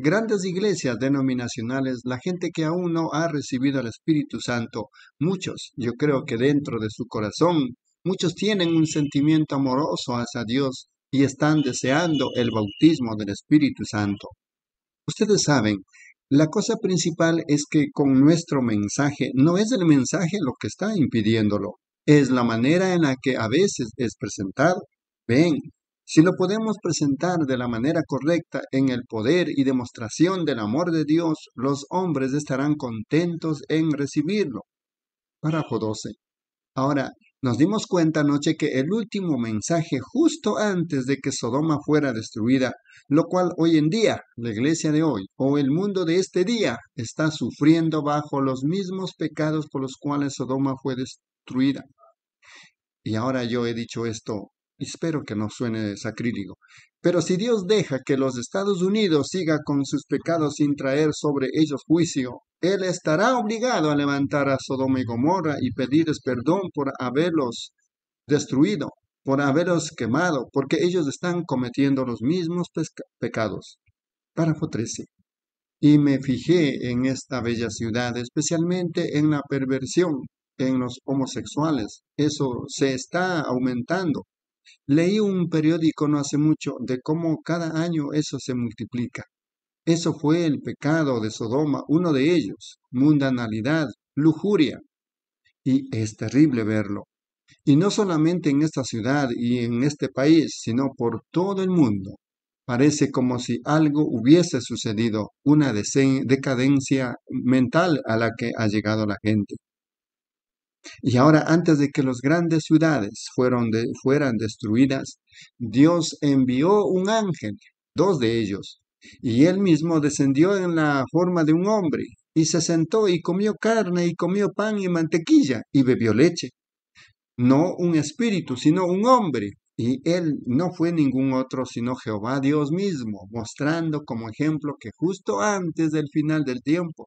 denominacionales, la gente que aún no ha recibido el Espíritu Santo, muchos, yo creo que dentro de su corazón, muchos tienen un sentimiento amoroso hacia Dios y están deseando el bautismo del Espíritu Santo. Ustedes saben, la cosa principal es que con nuestro mensaje no es el mensaje lo que está impidiéndolo, es la manera en la que a veces es presentado. Ven, si lo podemos presentar de la manera correcta en el poder y demostración del amor de Dios, los hombres estarán contentos en recibirlo. Párrafo 12. Ahora, nos dimos cuenta anoche que el último mensaje justo antes de que Sodoma fuera destruida, lo cual hoy en día, la iglesia de hoy, o el mundo de este día, está sufriendo bajo los mismos pecados por los cuales Sodoma fue destruida. Y ahora yo he dicho esto, espero que no suene sacrílego, pero si Dios deja que los Estados Unidos siga con sus pecados sin traer sobre ellos juicio, Él estará obligado a levantar a Sodoma y Gomorra y pedirles perdón por haberlos destruido, por haberlos quemado, porque ellos están cometiendo los mismos pecados. Párrafo 13. Y me fijé en esta bella ciudad, especialmente en la perversión, en los homosexuales. Eso se está aumentando. Leí un periódico no hace mucho de cómo cada año eso se multiplica. Eso fue el pecado de Sodoma, uno de ellos, mundanalidad, lujuria. Y es terrible verlo. Y no solamente en esta ciudad y en este país, sino por todo el mundo. Parece como si algo hubiese sucedido, una decadencia mental a la que ha llegado la gente. Y ahora, antes de que las grandes ciudades fueran destruidas, Dios envió un ángel, 2 de ellos, y él mismo descendió en la forma de un hombre, y se sentó y comió carne, y comió pan y mantequilla, y bebió leche. No un espíritu, sino un hombre. Y él no fue ningún otro, sino Jehová Dios mismo, mostrando como ejemplo que justo antes del final del tiempo.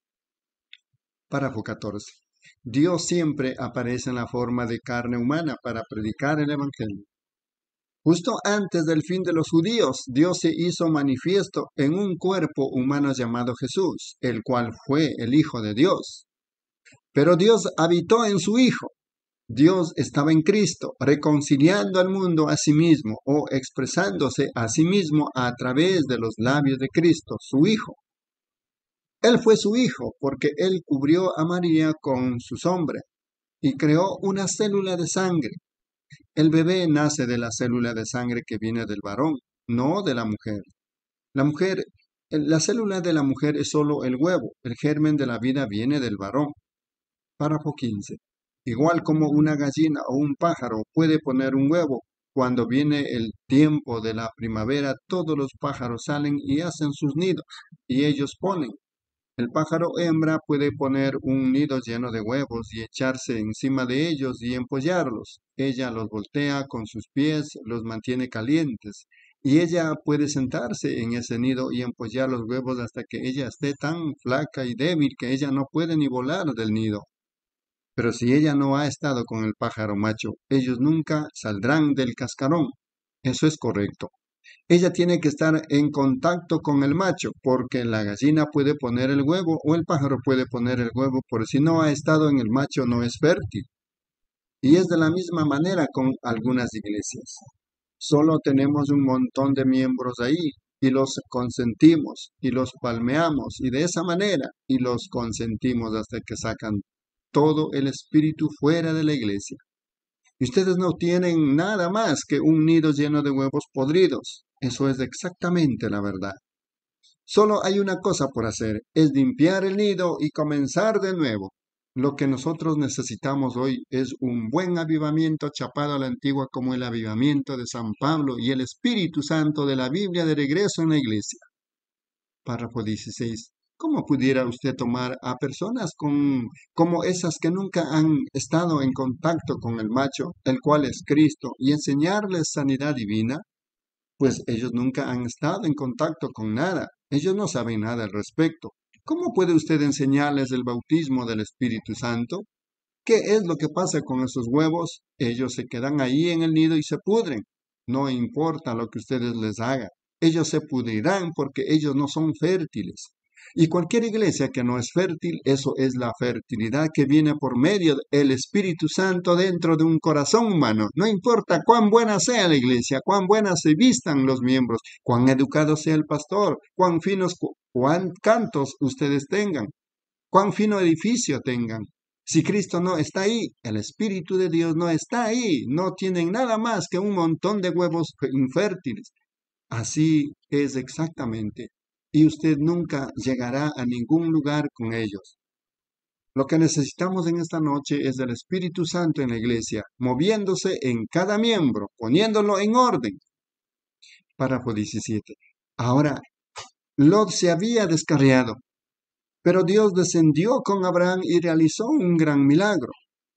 Párrafo 14. Dios siempre aparece en la forma de carne humana para predicar el Evangelio. Justo antes del fin de los judíos, Dios se hizo manifiesto en un cuerpo humano llamado Jesús, el cual fue el Hijo de Dios. Pero Dios habitó en su Hijo. Dios estaba en Cristo, reconciliando al mundo a sí mismo o expresándose a sí mismo a través de los labios de Cristo, su Hijo. Él fue su Hijo porque Él cubrió a María con su sombra y creó una célula de sangre. El bebé nace de la célula de sangre que viene del varón, no de la mujer. La célula de la mujer es solo el huevo, el germen de la vida viene del varón. Párrafo 15. Igual como una gallina o un pájaro puede poner un huevo, cuando viene el tiempo de la primavera, todos los pájaros salen y hacen sus nidos, y ellos ponen. El pájaro hembra puede poner un nido lleno de huevos y echarse encima de ellos y empollarlos. Ella los voltea con sus pies, los mantiene calientes. Y ella puede sentarse en ese nido y empollar los huevos hasta que ella esté tan flaca y débil que ella no puede ni volar del nido. Pero si ella no ha estado con el pájaro macho, ellos nunca saldrán del cascarón. Eso es correcto. Ella tiene que estar en contacto con el macho, porque la gallina puede poner el huevo o el pájaro puede poner el huevo, pero si no ha estado en el macho no es fértil. Y es de la misma manera con algunas iglesias. Solo tenemos un montón de miembros ahí y los consentimos y los palmeamos y de esa manera y los consentimos hasta que sacan todo el espíritu fuera de la iglesia. Y ustedes no tienen nada más que un nido lleno de huevos podridos. Eso es exactamente la verdad. Solo hay una cosa por hacer, es limpiar el nido y comenzar de nuevo. Lo que nosotros necesitamos hoy es un buen avivamiento chapado a la antigua como el avivamiento de San Pablo y el Espíritu Santo de la Biblia de regreso en la iglesia. Párrafo 16. ¿Cómo pudiera usted tomar a personas como esas que nunca han estado en contacto con el macho, el cual es Cristo, y enseñarles sanidad divina? Pues ellos nunca han estado en contacto con nada. Ellos no saben nada al respecto. ¿Cómo puede usted enseñarles el bautismo del Espíritu Santo? ¿Qué es lo que pasa con esos huevos? Ellos se quedan ahí en el nido y se pudren. No importa lo que ustedes les hagan. Ellos se pudrirán porque ellos no son fértiles. Y cualquier iglesia que no es fértil, eso es la fertilidad que viene por medio del Espíritu Santo dentro de un corazón humano. No importa cuán buena sea la iglesia, cuán buenas se vistan los miembros, cuán educado sea el pastor, cuán finos, cuán cantos ustedes tengan, cuán fino edificio tengan. Si Cristo no está ahí, el Espíritu de Dios no está ahí, no tienen nada más que un montón de huevos infértiles. Así es exactamente. Y usted nunca llegará a ningún lugar con ellos. Lo que necesitamos en esta noche es del Espíritu Santo en la iglesia, moviéndose en cada miembro, poniéndolo en orden. Párrafo 17. Ahora, Lot se había descarriado, pero Dios descendió con Abraham y realizó un gran milagro.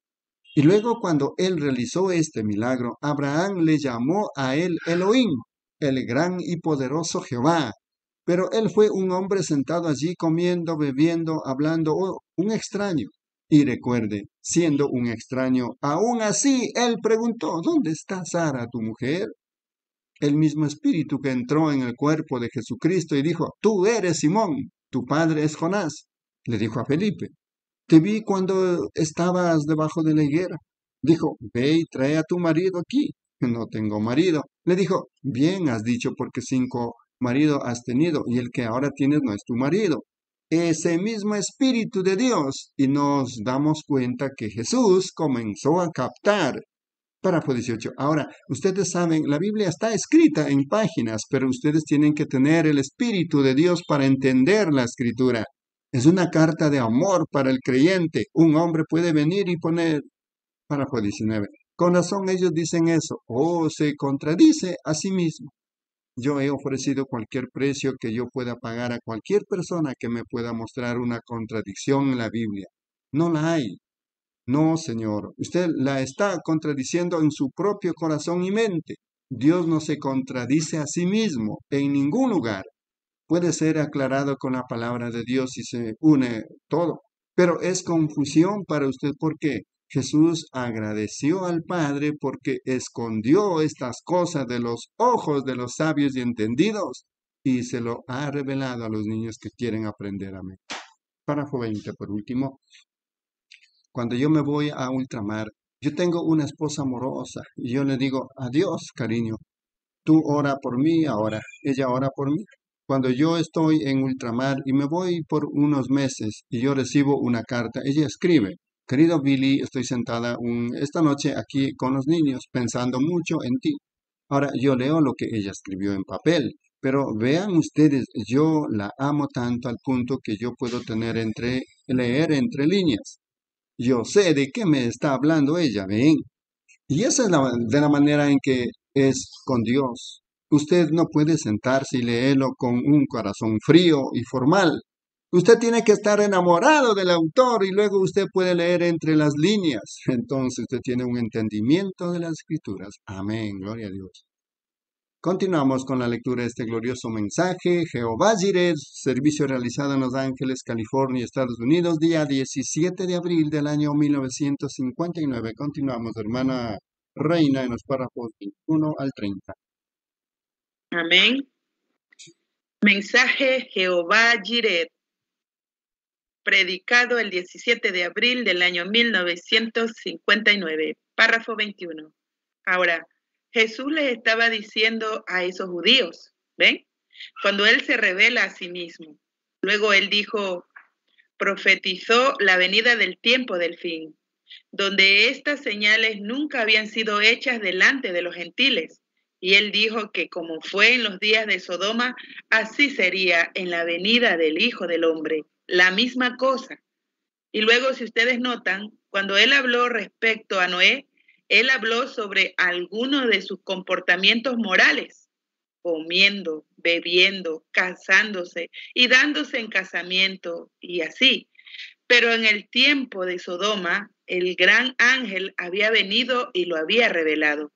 Y luego cuando él realizó este milagro, Abraham le llamó a él Elohim, el gran y poderoso Jehová. Pero él fue un hombre sentado allí comiendo, bebiendo, hablando, un extraño. Y recuerde, siendo un extraño, aún así él preguntó, ¿dónde está Sara, tu mujer? El mismo espíritu que entró en el cuerpo de Jesucristo y dijo, tú eres Simón, tu padre es Jonás. Le dijo a Felipe, te vi cuando estabas debajo de la higuera. Dijo, ve y trae a tu marido aquí. No tengo marido. Le dijo, bien has dicho porque 5 maridos has tenido y el que ahora tienes no es tu marido. Ese mismo Espíritu de Dios. Y nos damos cuenta que Jesús comenzó a captar. Párrafo 18. Ahora, ustedes saben, la Biblia está escrita en páginas, pero ustedes tienen que tener el Espíritu de Dios para entender la Escritura. Es una carta de amor para el creyente. Un hombre puede venir y poner, párrafo 19. Con razón ellos dicen eso. Se contradice a sí mismo. Yo he ofrecido cualquier precio que yo pueda pagar a cualquier persona que me pueda mostrar una contradicción en la Biblia. No la hay. No, Señor. Usted la está contradiciendo en su propio corazón y mente. Dios no se contradice a sí mismo en ningún lugar. Puede ser aclarado con la palabra de Dios y se une todo. Pero es confusión para usted porque Jesús agradeció al Padre porque escondió estas cosas de los ojos de los sabios y entendidos y se lo ha revelado a los niños que quieren aprender. Amén. Párrafo 20, por último. Cuando yo me voy a ultramar, Yo tengo una esposa amorosa y yo le digo, adiós, cariño. Tú ora por mí ahora, ella ora por mí. Cuando yo estoy en ultramar y me voy por unos meses y yo recibo una carta, ella escribe, querido Billy, estoy sentada esta noche aquí con los niños pensando mucho en ti. Ahora yo leo lo que ella escribió en papel, pero vean ustedes, yo la amo tanto al punto que yo puedo leer entre líneas. Yo sé de qué me está hablando ella, ven. Y esa es de la manera en que es con Dios. Usted no puede sentarse y leerlo con un corazón frío y formal. Usted tiene que estar enamorado del autor y luego usted puede leer entre las líneas. Entonces usted tiene un entendimiento de las escrituras. Amén, gloria a Dios. Continuamos con la lectura de este glorioso mensaje. Jehová Jireh, servicio realizado en Los Ángeles, California, Estados Unidos, día 17 de abril del año 1959. Continuamos, hermana Reina, en los párrafos 21 al 30. Amén. Mensaje Jehová Jireh, predicado el 17 de abril del año 1959, párrafo 21. Ahora, Jesús les estaba diciendo a esos judíos, ¿ven? Cuando Él se revela a sí mismo. Luego Él dijo, profetizó la venida del tiempo del fin, donde estas señales nunca habían sido hechas delante de los gentiles. Y Él dijo que como fue en los días de Sodoma, así sería en la venida del Hijo del Hombre, la misma cosa. Y luego, si ustedes notan, cuando Él habló respecto a Noé, Él habló sobre algunos de sus comportamientos morales, comiendo, bebiendo, casándose y dándose en casamiento y así. Pero en el tiempo de Sodoma, el gran ángel había venido y lo había revelado.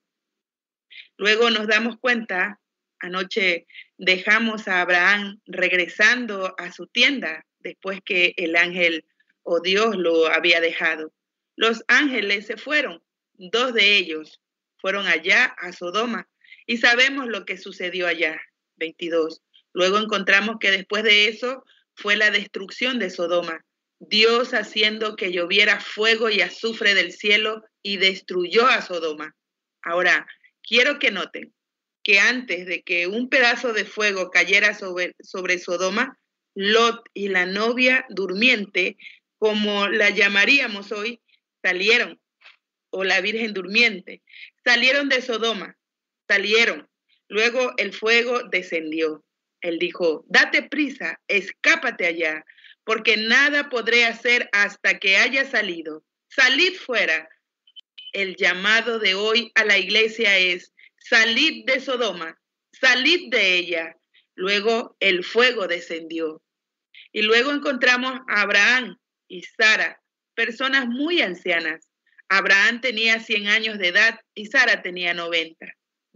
Luego nos damos cuenta, anoche dejamos a Abraham regresando a su tienda después que el ángel o Dios lo había dejado. Los ángeles se fueron, 2 de ellos fueron allá a Sodoma y sabemos lo que sucedió allá, 22. Luego encontramos que después de eso fue la destrucción de Sodoma. Dios haciendo que lloviera fuego y azufre del cielo y destruyó a Sodoma. Ahora, quiero que noten que antes de que un pedazo de fuego cayera sobre Sodoma, Lot y la novia durmiente, como la llamaríamos hoy, salieron, o la virgen durmiente, salieron de Sodoma, salieron. Luego el fuego descendió. Él dijo, date prisa, escápate allá, porque nada podré hacer hasta que haya salido. Salid fuera. El llamado de hoy a la iglesia es, salid de Sodoma, salid de ella. Luego el fuego descendió. Y luego encontramos a Abraham y Sara, personas muy ancianas. Abraham tenía 100 años de edad y Sara tenía 90,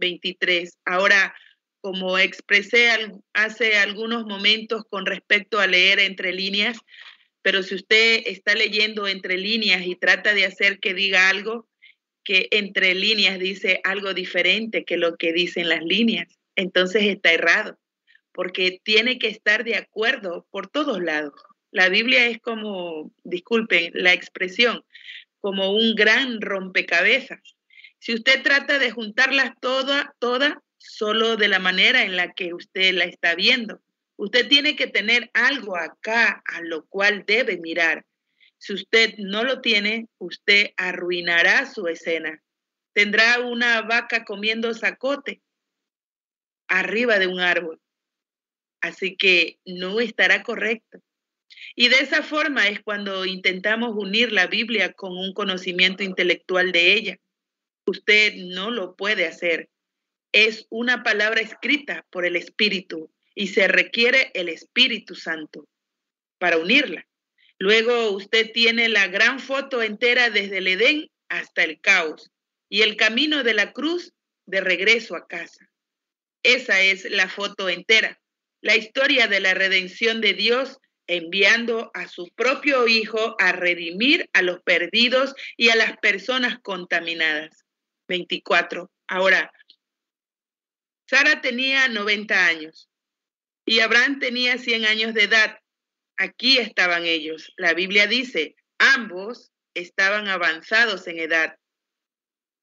23. Ahora, como expresé hace algunos momentos con respecto a leer entre líneas, pero si usted está leyendo entre líneas y trata de hacer que diga algo, que entre líneas dice algo diferente que lo que dicen las líneas, entonces está errado, porque tiene que estar de acuerdo por todos lados. La Biblia es como, disculpen la expresión, como un gran rompecabezas. Si usted trata de juntarlas todas, solo de la manera en la que usted la está viendo, usted tiene que tener algo acá a lo cual debe mirar. Si usted no lo tiene, usted arruinará su escena. Tendrá una vaca comiendo zacote arriba de un árbol. Así que no estará correcto. Y de esa forma es cuando intentamos unir la Biblia con un conocimiento intelectual de ella. Usted no lo puede hacer. Es una palabra escrita por el Espíritu y se requiere el Espíritu Santo para unirla. Luego usted tiene la gran foto entera desde el Edén hasta el caos y el camino de la cruz de regreso a casa. Esa es la foto entera, la historia de la redención de Dios enviando a su propio Hijo a redimir a los perdidos y a las personas contaminadas. 24. Ahora, Sara tenía 90 años y Abraham tenía 100 años de edad. Aquí estaban ellos. La Biblia dice, ambos estaban avanzados en edad.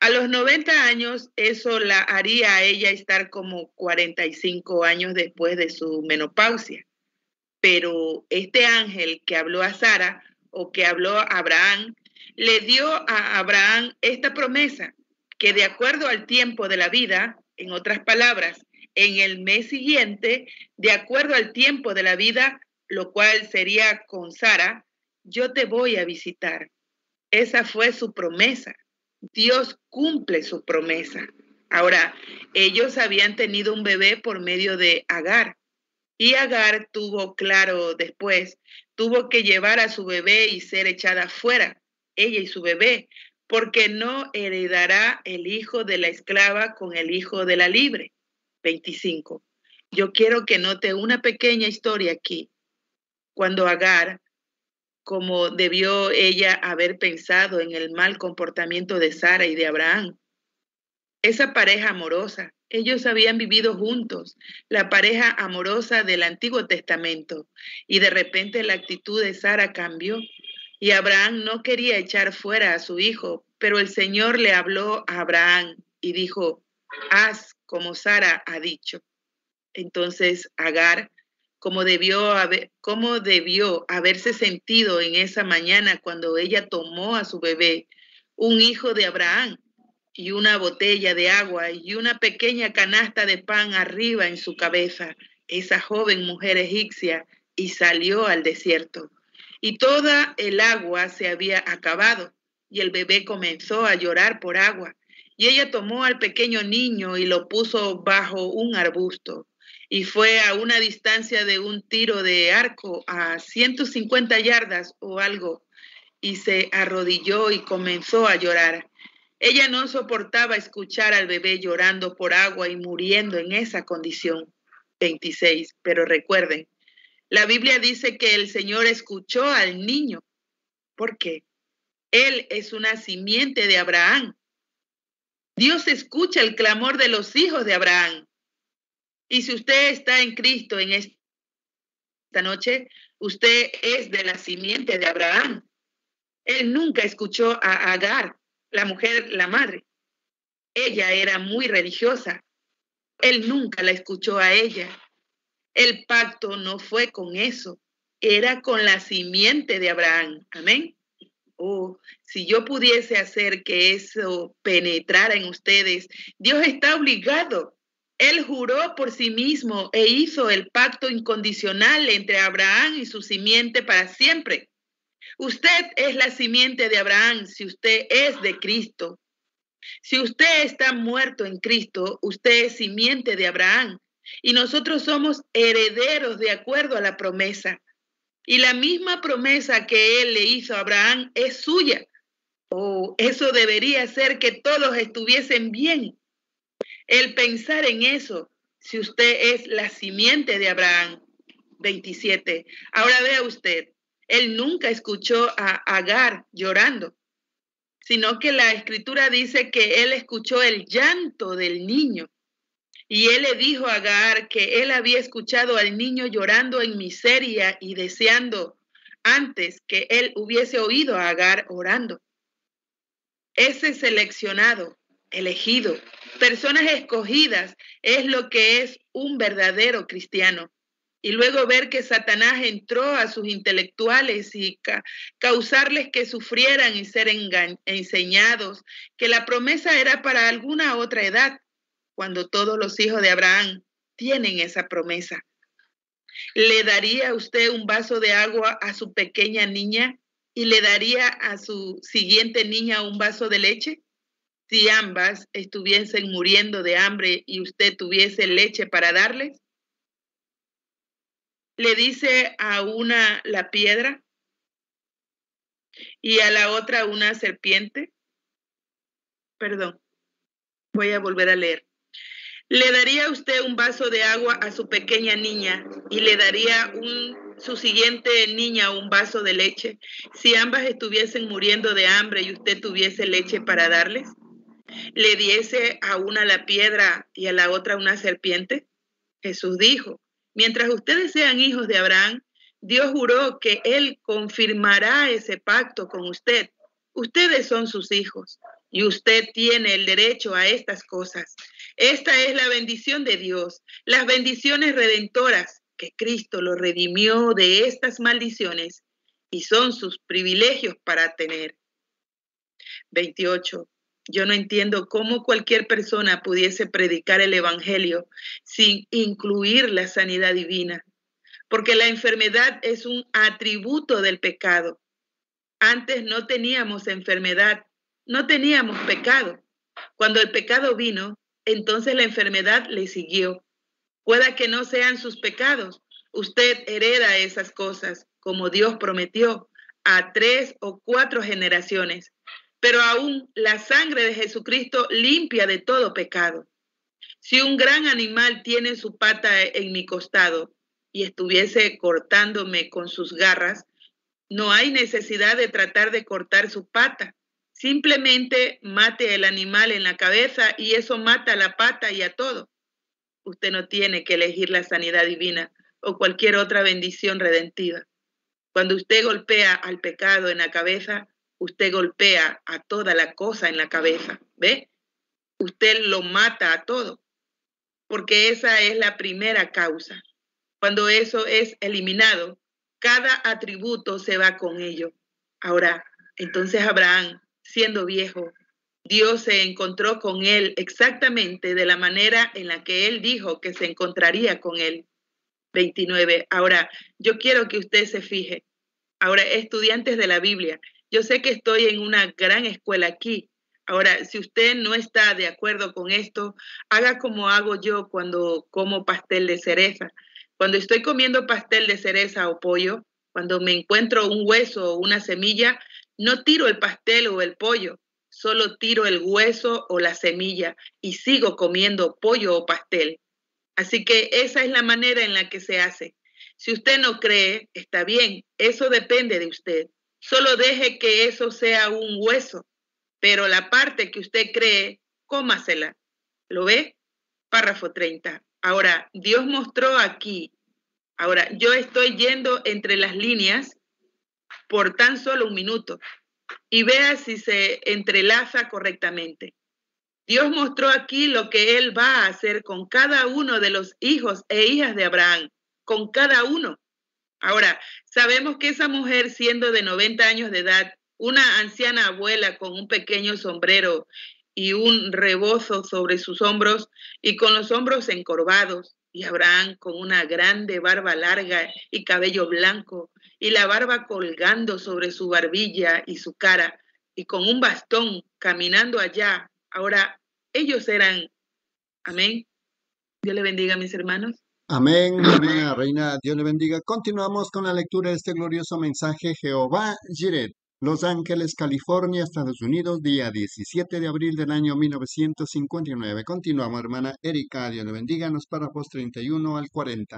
A los 90 años, eso la haría a ella estar como 45 años después de su menopausia. Pero este ángel que habló a Sara o que habló a Abraham, le dio a Abraham esta promesa, que de acuerdo al tiempo de la vida, en otras palabras, en el mes siguiente, de acuerdo al tiempo de la vida, lo cual sería con Sara, yo te voy a visitar. Esa fue su promesa. Dios cumple su promesa. Ahora, ellos habían tenido un bebé por medio de Agar. Y Agar tuvo que llevar a su bebé y ser echada fuera, ella y su bebé, porque no heredará el hijo de la esclava con el hijo de la libre. 25. Yo quiero que note una pequeña historia aquí. Cuando Agar, como debió ella haber pensado en el mal comportamiento de Sara y de Abraham, esa pareja amorosa, ellos habían vivido juntos, la pareja amorosa del Antiguo Testamento, y de repente la actitud de Sara cambió y Abraham no quería echar fuera a su hijo, pero el Señor le habló a Abraham y dijo, haz como Sara ha dicho. Entonces Agar, cómo debió haberse sentido en esa mañana cuando ella tomó a su bebé, un hijo de Abraham, y una botella de agua y una pequeña canasta de pan arriba en su cabeza, esa joven mujer egipcia, y salió al desierto. Y toda el agua se había acabado, y el bebé comenzó a llorar por agua. Y ella tomó al pequeño niño y lo puso bajo un arbusto. Y fue a una distancia de un tiro de arco, a 150 yardas o algo, y se arrodilló y comenzó a llorar. Ella no soportaba escuchar al bebé llorando por agua y muriendo en esa condición. 26. Pero recuerden, la Biblia dice que el Señor escuchó al niño. ¿Por qué? Él es una simiente de Abraham. Dios escucha el clamor de los hijos de Abraham. Y si usted está en Cristo en esta noche, usted es de la simiente de Abraham. Él nunca escuchó a Agar, la mujer, la madre. Ella era muy religiosa. Él nunca la escuchó a ella. El pacto no fue con eso, era con la simiente de Abraham. Amén. Oh, si yo pudiese hacer que eso penetrara en ustedes, Dios está obligado. Él juró por sí mismo e hizo el pacto incondicional entre Abraham y su simiente para siempre. Usted es la simiente de Abraham si usted es de Cristo. Si usted está muerto en Cristo, usted es simiente de Abraham y nosotros somos herederos de acuerdo a la promesa. Y la misma promesa que él le hizo a Abraham es suya. Oh, eso debería hacer que todos estuviesen bien. El pensar en eso, si usted es la simiente de Abraham. 27. Ahora vea usted, él nunca escuchó a Agar llorando, sino que la escritura dice que él escuchó el llanto del niño. Y él le dijo a Agar que él había escuchado al niño llorando en miseria y deseando antes que él hubiese oído a Agar orando. Ese seleccionado, elegido, personas escogidas es lo que es un verdadero cristiano. Y luego ver que Satanás entró a sus intelectuales y causarles que sufrieran y ser enseñados, que la promesa era para alguna otra edad, cuando todos los hijos de Abraham tienen esa promesa. ¿Le daría usted un vaso de agua a su pequeña niña y le daría a su siguiente niña un vaso de leche? Si ambas estuviesen muriendo de hambre y usted tuviese leche para darles. Le dice a una la piedra y a la otra una serpiente. Perdón, voy a volver a leer. ¿Le daría usted un vaso de agua a su pequeña niña y le daría su siguiente niña un vaso de leche si ambas estuviesen muriendo de hambre y usted tuviese leche para darles? ¿Le diese a una la piedra y a la otra una serpiente? Jesús dijo, mientras ustedes sean hijos de Abraham, Dios juró que Él confirmará ese pacto con usted. Ustedes son sus hijos y usted tiene el derecho a estas cosas. Esta es la bendición de Dios, las bendiciones redentoras, que Cristo lo redimió de estas maldiciones y son sus privilegios para tener. 28. Yo no entiendo cómo cualquier persona pudiese predicar el evangelio sin incluir la sanidad divina, porque la enfermedad es un atributo del pecado. Antes no teníamos enfermedad, no teníamos pecado. Cuando el pecado vino, entonces la enfermedad le siguió. Pueda que no sean sus pecados, usted hereda esas cosas, como Dios prometió, a 3 o 4 generaciones. Pero aún la sangre de Jesucristo limpia de todo pecado. Si un gran animal tiene su pata en mi costado y estuviese cortándome con sus garras, no hay necesidad de tratar de cortar su pata. Simplemente mate el animal en la cabeza y eso mata a la pata y a todo. Usted no tiene que elegir la sanidad divina o cualquier otra bendición redentiva. Cuando usted golpea al pecado en la cabeza, usted golpea a toda la cosa en la cabeza, ¿ve? Usted lo mata a todo, porque esa es la primera causa. Cuando eso es eliminado, cada atributo se va con ello. Ahora, entonces Abraham, siendo viejo, Dios se encontró con él exactamente de la manera en la que él dijo que se encontraría con él. 29. Ahora, yo quiero que usted se fije. Ahora, estudiantes de la Biblia, yo sé que estoy en una gran escuela aquí. Ahora, si usted no está de acuerdo con esto, haga como hago yo cuando como pastel de cereza. Cuando estoy comiendo pastel de cereza o pollo, cuando me encuentro un hueso o una semilla, no tiro el pastel o el pollo, solo tiro el hueso o la semilla y sigo comiendo pollo o pastel. Así que esa es la manera en la que se hace. Si usted no cree, está bien, eso depende de usted. Solo deje que eso sea un hueso, pero la parte que usted cree, cómasela. ¿Lo ve? Párrafo 30. Ahora, Dios mostró aquí. Ahora, yo estoy yendo entre las líneas por tan solo un minuto y vea si se entrelaza correctamente. Dios mostró aquí lo que Él va a hacer con cada uno de los hijos e hijas de Abraham, con cada uno. Ahora, sabemos que esa mujer, siendo de 90 años de edad, una anciana abuela con un pequeño sombrero y un rebozo sobre sus hombros y con los hombros encorvados, y Abraham con una grande barba larga y cabello blanco y la barba colgando sobre su barbilla y su cara y con un bastón caminando allá. Ahora, ellos eran, amén. Dios le bendiga, mis hermanos. Amén, hermana Reina, Dios le bendiga. Continuamos con la lectura de este glorioso mensaje, Jehová Jireh, Los Ángeles, California, Estados Unidos, día 17 de abril del año 1959. Continuamos, hermana Erika, Dios le bendiga, en los párrafos 31 al 40.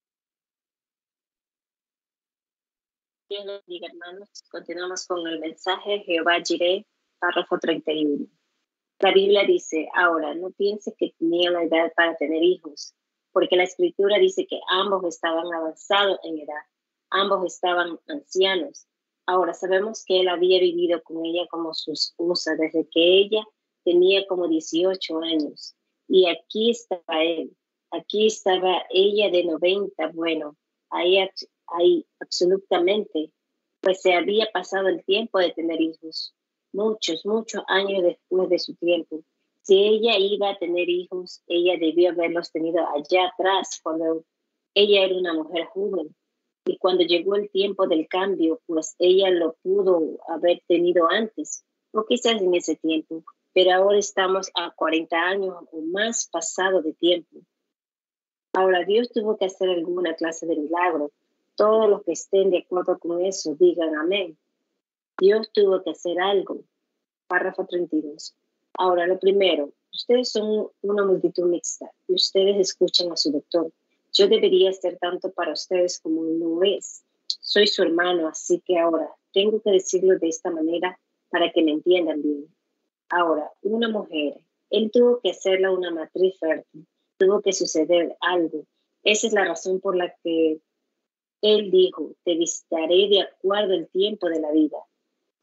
Dios les bendiga, hermanos. Continuamos con el mensaje Jehová Jireh, párrafo 31. La Biblia dice, ahora, no piense que tenía la edad para tener hijos, porque la Escritura dice que ambos estaban avanzados en edad, ambos estaban ancianos. Ahora, sabemos que él había vivido con ella como su esposa desde que ella tenía como 18 años. Y aquí estaba él, aquí estaba ella de 90, bueno, ahí absolutamente, pues se había pasado el tiempo de tener hijos. Muchos años después de su tiempo. Si ella iba a tener hijos, ella debió haberlos tenido allá atrás, cuando ella era una mujer joven. Y cuando llegó el tiempo del cambio, pues ella lo pudo haber tenido antes, o quizás en ese tiempo. Pero ahora estamos a 40 años o más pasado de tiempo. Ahora, Dios tuvo que hacer alguna clase de milagro. Todos los que estén de acuerdo con eso, digan amén. Dios tuvo que hacer algo. Párrafo 32. Ahora, lo primero, ustedes son una multitud mixta y ustedes escuchan a su doctor. Yo debería ser tanto para ustedes como él no es. Soy su hermano, así que ahora tengo que decirlo de esta manera para que me entiendan bien. Ahora, una mujer, él tuvo que hacerla una matriz fértil. Tuvo que suceder algo. Esa es la razón por la que él dijo, te visitaré de acuerdo al tiempo de la vida.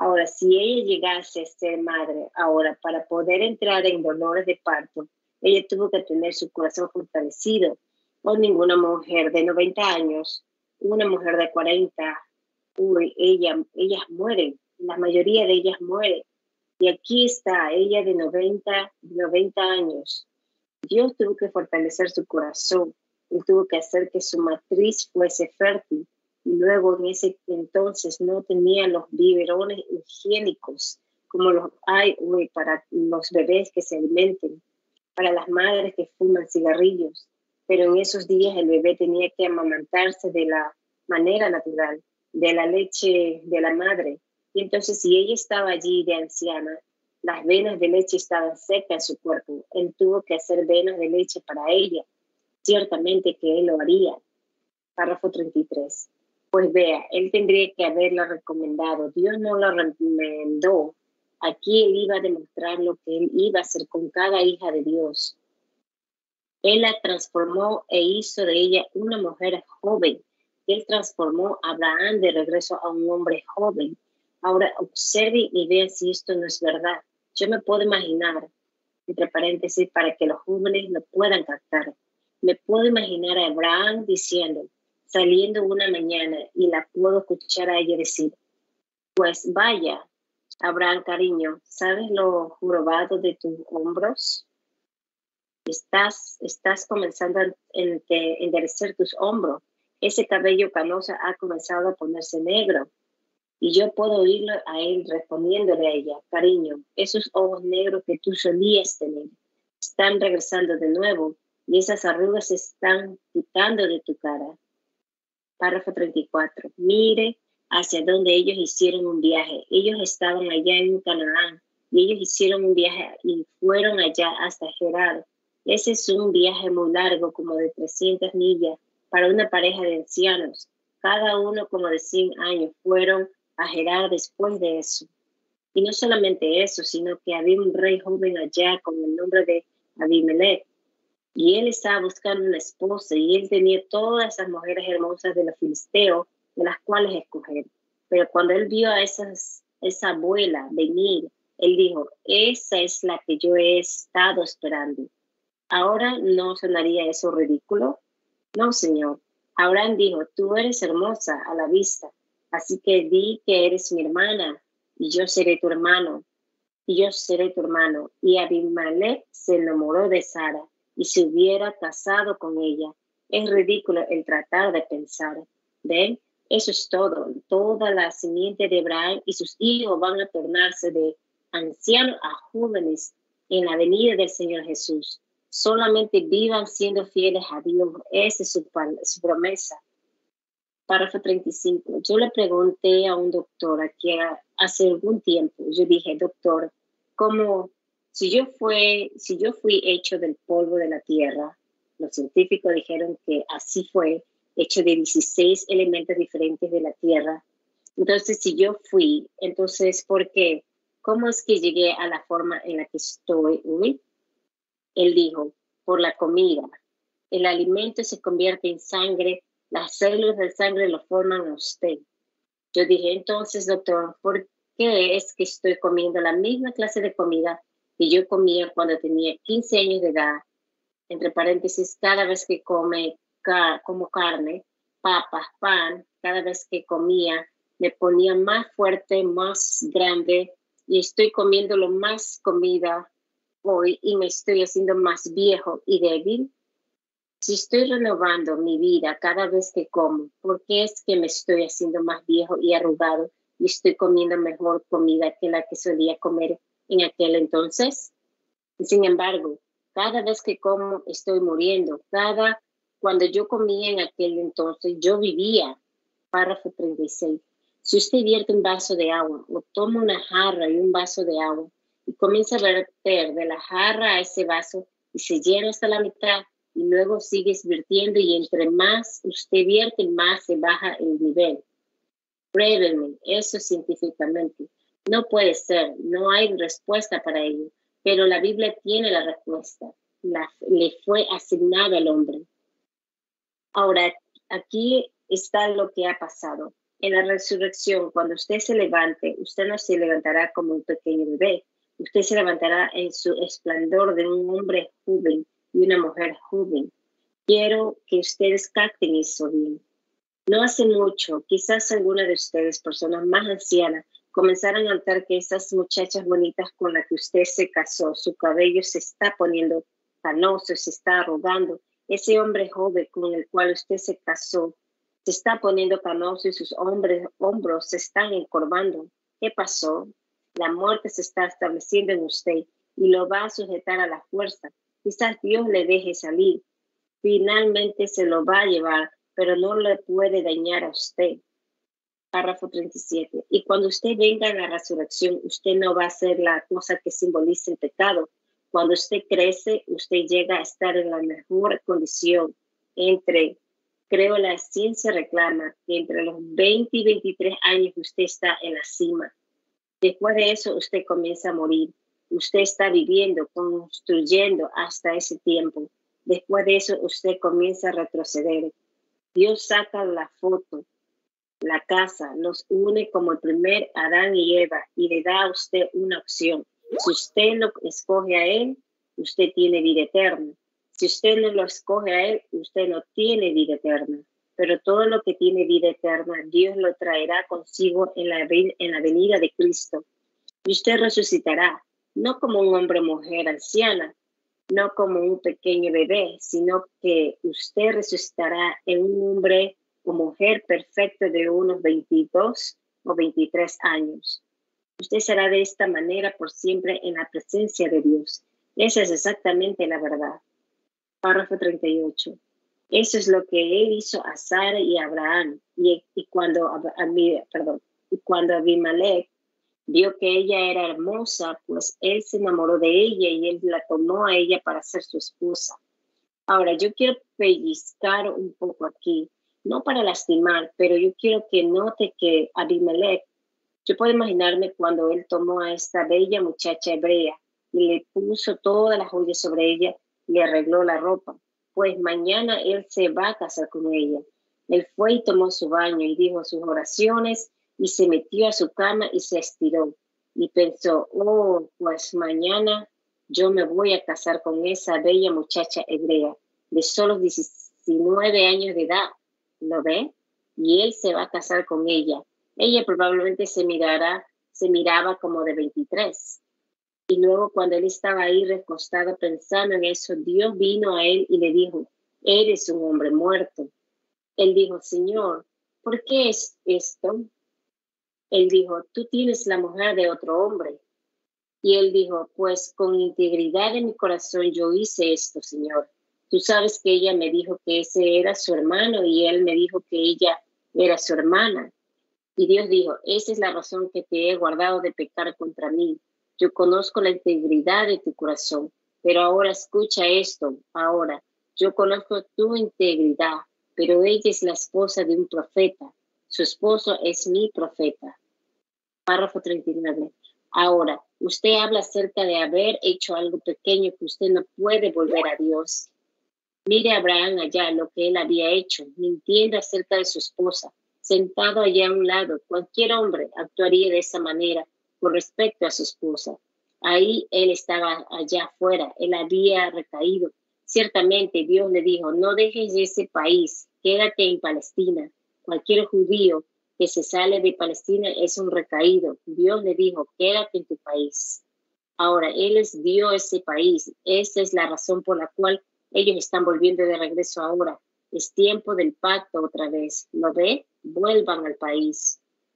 Ahora, si ella llegase a ser madre, ahora, para poder entrar en dolores de parto, ella tuvo que tener su corazón fortalecido. O ninguna mujer de 90 años, una mujer de 40, ellas mueren. La mayoría de ellas mueren. Y aquí está ella de 90 años. Dios tuvo que fortalecer su corazón y tuvo que hacer que su matriz fuese fértil. Y luego en ese entonces no tenía los biberones higiénicos como los hay hoy para los bebés que se alimenten, para las madres que fuman cigarrillos. Pero en esos días el bebé tenía que amamantarse de la manera natural, de la leche de la madre. Y entonces si ella estaba allí de anciana, las venas de leche estaban secas en su cuerpo. Él tuvo que hacer venas de leche para ella. Ciertamente que él lo haría. Párrafo 33. Pues vea, él tendría que haberla recomendado. Dios no la recomendó. Aquí él iba a demostrar lo que él iba a hacer con cada hija de Dios. Él la transformó e hizo de ella una mujer joven. Él transformó a Abraham de regreso a un hombre joven. Ahora observen y vean si esto no es verdad. Yo me puedo imaginar, entre paréntesis, para que los jóvenes lo puedan captar. Me puedo imaginar a Abraham diciendo, saliendo una mañana, y la puedo escuchar a ella decir, pues vaya, Abraham, cariño, ¿sabes lo jorobado de tus hombros? Estás comenzando a enderecer tus hombros. Ese cabello canoso ha comenzado a ponerse negro. Y yo puedo oírlo a él respondiéndole a ella, cariño, esos ojos negros que tú solías tener están regresando de nuevo y esas arrugas se están quitando de tu cara. Párrafo 34. Mire hacia donde ellos hicieron un viaje. Ellos estaban allá en Canaán y ellos hicieron un viaje y fueron allá hasta Gerar. Ese es un viaje muy largo, como de 300 millas, para una pareja de ancianos. Cada uno como de 100 años fueron a Gerar después de eso. Y no solamente eso, sino que había un rey joven allá con el nombre de Abimelech. Y él estaba buscando una esposa y él tenía todas esas mujeres hermosas de los filisteos de las cuales escoger. Pero cuando él vio a esa abuela venir, él dijo, esa es la que yo he estado esperando. ¿Ahora no sonaría eso ridículo? No, Señor. Abraham dijo, tú eres hermosa a la vista, así que di que eres mi hermana y yo seré tu hermano. Y yo seré tu hermano. Y Abimelech se enamoró de Sara y se hubiera casado con ella. Es ridículo el tratar de pensar. ¿Ven? Eso es todo. Toda la simiente de Abraham y sus hijos van a tornarse de ancianos a jóvenes en la venida del Señor Jesús. Solamente vivan siendo fieles a Dios. Esa es su promesa. Párrafo 35. Yo le pregunté a un doctor aquí hace algún tiempo. Yo dije, doctor, ¿cómo si yo fui hecho del polvo de la tierra? Los científicos dijeron que así fue, hecho de 16 elementos diferentes de la tierra. Entonces, si yo fui, entonces, ¿por qué? ¿Cómo es que llegué a la forma en la que estoy hoy? Él dijo, por la comida. El alimento se convierte en sangre, las células de sangre lo forman a usted. Yo dije, entonces, doctor, ¿por qué es que estoy comiendo la misma clase de comida que yo comía cuando tenía 15 años de edad? Entre paréntesis, cada vez que como carne, papas, pan, cada vez que comía, me ponía más fuerte, más grande, y estoy comiendo lo más comida hoy y me estoy haciendo más viejo y débil. Si estoy renovando mi vida cada vez que como, ¿por qué es que me estoy haciendo más viejo y arrugado y estoy comiendo mejor comida que la que solía comer en aquel entonces? Sin embargo, cada vez que como estoy muriendo. Cuando yo comía en aquel entonces, yo vivía. Párrafo 36. Si usted vierte un vaso de agua o toma una jarra y un vaso de agua y comienza a verter de la jarra a ese vaso y se llena hasta la mitad y luego sigues vertiendo y entre más usted vierte, más se baja el nivel. Pruébeme eso científicamente. No puede ser, no hay respuesta para ello, pero la Biblia tiene la respuesta. Le fue asignada al hombre. Ahora, aquí está lo que ha pasado. En la resurrección, cuando usted se levante, usted no se levantará como un pequeño bebé. Usted se levantará en su esplendor de un hombre joven y una mujer joven. Quiero que ustedes capten eso bien. No hace mucho, quizás alguna de ustedes, personas más ancianas, comenzaron a notar que esas muchachas bonitas con las que usted se casó, su cabello se está poniendo canoso, se está arrugando. Ese hombre joven con el cual usted se casó se está poniendo canoso y sus hombros se están encorvando. ¿Qué pasó? La muerte se está estableciendo en usted y lo va a sujetar a la fuerza. Quizás Dios le deje salir. Finalmente se lo va a llevar, pero no le puede dañar a usted. Párrafo 37. Y cuando usted venga a la resurrección, usted no va a ser la cosa que simboliza el pecado. Cuando usted crece, usted llega a estar en la mejor condición. Creo la ciencia reclama que entre los 20 y 23 años usted está en la cima. Después de eso, usted comienza a morir. Usted está viviendo, construyendo hasta ese tiempo. Después de eso, usted comienza a retroceder. Dios saca la foto, la casa, los une como el primer Adán y Eva y le da a usted una opción. Si usted lo escoge a él, usted tiene vida eterna. Si usted no lo escoge a él, usted no tiene vida eterna. Pero todo lo que tiene vida eterna, Dios lo traerá consigo en la venida de Cristo. Y usted resucitará, no como un hombre o mujer anciana, no como un pequeño bebé, sino que usted resucitará en un hombre o mujer perfecto de unos 22 o 23 años. Usted será de esta manera por siempre en la presencia de Dios. Esa es exactamente la verdad. Párrafo 38. Eso es lo que él hizo a Sara y a Abraham. Y cuando Abimelech vio que ella era hermosa, pues él se enamoró de ella y él la tomó a ella para ser su esposa. Ahora, yo quiero pellizcar un poco aquí, no para lastimar, pero yo quiero que note que Abimelech, yo puedo imaginarme cuando él tomó a esta bella muchacha hebrea y le puso todas las joyas sobre ella, le arregló la ropa. Pues mañana él se va a casar con ella. Él fue y tomó su baño y dijo sus oraciones y se metió a su cama y se estiró. Y pensó, pues mañana yo me voy a casar con esa bella muchacha hebrea de solo 19 años de edad. ¿Lo ve? Y él se va a casar con ella. Ella probablemente se miraba como de 23. Y luego cuando él estaba ahí recostado pensando en eso, Dios vino a él y le dijo, eres un hombre muerto. Él dijo, Señor, ¿por qué es esto? Él dijo, tú tienes la mujer de otro hombre. Y él dijo, pues con integridad en mi corazón yo hice esto, Señor. Tú sabes que ella me dijo que ese era su hermano y él me dijo que ella era su hermana. Y Dios dijo, esa es la razón que te he guardado de pecar contra mí. Yo conozco la integridad de tu corazón, pero ahora escucha esto. Ahora, yo conozco tu integridad, pero ella es la esposa de un profeta. Su esposo es mi profeta. Párrafo 39. Ahora, usted habla acerca de haber hecho algo pequeño que usted no puede volver a Dios. Mire a Abraham allá lo que él había hecho, mintiendo acerca de su esposa, sentado allá a un lado. Cualquier hombre actuaría de esa manera con respecto a su esposa. Ahí él estaba allá afuera, él había recaído. Ciertamente Dios le dijo, no dejes ese país, quédate en Palestina. Cualquier judío que se sale de Palestina es un recaído. Dios le dijo, quédate en tu país. Ahora, él les dio ese país. Esa es la razón por la cual ellos están volviendo de regreso ahora. Es tiempo del pacto otra vez. ¿Lo ve? Vuelvan al país.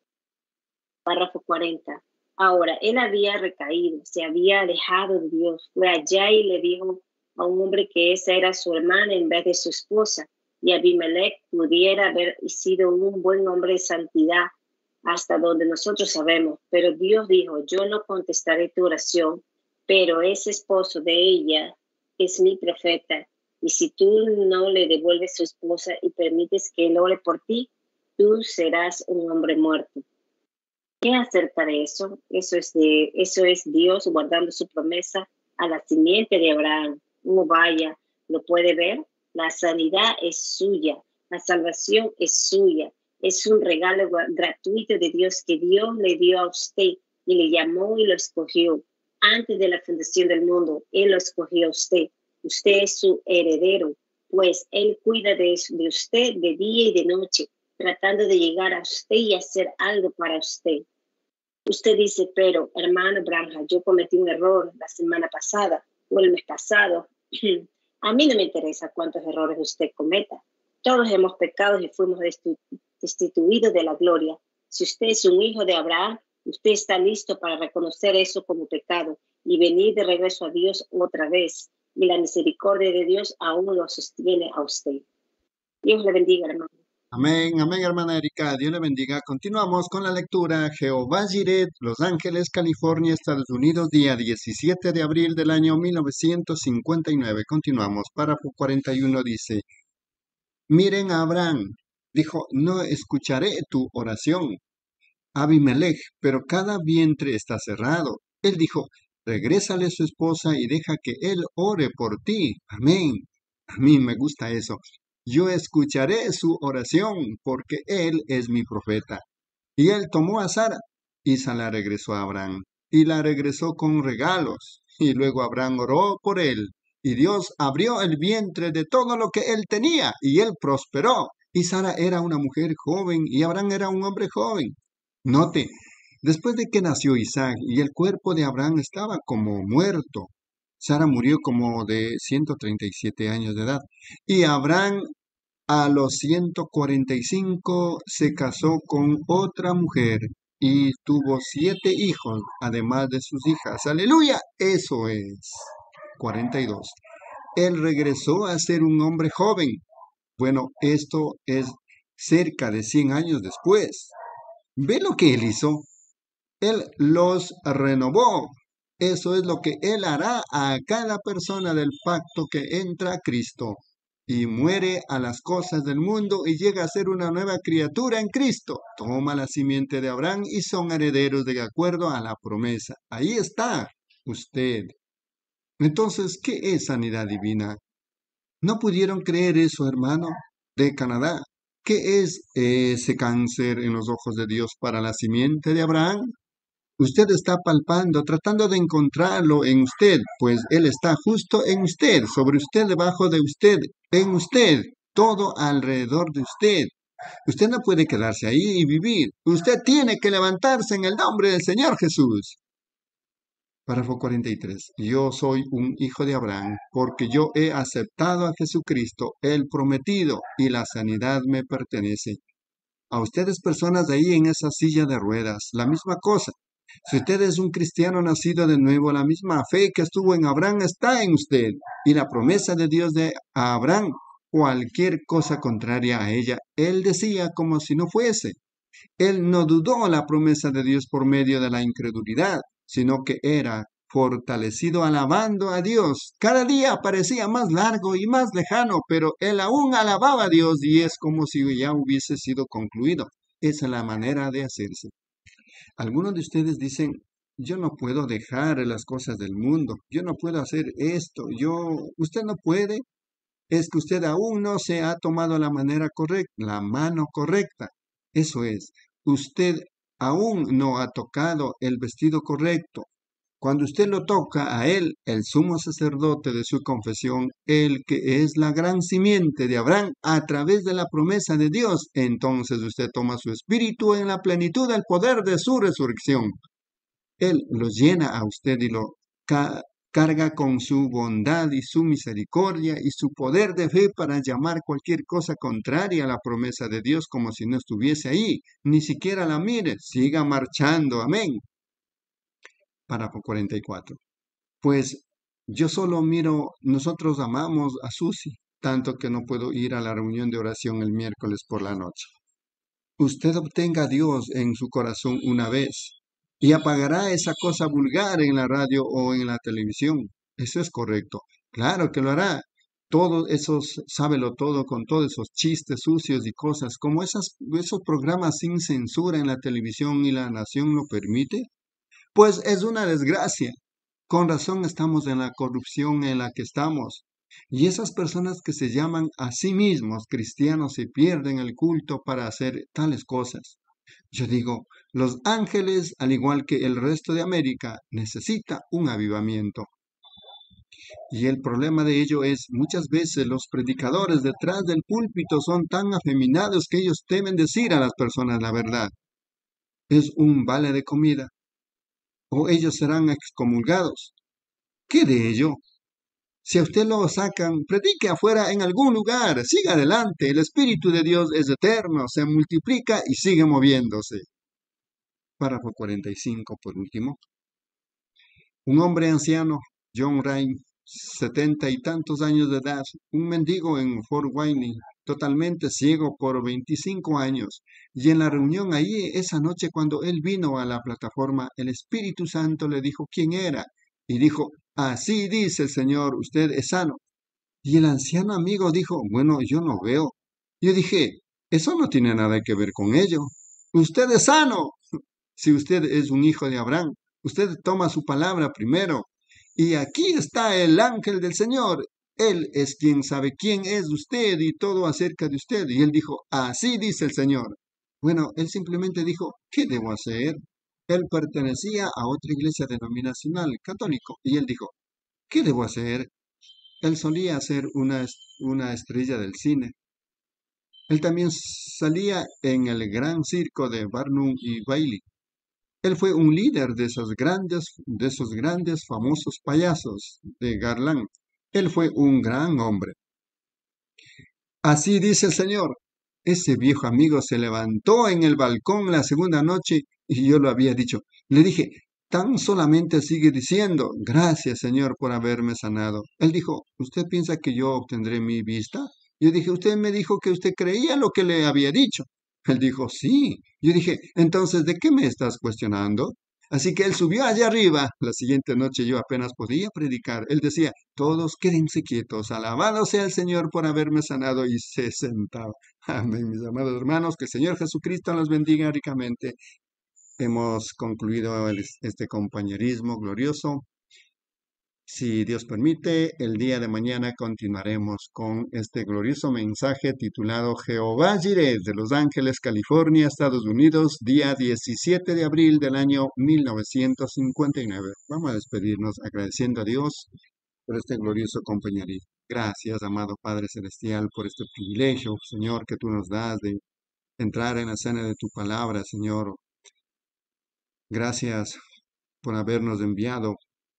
Párrafo 40. Ahora, él había recaído, se había alejado de Dios. Fue allá y le dijo a un hombre que esa era su hermana en vez de su esposa. Y Abimelech pudiera haber sido un buen hombre de santidad hasta donde nosotros sabemos. Pero Dios dijo, yo no contestaré tu oración, pero ese esposo de ella es mi profeta. Y si tú no le devuelves su esposa y permites que él ore por ti, tú serás un hombre muerto. ¿Qué acerca de eso? Eso es Dios guardando su promesa a la simiente de Abraham. Vaya, ¿lo puede ver? La sanidad es suya, la salvación es suya. Es un regalo gratuito de Dios que Dios le dio a usted y le llamó y lo escogió. Antes de la fundación del mundo, Él lo escogió a usted. Usted es su heredero, pues Él cuida de usted de día y de noche, tratando de llegar a usted y hacer algo para usted. Usted dice, pero hermano Branja, yo cometí un error la semana pasada o el mes pasado. A mí no me interesa cuántos errores usted cometa. Todos hemos pecado y fuimos destituidos de la gloria. Si usted es un hijo de Abraham, usted está listo para reconocer eso como pecado y venir de regreso a Dios otra vez. Y la misericordia de Dios aún lo sostiene a usted. Dios le bendiga, hermano. Amén, amén, hermana Erika. Dios le bendiga. Continuamos con la lectura. Jehová Jireh, Los Ángeles, California, Estados Unidos, día 17 de abril del año 1959. Continuamos. Párrafo 41 dice, miren a Abraham. Dijo, no escucharé tu oración, Abimelech, pero cada vientre está cerrado. Él dijo, regrésale a su esposa y deja que él ore por ti. Amén. A mí me gusta eso. Yo escucharé su oración porque él es mi profeta. Y él tomó a Sara y se la regresó a Abraham y la regresó con regalos. Y luego Abraham oró por él y Dios abrió el vientre de todo lo que él tenía y él prosperó. Y Sara era una mujer joven y Abraham era un hombre joven. Note, después de que nació Isaac y el cuerpo de Abraham estaba como muerto, Sara murió como de 137 años de edad. Y Abraham a los 145 se casó con otra mujer y tuvo 7 hijos, además de sus hijas. Aleluya, eso es. 42. Él regresó a ser un hombre joven. Bueno, esto es cerca de 100 años después. ¿Ve lo que él hizo? Él los renovó. Eso es lo que Él hará a cada persona del pacto que entra a Cristo y muere a las cosas del mundo y llega a ser una nueva criatura en Cristo. Toma la simiente de Abraham y son herederos de acuerdo a la promesa. Ahí está usted. Entonces, ¿qué es sanidad divina? ¿No pudieron creer eso, hermano, de Canadá? ¿Qué es ese cáncer en los ojos de Dios para la simiente de Abraham? Usted está palpando, tratando de encontrarlo en usted, pues Él está justo en usted, sobre usted, debajo de usted, en usted, todo alrededor de usted. Usted no puede quedarse ahí y vivir. Usted tiene que levantarse en el nombre del Señor Jesús. Párrafo 43. Yo soy un hijo de Abraham, porque yo he aceptado a Jesucristo, el prometido, y la sanidad me pertenece. A ustedes, personas de ahí en esa silla de ruedas, la misma cosa. Si usted es un cristiano nacido de nuevo, la misma fe que estuvo en Abraham está en usted. Y la promesa de Dios de Abraham, cualquier cosa contraria a ella, él decía como si no fuese. Él no dudó la promesa de Dios por medio de la incredulidad, sino que era fortalecido alabando a Dios. Cada día parecía más largo y más lejano, pero él aún alababa a Dios y es como si ya hubiese sido concluido. Esa es la manera de hacerse. Algunos de ustedes dicen, yo no puedo dejar las cosas del mundo, yo no puedo hacer esto, usted no puede, es que usted aún no se ha tomado la manera correcta, la mano correcta. Eso es, usted aún no ha tocado el vestido correcto. Cuando usted lo toca a él, el sumo sacerdote de su confesión, el que es la gran simiente de Abraham, a través de la promesa de Dios, entonces usted toma su espíritu en la plenitud del poder de su resurrección. Él lo llena a usted y lo carga con su bondad y su misericordia y su poder de fe para llamar cualquier cosa contraria a la promesa de Dios como si no estuviese ahí. Ni siquiera la mire, siga marchando. Amén. Párrafo 44. Pues yo solo miro, nosotros amamos a Susi, tanto que no puedo ir a la reunión de oración el miércoles por la noche. Usted obtenga a Dios en su corazón una vez y apagará esa cosa vulgar en la radio o en la televisión. Eso es correcto. Claro que lo hará. Todos esos, sábelo todo, con todos esos chistes sucios y cosas, como esos programas sin censura en la televisión y la nación lo permite. Pues es una desgracia. Con razón estamos en la corrupción en la que estamos. Y esas personas que se llaman a sí mismos cristianos se pierden el culto para hacer tales cosas. Yo digo, los ángeles, al igual que el resto de América, necesita un avivamiento. Y el problema de ello es, muchas veces los predicadores detrás del púlpito son tan afeminados que ellos temen decir a las personas la verdad. Es un vale de comida, o ellos serán excomulgados. ¿Qué de ello? Si a usted lo sacan, predique afuera en algún lugar, siga adelante, el Espíritu de Dios es eterno, se multiplica y sigue moviéndose. Párrafo 45, por último. Un hombre anciano, John Ryan, 70 y tantos años de edad, un mendigo en Fort Wayne, totalmente ciego por 25 años. Y en la reunión ahí, esa noche cuando él vino a la plataforma, el Espíritu Santo le dijo quién era. Y dijo, así dice el Señor, usted es sano. Y el anciano amigo dijo, bueno, yo no veo. Yo dije, eso no tiene nada que ver con ello. Usted es sano. Si usted es un hijo de Abraham, usted toma su palabra primero. Y aquí está el ángel del Señor. Él es quien sabe quién es usted y todo acerca de usted. Y él dijo, así dice el Señor. Bueno, él simplemente dijo, ¿qué debo hacer? Él pertenecía a otra iglesia denominacional, católico. Y él dijo, ¿qué debo hacer? Él solía ser una estrella del cine. Él también salía en el gran circo de Barnum y Bailey. Él fue un líder de esos grandes famosos payasos de Garland. Él fue un gran hombre. Así dice el Señor. Ese viejo amigo se levantó en el balcón la segunda noche y yo lo había dicho. Le dije, tan solamente sigue diciendo, gracias Señor por haberme sanado. Él dijo, ¿usted piensa que yo obtendré mi vista? Yo dije, usted me dijo que usted creía lo que le había dicho. Él dijo, sí. Yo dije, entonces, ¿de qué me estás cuestionando? Así que él subió allá arriba. La siguiente noche yo apenas podía predicar. Él decía, todos quédense quietos, alabado sea el Señor por haberme sanado, y se sentaba. Amén, mis amados hermanos, que el Señor Jesucristo los bendiga ricamente. Hemos concluido este compañerismo glorioso. Si Dios permite, el día de mañana continuaremos con este glorioso mensaje titulado Jehová Jireh de Los Ángeles, California, Estados Unidos, día 17 de abril del año 1959. Vamos a despedirnos agradeciendo a Dios por este glorioso compañerismo. Gracias, amado Padre Celestial, por este privilegio, Señor, que tú nos das de entrar en la cena de tu palabra, Señor. Gracias por habernos enviado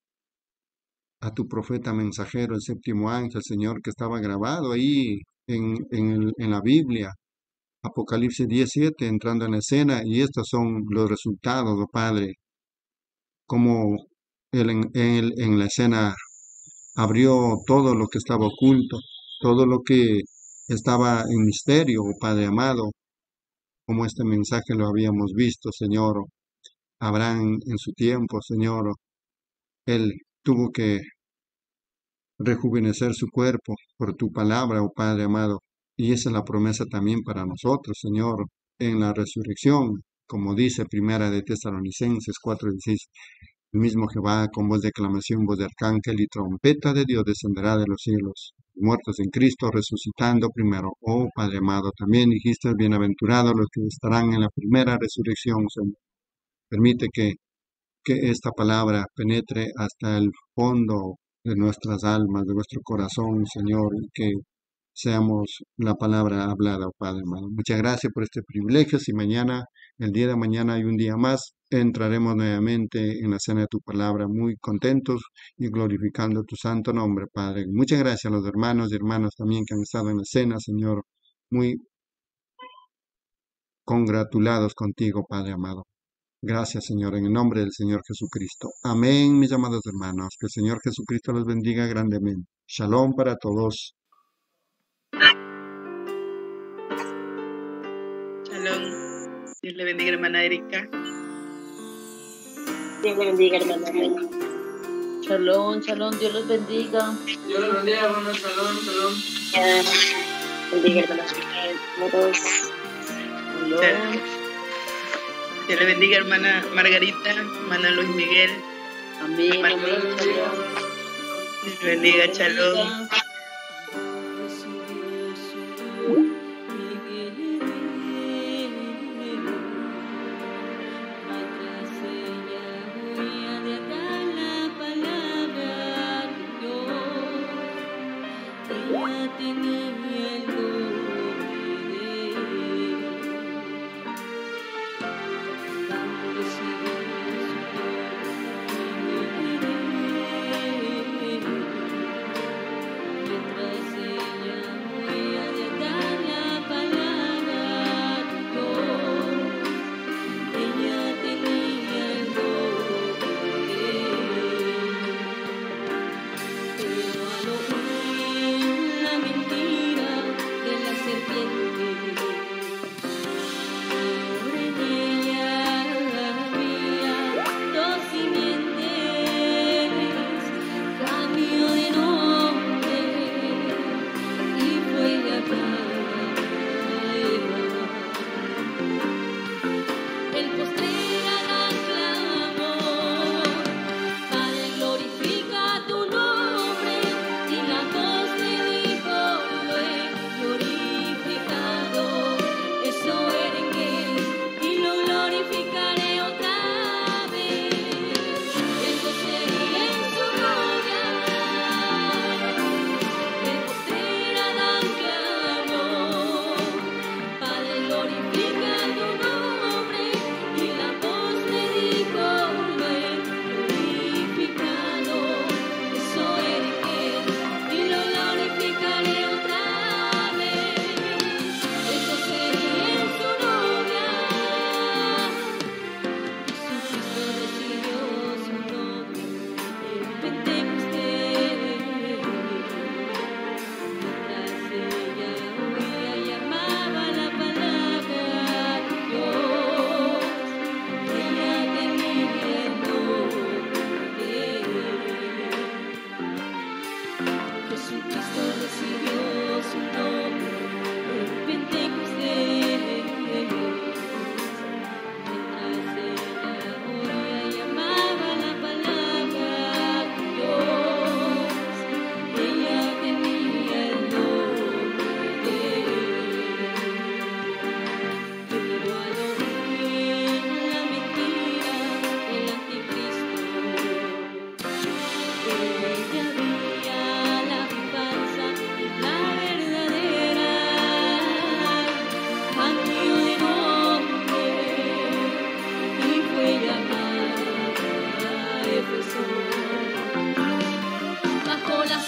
a tu profeta mensajero, el séptimo ángel, Señor, que estaba grabado ahí en la Biblia. Apocalipsis 17, entrando en la escena, y estos son los resultados, oh Padre, como él en la escena abrió todo lo que estaba oculto, todo lo que estaba en misterio, oh Padre amado, como este mensaje lo habíamos visto, Señor. Abraham en su tiempo, Señor, él tuvo que rejuvenecer su cuerpo por tu palabra, oh Padre amado. Y esa es la promesa también para nosotros, Señor, en la resurrección, como dice Primera de Tesalonicenses 4:16. El mismo Jehová, con voz de aclamación, voz de arcángel y trompeta de Dios, descenderá de los cielos. Muertos en Cristo, resucitando primero. Oh Padre amado, también dijiste, bienaventurados los que estarán en la primera resurrección, Señor. Permite que esta palabra penetre hasta el fondo de nuestras almas, de nuestro corazón, Señor, y que seamos la palabra hablada, oh Padre amado. Muchas gracias por este privilegio. Si mañana, el día de mañana hay un día más, entraremos nuevamente en la cena de tu palabra, muy contentos y glorificando tu santo nombre, Padre. Muchas gracias a los hermanos y hermanas también que han estado en la cena, Señor, muy congratulados contigo, Padre amado. Gracias, Señor, en el nombre del Señor Jesucristo. Amén, mis amados hermanos. Que el Señor Jesucristo los bendiga grandemente. Shalom para todos. Shalom. Dios le bendiga, hermana Erika. Dios le bendiga, hermana Erika. Shalom, shalom, Dios los bendiga. Dios los bendiga, hermanos. Shalom, shalom. Bendiga, hermana todos. Shalom. Dios le bendiga, hermana Margarita, hermana Luis Miguel. Amén, amén, shalom. Dios le bendiga, shalom.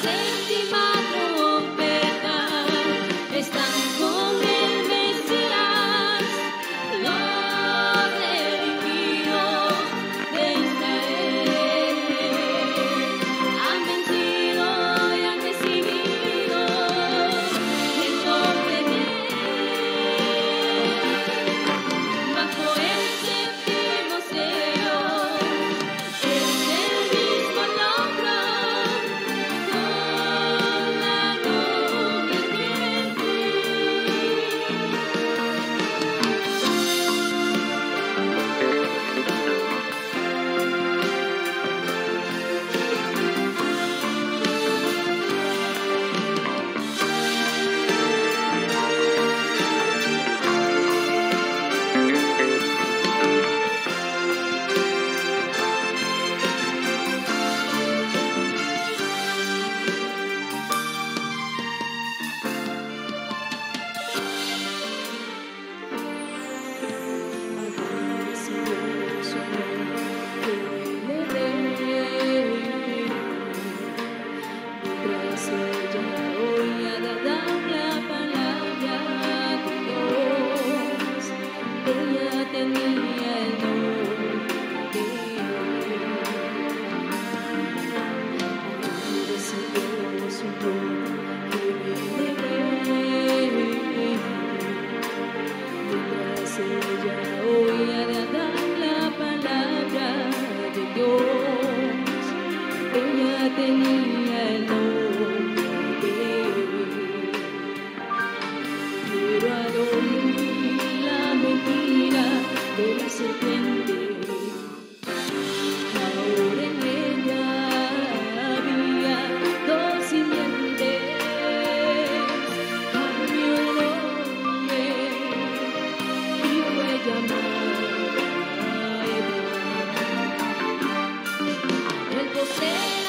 séptima trompeta están con el Mesías, los redimidos de Israel. Han vencido y han recibido el nombre de bajo el séptimo sello. Es el mismo logro con la nube que tenía el nombre, pero al oír la mentira de la serpiente, ahora en ella había dos simientes, cambió el nombre y fue llamada Eva. El poseer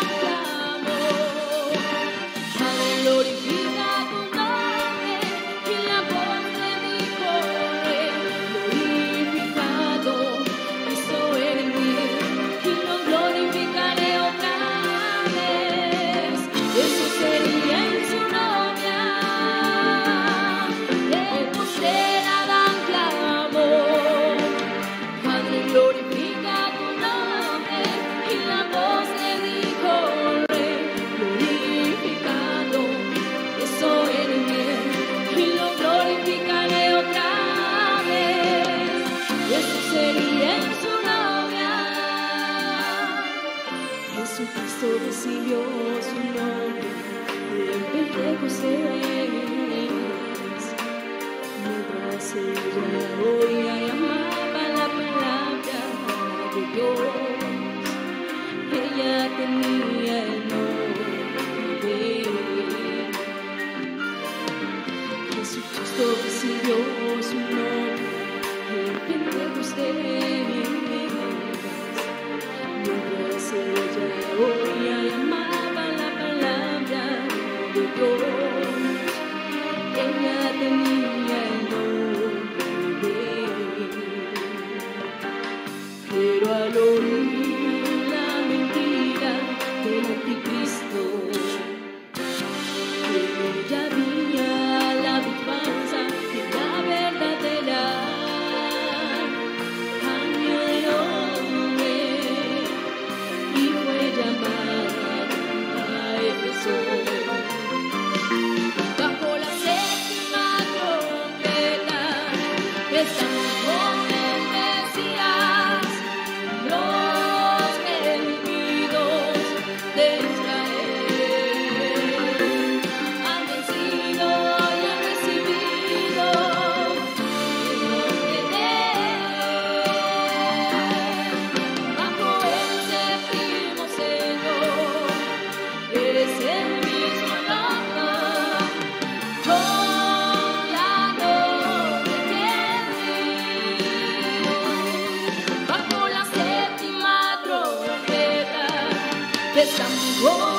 glorifica tu nombre, y la voz de mi corre, glorificado, eso en mí, y lo glorificaré otra vez. Eso sería en su novia. El poseer Adán clamó, Padre, glorifica tu nombre, y la voz le dijo, glorificado, eso en mí, y lo glorificaré otra vez. Eso sería en su novia. Jesucristo recibió su nombre en Pentecostés, mientras ella oía y amaba la palabra de Dios. Ella tenía el nombre. Jesucristo recibió su nombre en Pentecostés, mientras ella oía y amaba la palabra de Dios. Ella tenía el nombre, pero al oír la mentira del anticristo, ella había la falsa y la verdadera, cambió de nombre y fue llamada a Éfeso. Bajo la séptima trompeta están con el Mesías, los redimidos de Israel. Han vencido y han recibido el nombre de Él. Bajo el séptimo sello es el mismo logro con la nube que bajo la séptima trompeta de San Juan.